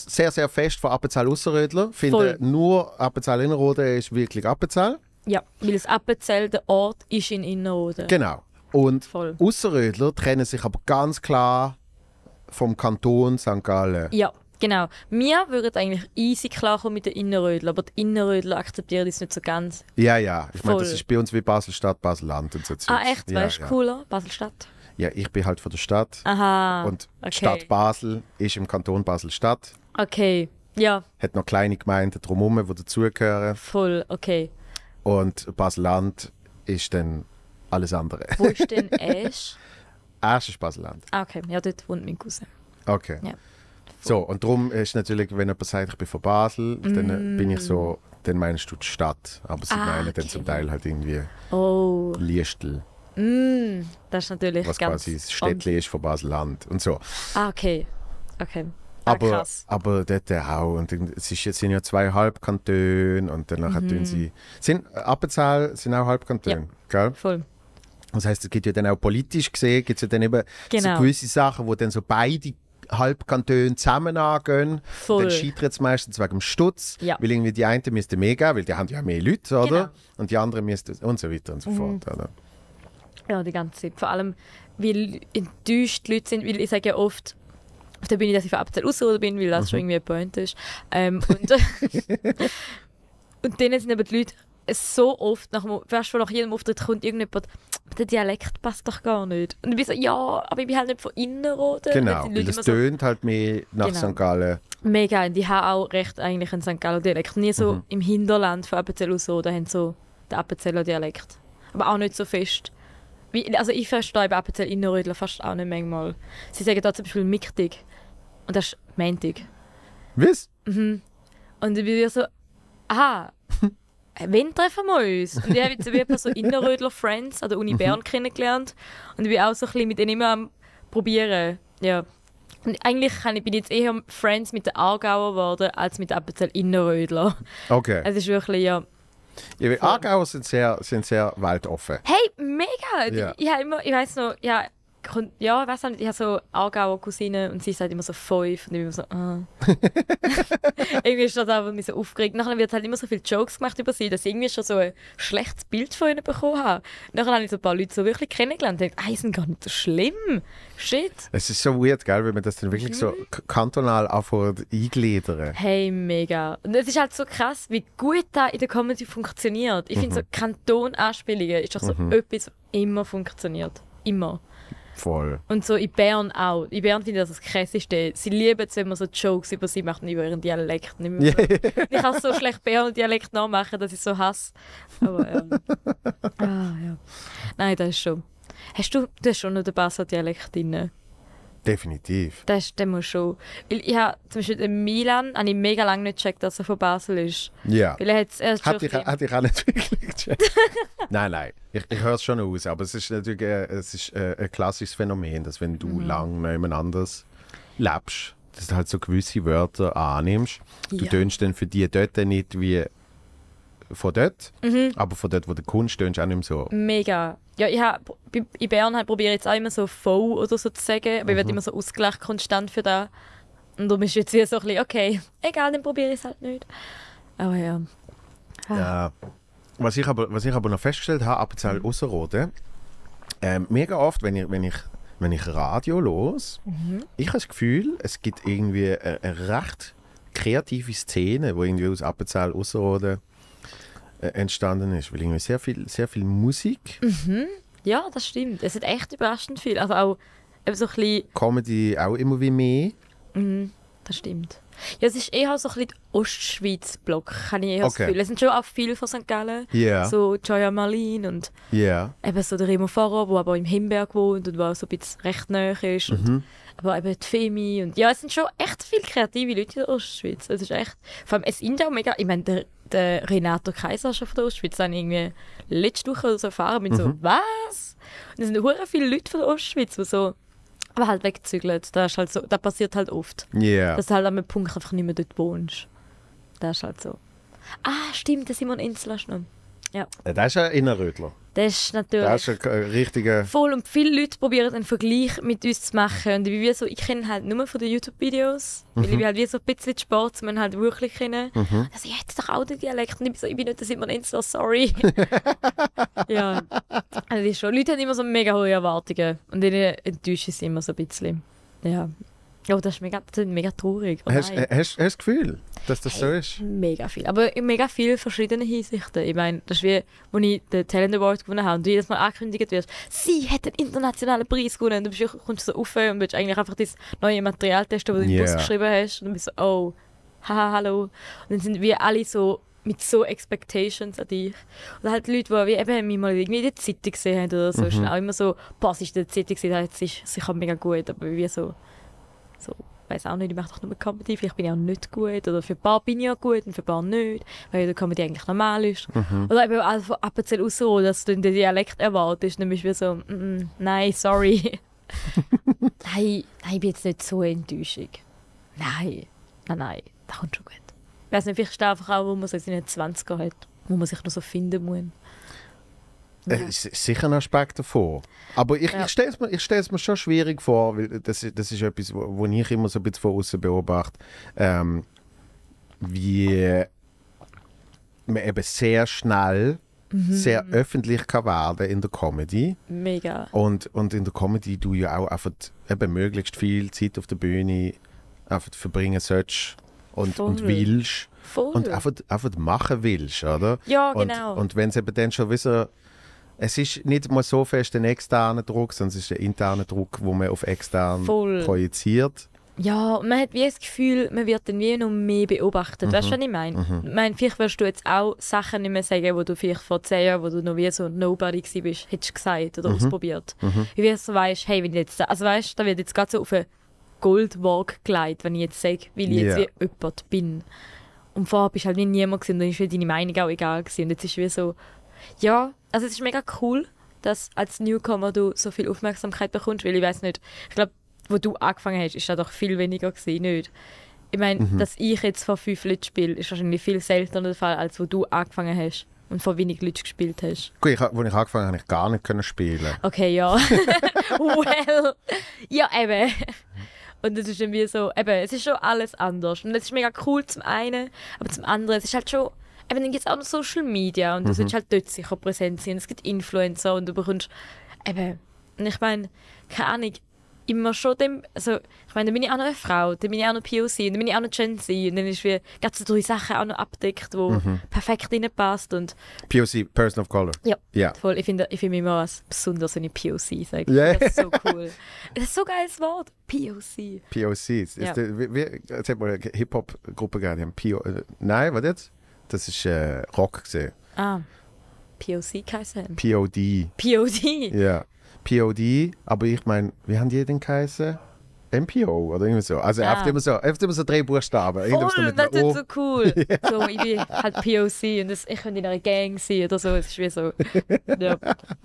muss sehr, sehr fest von Appenzell Ausserrödler. Ich finde, Voll. nur Appenzell Innerrhoden ist wirklich Appenzell. Ja, weil das Appenzell, der Ort, ist in Innerrhoden. Genau. Und Voll. Ausserrödler trennen sich aber ganz klar vom Kanton Sankt Gallen. Ja, genau. Wir würden eigentlich easy klarkommen mit den Innerrödlern, aber die Innerrödler akzeptieren das nicht so ganz. Ja, ja. Ich meine, Voll. das ist bei uns wie Basel-Stadt, Basel-Land und so. Ah, echt? Ja, Weißt du, ja. cooler? Basel-Stadt? Ja, ich bin halt von der Stadt. Aha. Und okay. die Stadt Basel ist im Kanton Basel-Stadt. Okay. Ja, Hat noch kleine Gemeinden drumherum, die dazugehören. voll. Okay. Und Basel-Land ist dann alles andere. Wo ist denn Ash? Erst ist Basel-Land. Ah, okay. Ja, dort wohnt mein Cousin. Okay. Ja. So, und darum ist natürlich, wenn jemand sagt, ich bin von Basel, dann äh, bin ich so, dann meinst du die Stadt. Aber sie Mm. Ah, meinen dann okay. zum Teil halt irgendwie Oh. Liestel, Mm, das ist natürlich was ganz... quasi das Städtchen ist von Basel-Land und so. Ah, okay. Okay. Ah, Aber, krass. aber dort auch. Und dann- es ist jetzt, sind ja zwei Halbkantone und danach Mhm. tun sie. Sind, Appenzell sind auch Halbkantone, gell? Voll. Das heisst, es gibt ja dann auch politisch gesehen, gibt es ja dann eben Genau. so gewisse Sachen, wo dann so beide Halbkantone zusammen angehen. Voll. Dann scheitert es meistens wegen dem Stutz, Ja. weil irgendwie die einen müssten mehr geben, weil die haben ja mehr Leute, oder? Genau. Und die anderen müssten und so weiter und so fort, oder? Ja, die ganze Zeit. Vor allem, weil enttäuscht die Leute sind, weil ich sage ja oft auf der Bühne, dass ich von Appenzell Ausserrhoden bin, weil das schon irgendwie ein Point ist. Ähm, und, und dann sind aber die Leute so oft, nach, dem- weißt du, nach jedem Auftritt kommt irgendjemand, der Dialekt passt doch gar nicht. Und ich bin so, ja, aber ich bin halt nicht von Innerrhoden. Genau, Und die weil Leute das immer so, tönt halt mehr nach Genau. Sankt Gallen. mega, und die haben auch recht eigentlich einen Sankt Galler Dialekt. Nie so Mhm. im Hinterland von Appenzell Ausserrhoden haben so den Appenzeller Dialekt. Aber auch nicht so fest. Wie, also ich verstehe bei Appenzell Innerrödler fast auch nicht manchmal. Sie sagen da zum Beispiel Michtig. Und das ist Mentig. Was? Und ich bin wieder so, aha, wann treffen wir uns? Und ich habe jetzt wie ein paar so Innerrödler Friends an der Uni Bern kennengelernt. Und ich bin auch so ein bisschen mit denen immer am probieren. Ja. Und eigentlich kann ich, bin ich jetzt eher Friends mit den Aargauer geworden, als mit Appenzell Innerrödler. Okay. Es ist wirklich, ja... Ja, weil Aargauer sind sehr, sind sehr weltoffen. Hey, mega! Die- Ja. Ich habe immer, ich weiß noch, ja, kon- ja, ich weiß nicht, ich habe so Aargauer Cousine und sie sagt immer so fünf und ich bin immer so, ah. Irgendwie ist das einfach mich so aufgeregt. Nachher wird halt immer so viele Jokes gemacht über sie, dass ich irgendwie schon so ein schlechtes Bild von ihnen bekommen habe. Nachher habe ich so ein paar Leute so wirklich kennengelernt und dachte, ah, die sind gar nicht so schlimm. Shit. Es ist so weird, gell, wenn man das dann wirklich so Mhm. k- kantonal anfängt eingliedern. Hey, mega. Und es ist halt so krass, wie gut das in der Comedy funktioniert. Ich finde so Kanton-Anspielungen ist doch so etwas, was immer funktioniert. Immer. Voll. Und so in Bern auch. In Bern finde ich das das Krasseste. Sie lieben es, wenn man so Jokes über sie macht und über ihren Dialekt. Und ich, bin so, ich kann so schlecht Berner Dialekt nachmachen, dass ich so hasse. Aber ähm, ah, ja. Nein, das ist schon. Hast du, du hast schon noch den Basler Dialekt drin? Definitiv. Das ist, der muss schon. Weil ich habe zum Beispiel in Milan habe ich mega lange nicht gecheckt, dass er von Basel ist. Ja. Weil er hat's erst schon Hätte ich, ein bisschen- hätte ich auch nicht wirklich gecheckt. Nein, nein. Ich, ich höre es schon aus. Aber es ist natürlich äh, es ist, äh, ein klassisches Phänomen, dass wenn du Mhm. lang jemand anders lebst, dass du halt so gewisse Wörter annimmst. Du Ja. tönst dann für die dort nicht wie von dort, Mhm. aber von dort, wo du kommst, tönst du auch nicht mehr so. Mega. Ja, ich hab, bei- in Bern halt probiere ich jetzt auch immer so voll oder so zu sagen, aber ich werde immer so ausgleich konstant für das. Und darum ist jetzt wieder so ein bisschen, okay, egal, dann probiere ich es halt nicht. Aber ja. Ah. Ja. Was ich aber, was ich aber noch festgestellt habe, Appenzell Mhm. Ausserrhoden, ähm, mega oft, wenn ich, wenn ich, wenn ich Radio los, Mhm. ich habe das Gefühl, es gibt irgendwie eine, eine recht kreative Szene, die irgendwie aus Appenzell Ausserrhoden äh, entstanden ist, weil irgendwie sehr viel, sehr viel Musik, Mhm. Ja, das stimmt. Es ist echt überraschend viel. Also auch eben so ein bisschen, Comedy auch immer wie mehr. mhm, das stimmt. Ja, es ist eher so ein bisschen der Ostschweiz-Block, habe ich eher das Okay. Gefühl. Es sind schon auch viele von Sankt Gallen. Ja, So Joya Marlin und ja. eben so der Remo Farrer, der aber im Himberg wohnt und der auch so ein bisschen recht nahe ist. Und Mhm. aber eben die Femi und ja, es sind schon echt viele kreative Leute in der Ostschweiz. Es ist echt, vor allem, es sind auch mega, ich meine, der, der Renato Kaiser ist schon von der Ostschweiz, den habe ich irgendwie letzte Woche oder so erfahren, bin so, was? Und es sind hure viele Leute von der Ostschweiz, die so, aber halt wegzügeln. Das ist halt so, das passiert halt oft. Ja. Dass du halt an einem Punkt einfach nicht mehr dort wohnst. Das ist halt so. Ah, stimmt, der Simon Enzler ist noch. Ja. Das ist ein Innerrötler. Das ist natürlich... Das ist ein richtiger... Voll, und viele Leute probieren einen Vergleich mit uns zu machen. Und wie so, ich kenne halt nur von den YouTube-Videos, mhm. weil ich halt wie so ein bisschen Sport, man halt wirklich kennen. Mhm. Also ich hätte doch auch den Dialekt und ich bin so, ich bin nicht, das immer nicht so, sorry. Ja, also das ist schon. Leute haben immer so mega hohe Erwartungen und denen enttäuschen sie immer so ein bisschen. Ja. Oh, das ist mega, das ist mega traurig. Oh, hast du das Gefühl, dass das so ist? Mega viel. Aber in mega viele verschiedene Hinsichten. Ich meine, das ist wie, als ich den Talent Award gewonnen habe und du jedes Mal angekündigt wirst, sie hat einen internationalen Preis gewonnen. Und du bist, kommst so rauf und willst eigentlich einfach das neue Material testen, das du in den Bus geschrieben hast. Und dann bist du so, oh, haha, hallo. Und dann sind wir alle so mit so Expectations an dich. Und halt Leute, die wie eben mich mal irgendwie in der Zeitung gesehen haben oder so, mhm. ist auch immer so, boah, sie ist in der Zeitung gesehen, das ist sicher mega gut, aber wie so... So, ich weiß auch nicht, ich mache doch nur Comedy, vielleicht bin ich auch nicht gut, oder für ein paar bin ich auch gut und für ein paar nicht, weil der Comedy eigentlich normal ist. Mhm. Oder eben auch von Appenzell aus so, dass du den Dialekt erwartest, dann bist du wie so, mm, nein, sorry. nein, nein, ich bin jetzt nicht so enttäuschend. Nein, nein, nein, das kommt schon gut. Ich weiss nicht, vielleicht ist es einfach auch, wo man so seine zwanziger hat, wo man sich noch so finden muss. Ja. Äh, sicher ein Aspekt davon. Aber ich, ja. ich stelle es mir, ich stell's mir schon schwierig vor, weil das, das ist etwas, wo, wo ich immer so ein bisschen von außen beobachte, ähm, wie man eben sehr schnell mhm. sehr öffentlich kann werden in der Comedy. Mega. Und, und in der Comedy du ja auch einfach eben möglichst viel Zeit auf der Bühne einfach verbringen sollst und, und willst. Voll. Und einfach, einfach machen willst, oder? Ja, genau. Und, und wenn es eben dann schon wieder... Es ist nicht mal so fest ein externer Druck, sondern es ist ein interner Druck, den man auf extern Voll. projiziert. Ja, und man hat wie das Gefühl, man wird dann wie noch mehr beobachtet. Mhm. Weißt du, was ich meine? Mhm. Ich meine, vielleicht wirst du jetzt auch Sachen nicht mehr sagen, die du vielleicht vor zehn Jahren, wo du noch wie so Nobody warst, hättest gesagt oder mhm. ausprobiert. Mhm. Wie du so weißt, hey, wenn ich jetzt, also weißt, da wird jetzt gerade so auf eine Goldwaage gelegt, wenn ich jetzt sage, weil ich yeah. jetzt wie jemand bin. Und vorher bist du halt wie niemand gewesen, und dann war deine Meinung auch egal gewesen. Und jetzt ist es wie so, ja, also es ist mega cool, dass als Newcomer du so viel Aufmerksamkeit bekommst, weil ich weiß nicht, ich glaube, wo du angefangen hast, ist das doch viel weniger gewesen, nicht? Ich meine, mhm. dass ich jetzt vor fünf Leuten spiele, ist wahrscheinlich viel seltener der Fall, als wo du angefangen hast und vor wenig Leuten gespielt hast. Gut, ich, als ich angefangen habe, habe ich gar nicht können spielen. Okay, ja. Well, ja eben. Und es ist irgendwie so, eben, es ist schon alles anders. Und es ist mega cool zum einen, aber zum anderen, es ist halt schon, eben, dann gibt es auch noch Social Media und du mhm. sollst halt dort sicher präsent sein. Es gibt Influencer und du bekommst, eben, und ich meine, keine Ahnung, immer schon dem, also ich meine, dann bin ich auch noch eine Frau, dann bin ich auch noch P O C, dann bin ich auch noch Gen Z und dann ist wie ganz so drei Sachen auch noch abdeckt, wo mhm. perfekt reinpasst und P O C, Person of Color. Ja, yeah. voll. Ich finde ich find mich immer was besonders, wenn ich P O C sage. Yeah. Das ist so cool. Das ist so ein geiles Wort, P O C. P O C, ist ja. der, wie, wie, jetzt hat mal eine Hip-Hop-Gruppe gehabt, die haben P O äh, nein, was jetzt? Das ist äh, Rock gesehen. Ah, P O C geheißen? P O D. P O D? Ja. P O D, aber ich meine, wie haben die denn geheißen? M P O oder irgendwie so. Also ah. oft immer so, oft immer so drei Buchstaben. Voll, das ist so cool. So, ich bin halt P O C und das, ich könnte in einer Gang sein oder so. Es ist wie so. Ja.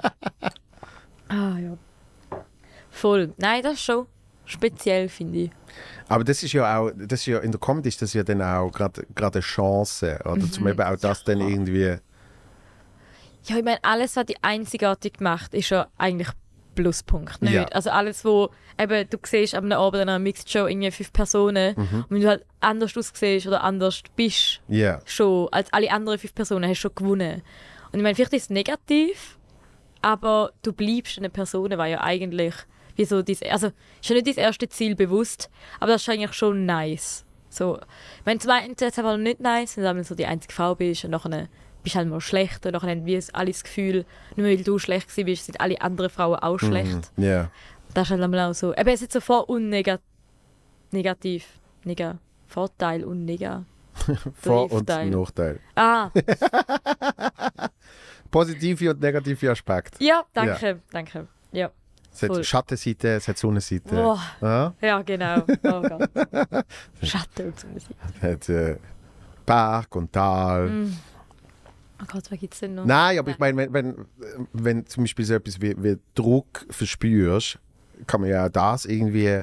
Ah ja. Voll. Nein, das ist schon speziell, finde ich. Aber das ist ja auch, das ist ja, in der Comedy ist das ja dann auch gerade eine Chance, oder? Mhm. Zum eben auch das dann irgendwie... Ja, ich meine, alles, was die einzigartig macht, ist ja eigentlich Pluspunkt, nicht? Ja. Also alles, wo eben, du siehst am Abend in einer Mixed Show irgendwie fünf Personen mhm. und wenn du halt anders aussiehst oder anders bist, yeah. schon als alle anderen fünf Personen, hast du schon gewonnen. Und ich meine, vielleicht ist es negativ, aber du bleibst eine Person, weil ja eigentlich, wie so dies, also ist ja nicht dein erstes Ziel bewusst, aber das ist eigentlich schon nice. So, ich meine, zum einen ist es aber nicht nice, wenn du so die einzige Frau bist und nachher bist halt mal schlecht und dann haben wir alle das Gefühl, nur weil du schlecht warst, sind alle anderen Frauen auch schlecht. Mm, yeah. Das ist halt auch so. Eben, es ist so Vor- und Nega- negativ. Nega- Vorteil und Nega. Vor- und Nachteil. Ah. Positive und negative Aspekte. Ja, danke, ja. danke. Ja. Es hat Schattenseite, es hat Sonnenseite. Oh. Ja? ja, genau. Oh Gott. Schatten und Sonnenseite. Es hat äh, Berg und Tal. Mm. Oh Gott, was gibt es denn noch? Nein, aber ich meine, wenn, wenn, wenn zum Beispiel so etwas wie, wie Druck verspürst, kann man ja das irgendwie...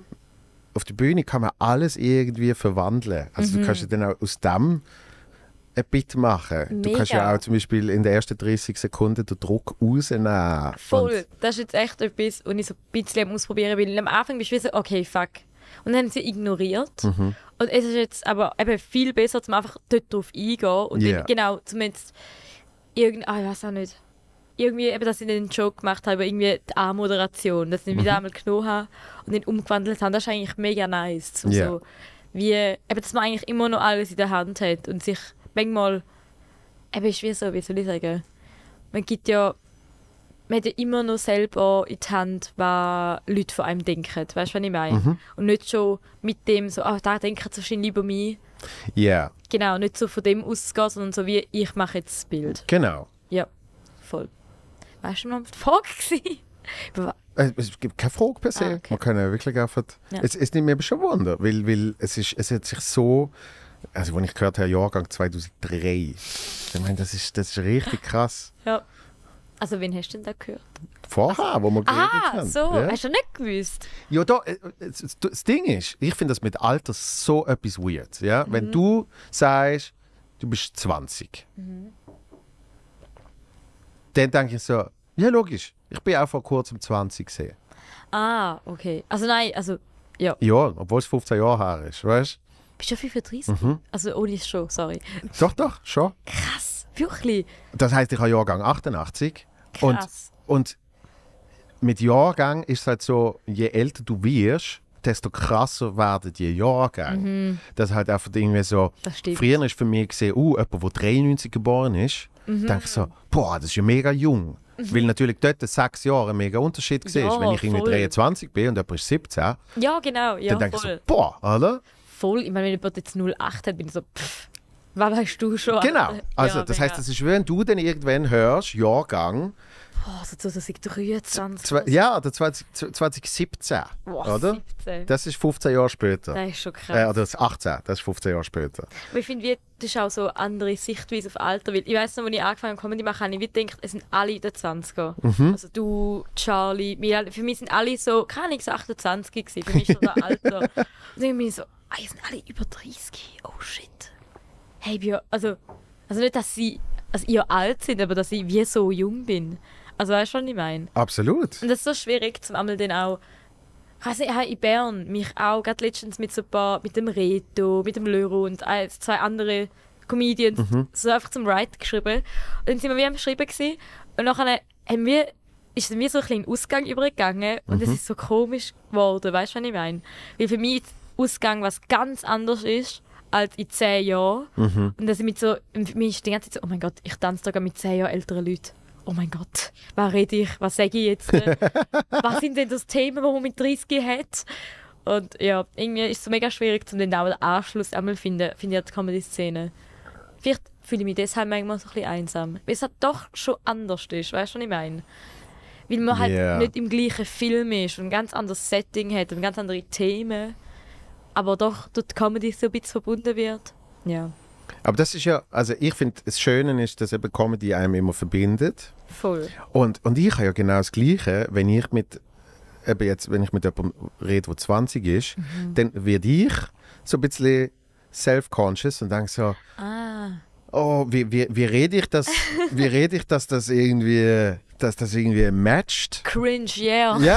Auf der Bühne kann man alles irgendwie verwandeln. Also mhm. du kannst ja dann auch aus dem ein Bit machen. Du Mega. kannst ja auch zum Beispiel in den ersten dreißig Sekunden den Druck rausnehmen. Voll. Und, Das ist jetzt echt etwas, was ich so ein bisschen am Ausprobieren will. Am Anfang bist du wie so, okay, fuck. Und dann haben sie ignoriert. Mhm. Und es ist jetzt aber eben viel besser, um einfach dort drauf eingehen. Und Yeah. dann, genau, zumindest irgendwie, ah, ich weiß auch nicht. Irgendwie, eben, dass ich den Joke gemacht habe, über irgendwie die A-Moderation, dass ich ihn wieder Mhm. einmal genommen habe und den umgewandelt habe. Das ist eigentlich mega nice. So, Yeah. so, wie, eben, dass man eigentlich immer noch alles in der Hand hat und sich manchmal, eben, ist wie so, wie soll ich sagen, man gibt ja, man hat ja immer noch selber in die Hand, was Leute von einem denken. Weißt du, was ich meine? Mhm. Und nicht schon mit dem so, ah, da denken sie wahrscheinlich über mich. yeah, Genau, nicht so von dem auszugehen, sondern so wie, ich mache jetzt das Bild. genau. Ja, voll. Weißt du, was die Frage war? Äh, Es gibt keine Frage per se. Ah, okay. Man kann ja wirklich einfach... Ja. Es, es nimmt mir aber schon Wunder, weil, weil es, ist, es hat sich so... Also, als ich gehört habe, Jahrgang zweitausenddrei. Ich meine, das ist, das ist richtig krass. Ja. Also, wen hast du denn da gehört? Vorher, wo wir geredet Ah, haben. so. Ja, Hast du nicht gewusst? ja da, äh, das, das Ding ist, ich finde das mit Alter so etwas weird. Ja? Mhm. Wenn du sagst, du bist zwanzig, Mhm. dann denke ich so, ja logisch, ich bin auch vor kurzem zwanzig gesehen. Ah, okay. Also, nein, also, ja. Ja, obwohl es fünfzehn Jahre her ist, weißt Bist du fünfunddreißig? Mhm. Also, ohne schon, sorry. du? Doch, doch, schon. Krass, wirklich. Das heisst, ich habe Jahrgang achtundachtzig. Und, Krass. und mit Jahrgang ist es halt so, je älter du wirst, desto krasser werden die Jahrgänge. Das ist halt einfach irgendwie so, Das stimmt. früher ist für mich gesehen, uh, jemand, der dreiundneunzig geboren ist, Mhm. denke ich so, boah, das ist ja mega jung. Weil natürlich dort sechs Jahre ein mega Unterschied war. Ja, Wenn ich irgendwie voll. dreiundzwanzig bin und jemand ist siebzehn, Ja, genau. Ja, dann denke ich voll. so, boah, oder? Voll. Ich meine, wenn jemand jetzt null Komma acht hat, bin ich so, pff, was weißt du schon? Genau. Also, Ja, das mega. heisst, das ist, wenn du dann irgendwann hörst, Jahrgang, Oh, so zweitausenddreiundzwanzig. zwei, ja, der zwanzig, zwanzig siebzehn, Boah, oder? siebzehn. Das ist fünfzehn Jahre später. Das ist schon krass. Äh, oder das achtzehn, das ist fünfzehn Jahre später. Aber ich finde, wie- das ist auch so eine andere Sichtweise auf Alter. Weil ich weiss noch, als ich angefangen habe, Comedy zu machen, habe ich wie gedacht, es sind alle in den zwanziger. Mhm. Also du, Charlie, wir alle- für mich sind alle so, keine Ahnung, so achtundzwanzig gewesen. Für mich ist das Alter. Und dann bin ich so, ah, ihr sind alle über dreißig. Oh shit. Hey, wir, also, also nicht, dass sie, also ihr alt sind, aber dass ich wie so jung bin. Also weißt du, was ich meine? Absolut. Und das ist so schwierig, zum einmal dann auch. Ich weiss nicht, ich habe in Bern mich auch gerade letztens mit so ein paar, mit dem Reto, mit dem Leuro und ein- zwei anderen Comedians so einfach zum Write geschrieben. Und dann sind wir wie am Schreiben gewesen. Und nachher haben wir, ist dann wie so ein bisschen Ausgang übergegangen und es ist so komisch geworden, weißt du, was ich meine? Weil für mich Ausgang was ganz anderes ist als in zehn Jahren. Und dass ich mit so, für mich ist die ganze Zeit so, oh mein Gott, ich tanze sogar mit zehn Jahren älteren Leuten. Oh mein Gott, was rede ich, was sage ich jetzt? Was sind denn das Themen, die man mit dreißig hat? Und ja, irgendwie ist es so mega schwierig, um dann auch den Anschluss einmal zu finden, finde ich, an die Comedy-Szene. Vielleicht fühle ich mich deshalb manchmal so ein bisschen einsam. Weil es halt doch schon anders ist, weißt du, was ich meine? Weil man halt Ja. nicht im gleichen Film ist und ein ganz anderes Setting hat und ganz andere Themen, aber doch durch die Comedy so ein bisschen verbunden wird. Ja, Aber das ist ja, also ich finde, das Schöne ist, dass eben Comedy einem immer verbindet. voll. Und, und ich habe ja genau das Gleiche, wenn ich mit, eben jetzt, wenn ich mit jemandem rede, der zwanzig ist, dann werde ich so ein bisschen self-conscious und denke so, Ah, oh, wie, wie, wie rede ich das, wie rede ich, dass das irgendwie, dass das irgendwie matcht? cringe, yeah. Ja?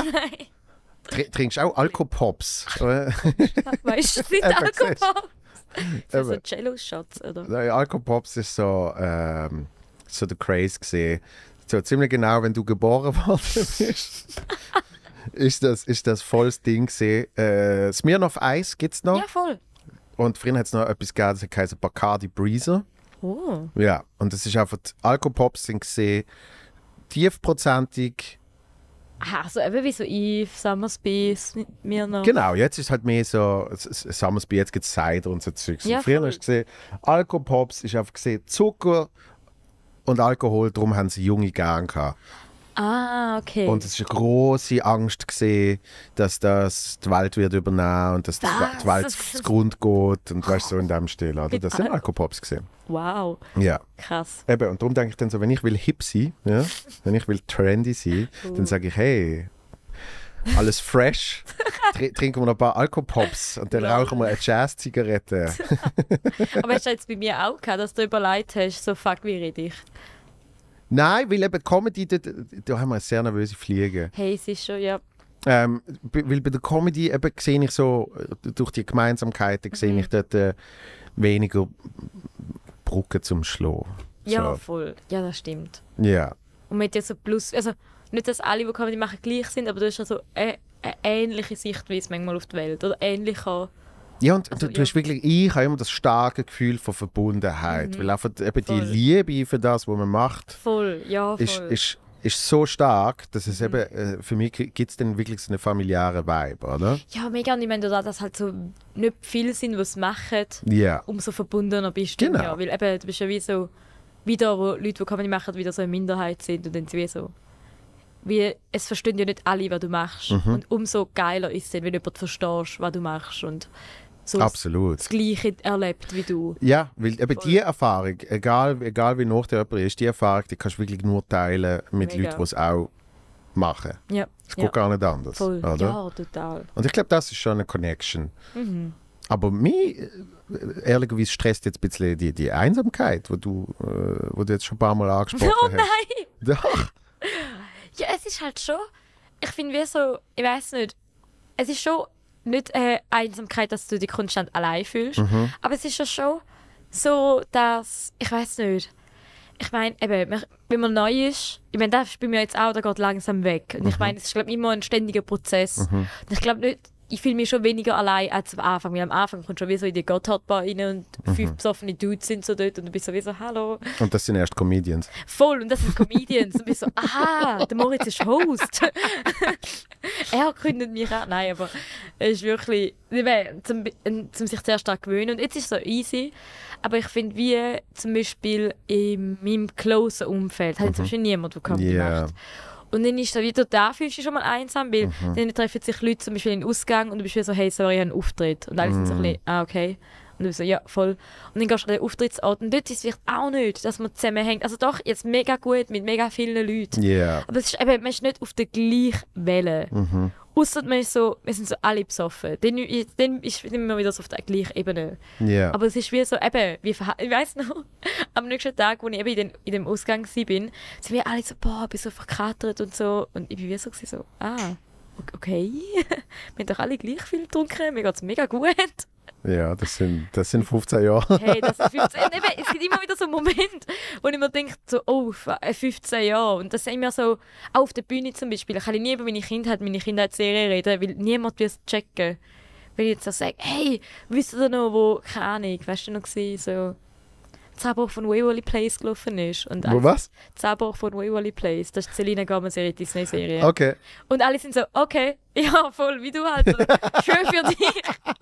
Tr trinkst du auch Alkopops? oder? Weißt du, sind Eben, Alkohol? So, so Eben. Jello-Shots, oder? Nein, Alkopops ist so, ähm, so der Craze gesehen. So ziemlich genau, wenn du geboren worden bist, ist das, ist das volles Ding gesehen. Äh, Smirnoff Eis gibt es noch. Ja, voll. Und früher hat es noch etwas gegeben, das heisst Bacardi Breezer. Oh. Ja, und das ist einfach, die Alkopops sind gesehen tiefprozentig. Ah, so eben wie so Eve, Summersby, mir noch. Genau, jetzt ist halt mehr so, S- S- Summersby, jetzt gibt es Cider und so Zeugs. Ja, Und früher voll. hast du gesehen, Alkopops ist einfach gesehen Zucker und Alkohol, darum haben sie Junge gern gehabt. Ah, okay. Und es ist eine große Angst gesehen, dass das die Welt wird übernehmen und dass die, Was? die Welt zu Grund geht und weißt so in dem Stil, oder? Mit Das sind Al- Alkopops gesehen. Wow, Ja. krass. Eben, und darum denke ich dann so, wenn ich will hip sein, ja, wenn ich will trendy sein, dann sage ich, hey, alles fresh. Tr trinken wir noch ein paar Alkopops und dann Ja. rauchen wir eine Jazz-Zigarette. Aber hast du jetzt bei mir auch gehabt, dass du überlegt hast, so fuck, wie rede ich? Nein, weil eben Comedy, da, da haben wir eine sehr nervöse Fliege. Hey, es ist schon, ja. Ähm, b- weil bei der Comedy eben sehe ich so, äh, durch die Gemeinsamkeiten sehe Mhm. ich dort äh, weniger Brücken zum Schlagen. Ja, So. voll. Ja, das stimmt. Ja. Und mit ja so plus, also nicht, dass alle, die Comedy machen, gleich sind, aber du hast ja so eine, eine ähnliche Sichtweise manchmal auf die Welt. Oder ähnlicher. Ja, und Also, du, du ja. hast wirklich, ich habe immer das starke Gefühl von Verbundenheit. Mhm. Weil einfach eben Voll. die Liebe für das, was man macht, Voll, ja, voll. ist, ist, ist so stark, dass es Mhm. eben, äh, für mich gibt es dann wirklich so einen familiären Vibe, oder? Ja, mega. Und ich meine, da das halt so nicht viel sind, die es machen, Ja. umso verbundener bist du. Genau. Ja, weil eben, du bist ja wie so, wieder, wo Leute, die Comedy machen, wieder so eine Minderheit sind und dann sind wie so, wie, es verstehen ja nicht alle, was du machst. Mhm. Und umso geiler ist es, dann, wenn du jemand verstehst, was du machst und so das, Absolut. das Gleiche erlebt wie du. Ja, weil eben Voll. die Erfahrung, egal, egal wie nach der jemand ist, die Erfahrung, die kannst du wirklich nur teilen mit Mega. Leuten, die es auch machen. Ja, Es geht ja. gar nicht anders. voll. Oder? Ja, total. Und ich glaube, das ist schon eine Connection. Mhm. Aber mich, äh, ehrlicherweise, stresst jetzt ein bisschen die, die Einsamkeit, wo du, äh, wo du jetzt schon ein paar Mal angesprochen Oh hast. nein! Doch. Ja, es ist halt schon, ich finde wie so, ich weiß nicht, es ist schon nicht eine Einsamkeit, dass du dich konstant allein fühlst, Mhm. aber es ist ja schon so, dass, ich weiß nicht, ich meine, eben, man- wenn man neu ist, ich meine, das ist bei mir jetzt auch, der geht langsam weg. Und Mhm. ich meine, es ist, glaube ich, immer ein ständiger Prozess. Und ich glaube nicht, ich fühle mich schon weniger allein als am Anfang. Weil am Anfang kommst du schon wie so in die Gotthardbar rein und Mhm. fünf besoffene Dudes sind so dort und du bist so wie so, hallo. Und das sind erst Comedians. Voll, und das sind Comedians. Und bist so, aha, der Moritz ist Host. Er kündet mich an. Nein, aber es ist wirklich, ich meine, zum, zum sich zuerst daran gewöhnen. Und jetzt ist es so easy. Aber ich finde, wie zum Beispiel in meinem closen Umfeld, hat zum Beispiel niemand, der Comedy Ja. macht. Und dann ist so wieder, da fühlst du dich schon mal einsam, weil Mhm. dann treffen sich Leute zum Beispiel in den Ausgang und du bist wie so, hey, sorry, ich habe einen Auftritt. Und alle sind so Mhm. ein bisschen, ah, okay. Und du bist so, ja, voll. Und dann gehst du an den Auftrittsort und dort ist es vielleicht auch nicht, dass man zusammenhängt. Also doch, jetzt mega gut mit mega vielen Leuten. Ja. Aber es ist eben, man ist nicht auf der gleichen Welle. Mhm. Ausser man ist so, wir sind so alle besoffen. Dann, dann ist man immer wieder so auf der gleichen Ebene. Ja. Aber es ist wie so, eben, wie verha- ich weiss noch, am nächsten Tag, als ich eben in, den, in dem Ausgang war, sind wir alle so, boah, ich bin so verkatert und so. Und ich bin wie so, gewesen, so ah, okay. Wir haben doch alle gleich viel getrunken, mir geht es mega gut. Ja, das sind, das sind fünfzehn Jahre. Hey, das ist fünfzehn. Und eben, es gibt immer wieder so einen Moment, wo ich mir denke, so, oh, fünfzehn Jahre. Und das sind immer so, auch auf der Bühne zum Beispiel. Ich kann nie über meine Kindheit, meine Kindheitsserie reden, weil niemand will es checken. Weil ich jetzt so sage, hey, wisst ihr noch, wo, keine Ahnung, weißt du noch, gewesen, so Zahnbruch von Waverly Place gelaufen ist. Und Wo alle- was? Zahnbruch von Waverly Place, das ist Selena Gomez ihre Disney-Serie. Okay. Und alle sind so, okay, ja, voll, wie du halt. So, schön für dich.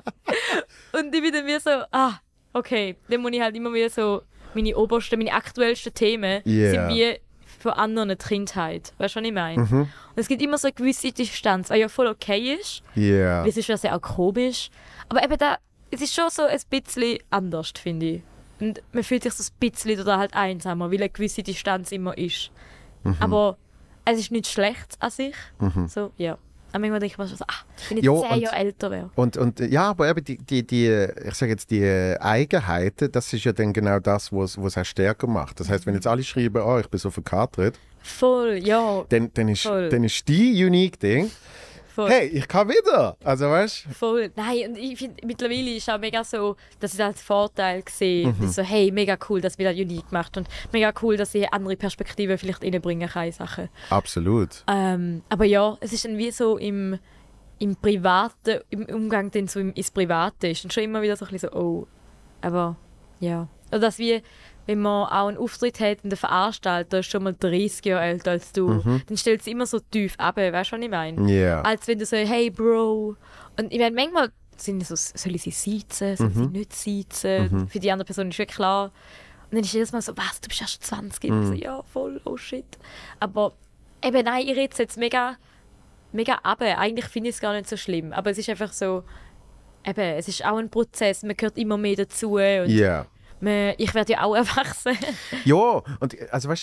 Und ich bin dann wie so, ah, okay. Dann muss ich halt immer wieder so, meine obersten, meine aktuellsten Themen Yeah. sind wie von anderen die Kindheit. Weißt du, was ich meine? Mhm. Und es gibt immer so eine gewisse Distanz, was ja voll okay ist. Ja. Weil es ist ja sehr auch komisch. Aber eben da, es ist schon so ein bisschen anders, finde ich. Und man fühlt sich so ein bisschen oder halt einsamer, weil eine gewisse Distanz immer ist. Mhm. Aber es ist nichts Schlechtes an sich. So, ja. Aber manchmal denke ich mir schon so, ah, wenn ich Ja, zehn und- Jahre älter wäre. Und, und äh, ja, aber eben die, die, die, ich sage jetzt, die Eigenheiten, das ist ja dann genau das, was es auch stärker macht. Das heißt, wenn jetzt alle schreiben, oh, ich bin so verkatert, Voll, ja. dann, dann, ist, Voll. dann ist die unique Ding, Voll. hey, ich kann wieder. Also weißt Voll. Nein, und ich finde, mittlerweile ist auch mega so, dass ich das als Vorteil sehe. Mhm. Das ist so, hey, mega cool, dass wir das unique macht und mega cool, dass ich andere Perspektiven vielleicht reinbringen kann in Sachen. absolut. Ähm, aber ja, es ist dann wie so im, im Privaten, im Umgang dann so im, ins Private ist dann schon immer wieder so ein bisschen so, oh, aber ja. Oder dass wie, wenn man auch einen Auftritt hat und der Veranstalter ist schon mal dreißig Jahre älter als du, dann stellt sie immer so tief ab, weißt du, was ich meine? Ja. Als wenn du so, hey Bro. Und ich meine, manchmal sind so, soll ich sie siezen, soll ich sie nicht siezen? Für die andere Person ist wirklich klar. Und dann ist jedes Mal so, was, du bist erst zwanzig? Und ich so, ja, voll, oh shit. Aber eben, nein, ich rede es jetzt mega, mega ab. Eigentlich finde ich es gar nicht so schlimm. Aber es ist einfach so, eben, es ist auch ein Prozess, man gehört immer mehr dazu. Und Ja. man, ich werde ja auch erwachsen. Ja, und also weißt, ich,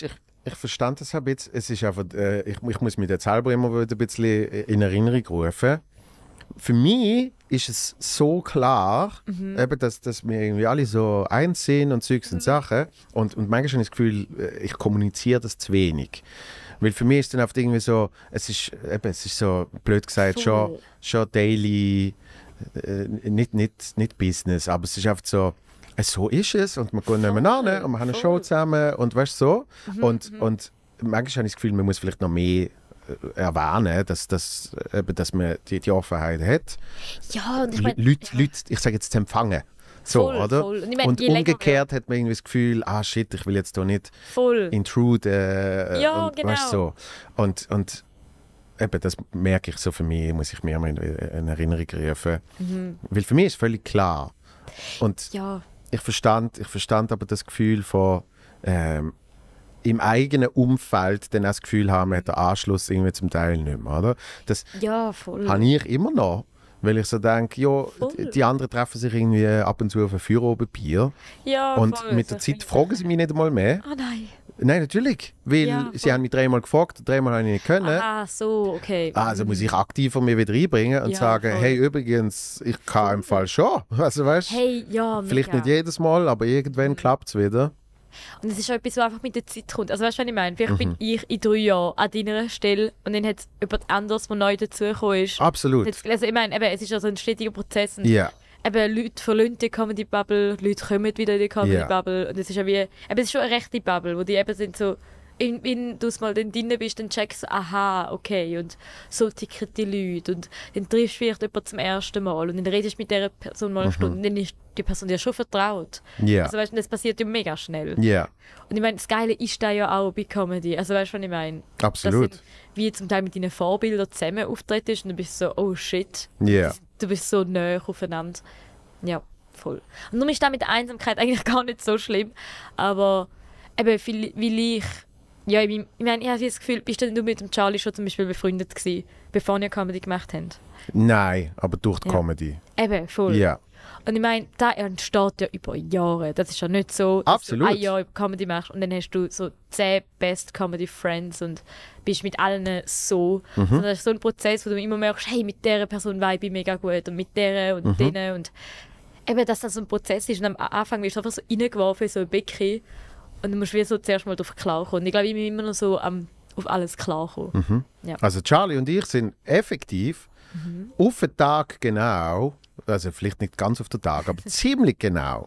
ich verstand das ein bisschen. Es ist einfach, äh, ich, ich muss mich jetzt selber immer wieder ein bisschen in Erinnerung rufen. Für mich ist es so klar, mhm. eben, dass, dass wir irgendwie alle so eins sind und Zeugs und mhm. Sachen. Und, und manchmal habe ich das Gefühl, ich kommuniziere das zu wenig. Weil für mich ist es dann oft irgendwie so, es ist, eben, es ist so, blöd gesagt, schon, schon daily, äh, nicht, nicht, nicht Business, aber es ist einfach so, so ist es und wir gehen nebeneinander und wir haben eine Show zusammen und weißt so. Mhm, und, mhm. und manchmal habe ich das Gefühl, man muss vielleicht noch mehr erwähnen, dass, dass, eben, dass man die, die Offenheit hat. Ja, und ich meine... Leute, ja. Leute, ich sage jetzt, zu empfangen. So, voll, oder? Voll. Und, ich mein, und umgekehrt länger, hat man irgendwie das Gefühl, ah shit, ich will jetzt hier nicht voll. intrude. Äh, ja, und, genau. Weißt, so. Und, und eben, das merke ich so für mich, muss ich mir mal in, in Erinnerung rufen. Mhm. Weil für mich ist völlig klar. Und ja. ich verstand, ich verstand aber das Gefühl von ähm, im eigenen Umfeld dann auch das Gefühl haben, man hat den Anschluss irgendwie zum Teil nicht mehr, oder? Das ja, voll. habe ich immer noch. Weil ich so denke, ja, voll. Die anderen treffen sich irgendwie ab und zu auf ein Feierabendbier. Ja, und voll. mit der so Zeit fragen sie mich nicht einmal mehr. Ah, nein. Nein, natürlich. Weil ja, sie haben mich dreimal gefragt, dreimal habe ich nicht können. Ah, so, okay. Also muss ich aktiver mich wieder einbringen und ja, sagen, voll. hey, übrigens, ich kann voll. Im Fall schon. Also, weißt, hey, ja, vielleicht mega. nicht jedes Mal, aber irgendwann mhm. klappt es wieder. Und es ist auch etwas, was einfach mit der Zeit kommt. Also weißt du, was ich meine? Vielleicht mhm. bin ich in drei Jahren an deiner Stelle und dann hat es jemand anderes, der neu dazugekommen ist. Absolut. Also ich meine, eben, es ist also ein stetiger Prozess. Und yeah. eben, Leute verlassen die Comedy-Bubble, Leute kommen wieder in die Comedy-Bubble. Yeah. Und es ist ja wie, eben, es ist schon eine rechte Bubble, wo die eben sind so, wenn du mal dann drin bist, dann checkst du, aha, okay, und so ticken die Leute. Und dann triffst du vielleicht jemanden zum ersten Mal und dann redest du mit dieser Person mal eine mhm. Stunde und dann ist die Person dir schon vertraut. Yeah. Also weißt du, das passiert ja mega schnell. Yeah. Und ich meine, das Geile ist da ja auch bei Comedy. Also weißt du, was ich meine? Absolut. Dass wie zum Teil mit deinen Vorbildern zusammen auftrittst und du bist so, oh shit, yeah. du bist so nah aufeinander. Ja, voll. Und darum ist das mit der Einsamkeit eigentlich gar nicht so schlimm. Aber eben, viel, weil ich Ja, ich, ich meine, ich habe das Gefühl, bist du mit dem Charlie schon zum Beispiel befreundet gewesen, bevor ihr Comedy gemacht habt? Nein, aber durch die ja. Comedy. Eben, voll. Ja. Und ich meine, das entsteht ja über Jahre. Das ist ja nicht so, dass Absolut. du ein Jahr Comedy machst und dann hast du so zehn Best Comedy Friends und bist mit allen so. Mhm. Sondern das ist so ein Prozess, wo du immer merkst, hey, mit dieser Person vibe ich mega gut und mit der und mhm. denen. Und eben, dass das so ein Prozess ist. Und am Anfang wirst du einfach so reingeworfen in so ein Becken. Und du musst wie so zuerst mal drauf klarkommen. Und ich glaube, ich bin immer noch so um, auf alles klarkommen. Mhm. Ja. Also Charlie und ich sind effektiv mhm. auf den Tag genau, also vielleicht nicht ganz auf den Tag, aber ziemlich genau,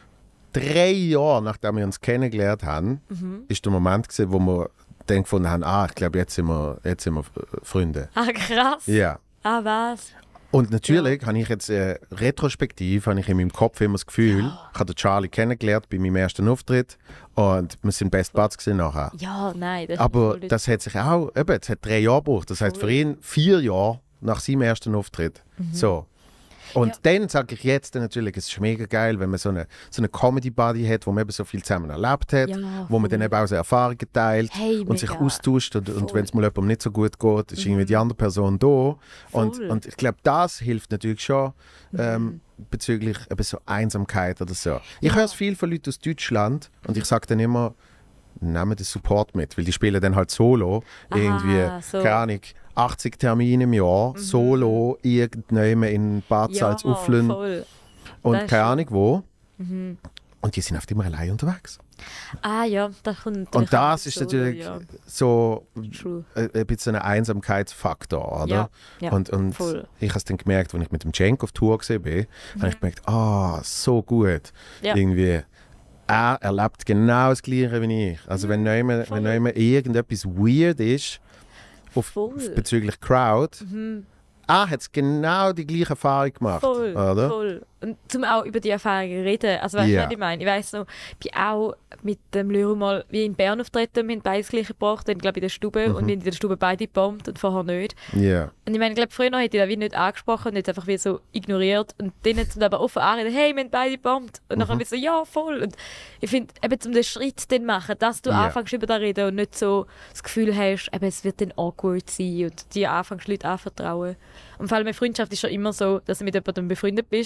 drei Jahre nachdem wir uns kennengelernt haben, mhm. ist der Moment gewesen, wo wir dann gefunden haben, ah, ich glaube, jetzt sind wir, jetzt sind wir Freunde. Ah, krass. Ja. Ah, was? Und natürlich ja. habe ich jetzt äh, retrospektiv habe ich in meinem Kopf immer das Gefühl, ja. ich habe den Charlie kennengelernt bei meinem ersten Auftritt und wir sind Best Buds gewesen nachher. Ja, nein. Das Aber das hat sich auch, eben, es hat drei Jahre gebraucht. Das heißt für ihn vier Jahre nach seinem ersten Auftritt. Mhm. So. Und ja. dann sage ich jetzt natürlich, es ist mega geil, wenn man so eine, so eine Comedy-Buddy hat, wo man eben so viel zusammen erlebt hat, ja, wo man dann eben auch so Erfahrungen teilt hey, und sich austauscht. Und, und wenn es mal jemandem nicht so gut geht, ist mhm. irgendwie die andere Person da. Und, und ich glaube, das hilft natürlich schon ähm, mhm. bezüglich eben so Einsamkeit oder so. Ich ja. höre es viel von Leuten aus Deutschland und ich sage dann immer, nehmen den Support mit, weil die spielen dann halt solo. Aha, irgendwie, so. keine Ahnung, achtzig Termine im Jahr, mhm. solo, irgendjemand in Bad Salzuflen ja, und keine Ahnung wo. Mhm. Und die sind oft immer allein unterwegs. Ah ja, das kommt. Und das ist solo, natürlich ja. so ein, ein bisschen ein Einsamkeitsfaktor, oder? Ja, ja, und und voll. ich habe es dann gemerkt, als ich mit dem Cenk auf Tour war, mhm. habe ich gemerkt, ah, so gut. Ja. Irgendwie. Er erlebt genau das Gleiche wie ich. Also wenn jemand, wenn jemand irgendetwas weird ist, auf, bezüglich Crowd, mhm. er hat genau die gleiche Erfahrung gemacht. Voll, oder? voll. Und zum auch über die Erfahrungen reden. Also weißt du, yeah. was ich meine? Ich weiss noch, ich bin auch mit dem Lyro mal wie in Bern auftreten, wir haben beide das Gleiche gebracht, dann glaube ich in der Stube mhm. und wir haben in der Stube beide gebombt und vorher nicht. Yeah. Und ich meine, ich glaube, früher hätte ich das wie nicht angesprochen und jetzt einfach wie so ignoriert und dann hat es aber offen anreden, hey, wir haben beide gebombt. Und mhm. dann habe ich so, ja, voll. Und ich finde, eben um den Schritt dann machen, dass du yeah. anfängst über das reden und nicht so das Gefühl hast, eben, es wird dann awkward sein und dir anfängst Leute anvertrauen. Und vor allem in Freundschaft ist schon immer so, dass du mit jemandem befreundet bist, dann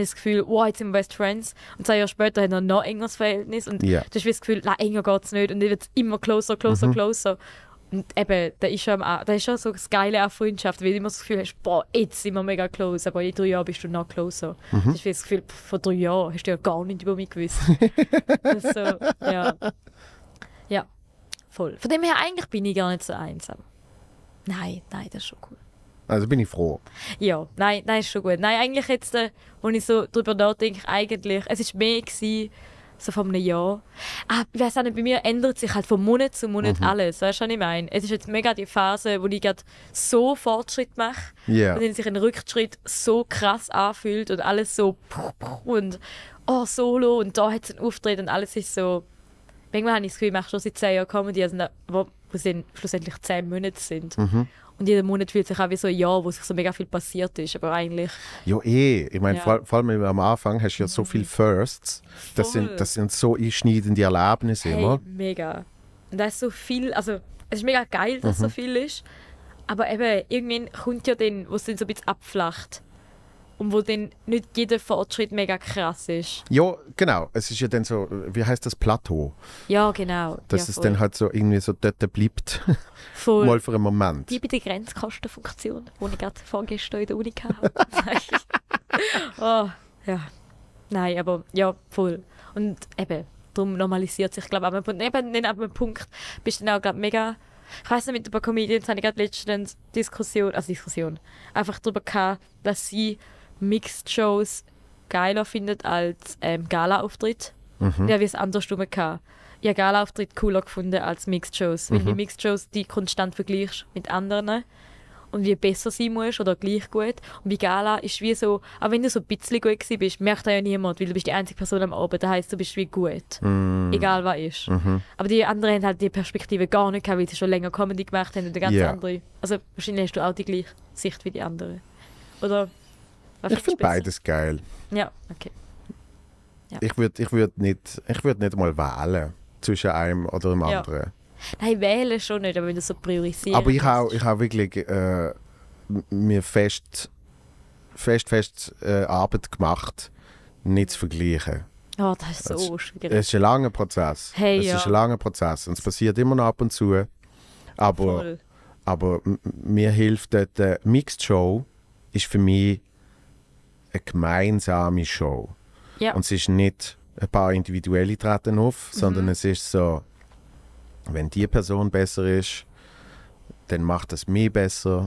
das Gefühl, wow, jetzt sind wir Best Friends. Und zwei Jahre später haben wir ein noch engeres Verhältnis. Und Yeah. du hast das Gefühl, nein, enger geht es nicht. Und dann wird es immer closer, closer, Mhm. closer. Und eben, da ist schon, da ist schon so das Geile an Freundschaft, weil du immer das Gefühl hast, boah, jetzt sind wir mega close, aber in drei Jahren bist du noch closer. Mhm. Das ist wie das Gefühl, pff, vor drei Jahren hast du ja gar nicht über mich gewusst. Das ist so, ja. Ja, voll. Von dem her, eigentlich bin ich gar nicht so einsam. Nein, nein, das ist schon cool. Also bin ich froh. Ja, nein, nein, ist schon gut. Nein, eigentlich jetzt, äh, wo ich so drüber nachdenke, eigentlich, es war mehr gewesen, so vor einem Jahr. Ah, ich weiss auch nicht, bei mir ändert sich halt von Monat zu Monat Mhm. alles. Weißt du, was ich meine? Es ist jetzt mega die Phase, wo ich gerade so Fortschritt mache, Ja. und dann sich ein Rückschritt so krass anfühlt und alles so puh, puh, und oh, Solo und da hat es einen Auftritt und alles ist so. Manchmal habe ich das Gefühl, ich mache schon seit zehn Jahren Comedy, also, wo wo es dann schlussendlich zehn Monate sind. Mhm. Und jeder Monat fühlt sich auch wie so ein Jahr, wo sich so mega viel passiert ist. Aber eigentlich. Ja, eh. Ich meine, Ja. vor, vor allem am Anfang hast du ja so viele Firsts. Das Voll. sind, das sind so einschneidende Erlebnisse Hey, immer. mega. Und da ist so viel. Also, es ist mega geil, dass Mhm. so viel ist. Aber eben, irgendwann kommt ja dann, wo es dann so ein bisschen abflacht. Und wo dann nicht jeder Fortschritt mega krass ist. Ja, genau. Es ist ja dann so, wie heißt das, Plateau? Ja, genau. Dass ja, es voll. dann halt so irgendwie so dort bleibt. voll. Mal für einen Moment. Die bei der Grenzkostenfunktion, die ich gerade vorgestern in der Uni hatte. oh, ja. Nein, aber ja, voll. Und eben, darum normalisiert sich, glaube ich, aber eben nicht ab einem Punkt bist du dann auch, glaube mega. Ich weiss nicht, mit ein paar Comedians habe ich gerade letztens Diskussion, also Diskussion, einfach darüber gehabt, dass sie Mixed-Shows geiler findet als ähm, Gala-Auftritt. Mhm. Ja, wie es andersrum gehabt. Ich habe Gala-Auftritt cooler gefunden als Mixed-Shows. Weil Mhm. die Mixed-Shows die konstant vergleichst mit anderen und wie besser sein musst oder gleich gut. Und bei Gala ist wie so, auch wenn du so ein bisschen gut gewesen bist, merkt das ja niemand, weil du bist die einzige Person am Abend. Das heisst, du bist wie gut. Mm. Egal was ist. Mhm. Aber die anderen haben halt die Perspektive gar nicht gehabt, weil sie schon länger Comedy gemacht haben und eine ganz Ja. andere. Also wahrscheinlich hast du auch die gleiche Sicht wie die anderen. Oder? Was Ich findest du finde besser? beides geil. Ja, okay. Ich würde ich würd nicht, ich würd nicht mal wählen zwischen einem oder dem Ja. anderen. Nein, wählen schon nicht, aber wenn du so priorisierst. Aber ich habe ich hab wirklich äh, m- mir fest, fest, fest äh, Arbeit gemacht, nicht zu vergleichen. Oh, das ist so Das- schwierig. Es ist ein langer Prozess. Hey, es ja. ist ein langer Prozess und es passiert immer noch ab und zu. Aber, Voll. aber m- mir hilft dort, äh, Mixed Show ist für mich eine gemeinsame Show. Ja. Und es ist nicht ein paar Individuelle treten auf, Mhm. sondern es ist so, wenn die Person besser ist, dann macht es mich besser.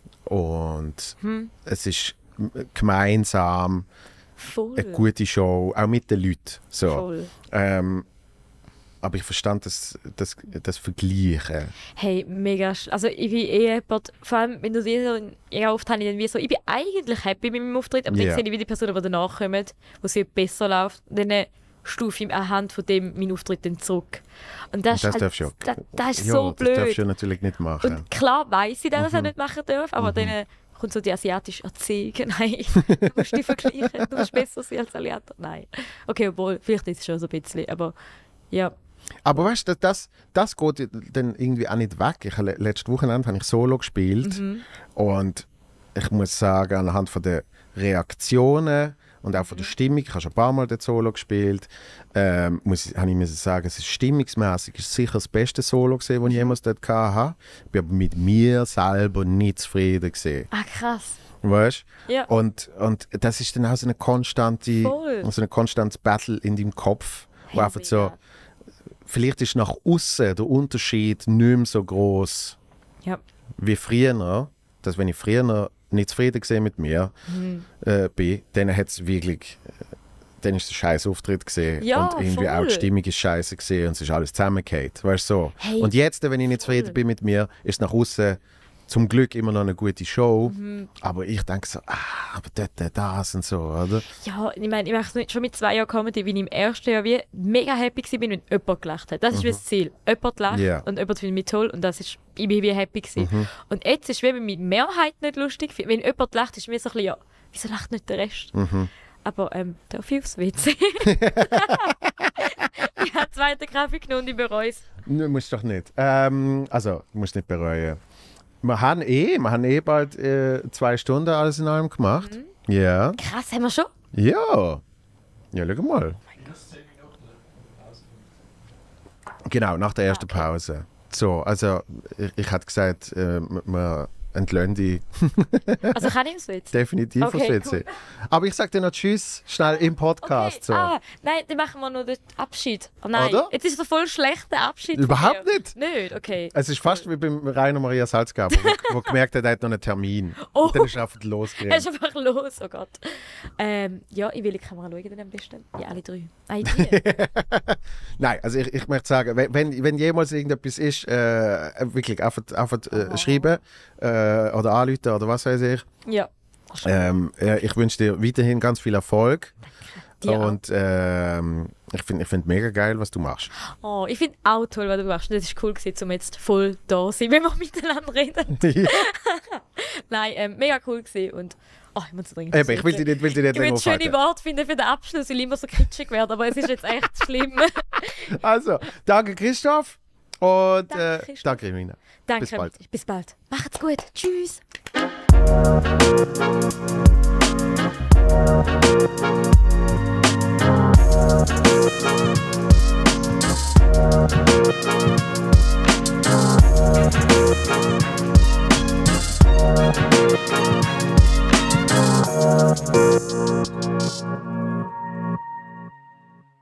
Und Hm. es ist m- gemeinsam Voll. eine gute Show, auch mit den Leuten. So. Voll. Ähm, aber ich verstand das, das, das Vergleichen. Hey, mega. sch- Also ich bin eh jemand, vor allem wenn du siehst, so, ja, oft habe ich dann wie so, ich bin eigentlich happy mit meinem Auftritt, aber Ja. dann sehe ich wie die Personen, die danach kommen, wo es viel besser läuft, und dann äh, stufe ich anhand von dem meinen Auftritt dann zurück. Und das, Und das ist darfst du halt, ja- das, das ist ja, so das darfst blöd. du ja natürlich nicht machen. Und klar weiss ich, dass ich das Mhm. nicht machen darf, aber dann äh, kommt so die asiatische Erziehung. Nein, du musst dich vergleichen, du musst besser sein als alle anderen. Nein. Okay, obwohl, vielleicht ist es schon so ein bisschen, aber ja. Aber weißt du, das, das geht dann irgendwie auch nicht weg. Ich, habe le- letztes Wochenende habe ich Solo gespielt Mhm. und ich muss sagen, anhand von der Reaktionen und auch von der Stimmung, ich habe schon ein paar Mal dort Solo gespielt, ähm, muss ich, habe ich müssen sagen, es ist stimmungsmäßig ist sicher das beste Solo gesehen, das ich jemals dort hatte. Ich bin aber mit mir selber nicht zufrieden gesehen. Ah, krass. Weißt? Ja. Und, und das ist dann auch so eine konstante, Voll. so ein konstantes Battle in deinem Kopf, wo Hey, einfach so, mega. vielleicht ist nach außen der Unterschied nicht mehr so groß Ja. wie früher, dass wenn ich früher nicht zufrieden gesehen mit mir Mhm. äh, bin, dann hat es wirklich, äh, dann ist es ein scheiß Auftritt gesehen Ja, und irgendwie voll. auch die Stimmung ist scheiße gesehen und es ist alles zusammengefallen, weißt du so. Hey, Und jetzt, wenn ich nicht voll. zufrieden bin mit mir, ist nach außen zum Glück immer noch eine gute Show, Mhm. aber ich denke so, ah, aber dort, das und so, oder? Ja, ich meine, ich mache es schon mit zwei Jahren Comedy, wie ich im ersten Jahr wie mega happy war, wenn jemand gelacht hat. Das ist wie das Ziel. Jemand lacht Ja. und jemand findet mich toll und das ist, ich bin wie happy gewesen. Mhm. Und jetzt ist es wie wenn mich die Mehrheit nicht lustig findet. Wenn jemand lacht, ist mir so ein bisschen, ja, wieso lacht nicht der Rest? Mhm. Aber ähm, darf ich aufs W C? Ich habe zweiten Kaffee genommen und ich bereue es. Nö, musst doch nicht. Ähm, also, du musst nicht bereuen. Wir haben eh, wir haben eh bald äh, zwei Stunden alles in allem gemacht. Mhm. Ja. Krass, haben wir schon? Ja. Ja, schau mal. Genau, nach der ersten Okay. Pause. So, also ich, ich hätte gesagt, äh, wir entlöhnen die Also kann ich im Switz? definitiv Okay, aufs W C. Aber ich sage dir noch Tschüss, schnell im Podcast. Okay. So. Ah, nein, dann machen wir noch den Abschied. Oh nein, Oder? jetzt ist es voll schlechter Abschied. von Überhaupt mir. nicht. Nicht, okay. Es ist fast wie beim Rainer Maria Salzgeber, wo, wo gemerkt hat, er hat noch einen Termin. Oh. Und dann ist er einfach Er ist losgegangen. einfach los, oh Gott. Ähm, ja, in welche Kamera schauen denn am besten? Ja, alle drei. Nein, die. Nein, also ich, ich möchte sagen, wenn, wenn, wenn jemals irgendetwas ist, äh, wirklich einfach, einfach äh, Oh. schreiben äh, oder anrufen oder was weiß ich. ja. Ähm, äh, ich wünsche dir weiterhin ganz viel Erfolg. Dir auch. Und ähm, ich finde ich find mega geil, was du machst. Oh, ich finde auch toll, was du machst. Das ist cool gewesen, um jetzt voll da zu sein, wenn wir miteinander reden. Ja. Nein, ähm, mega cool gewesen und oh, ich muss dringend. Eben, ich will dich nicht, will dich nicht Ich will länger schöne aufhalten. Worte finden für den Abschluss, weil ich immer so kitschig werde, aber es ist jetzt echt schlimm. Also, danke Christoph und Danke, äh, Christoph. danke Irina. Danke. Bis bald. Bis bald. Macht's gut. Tschüss.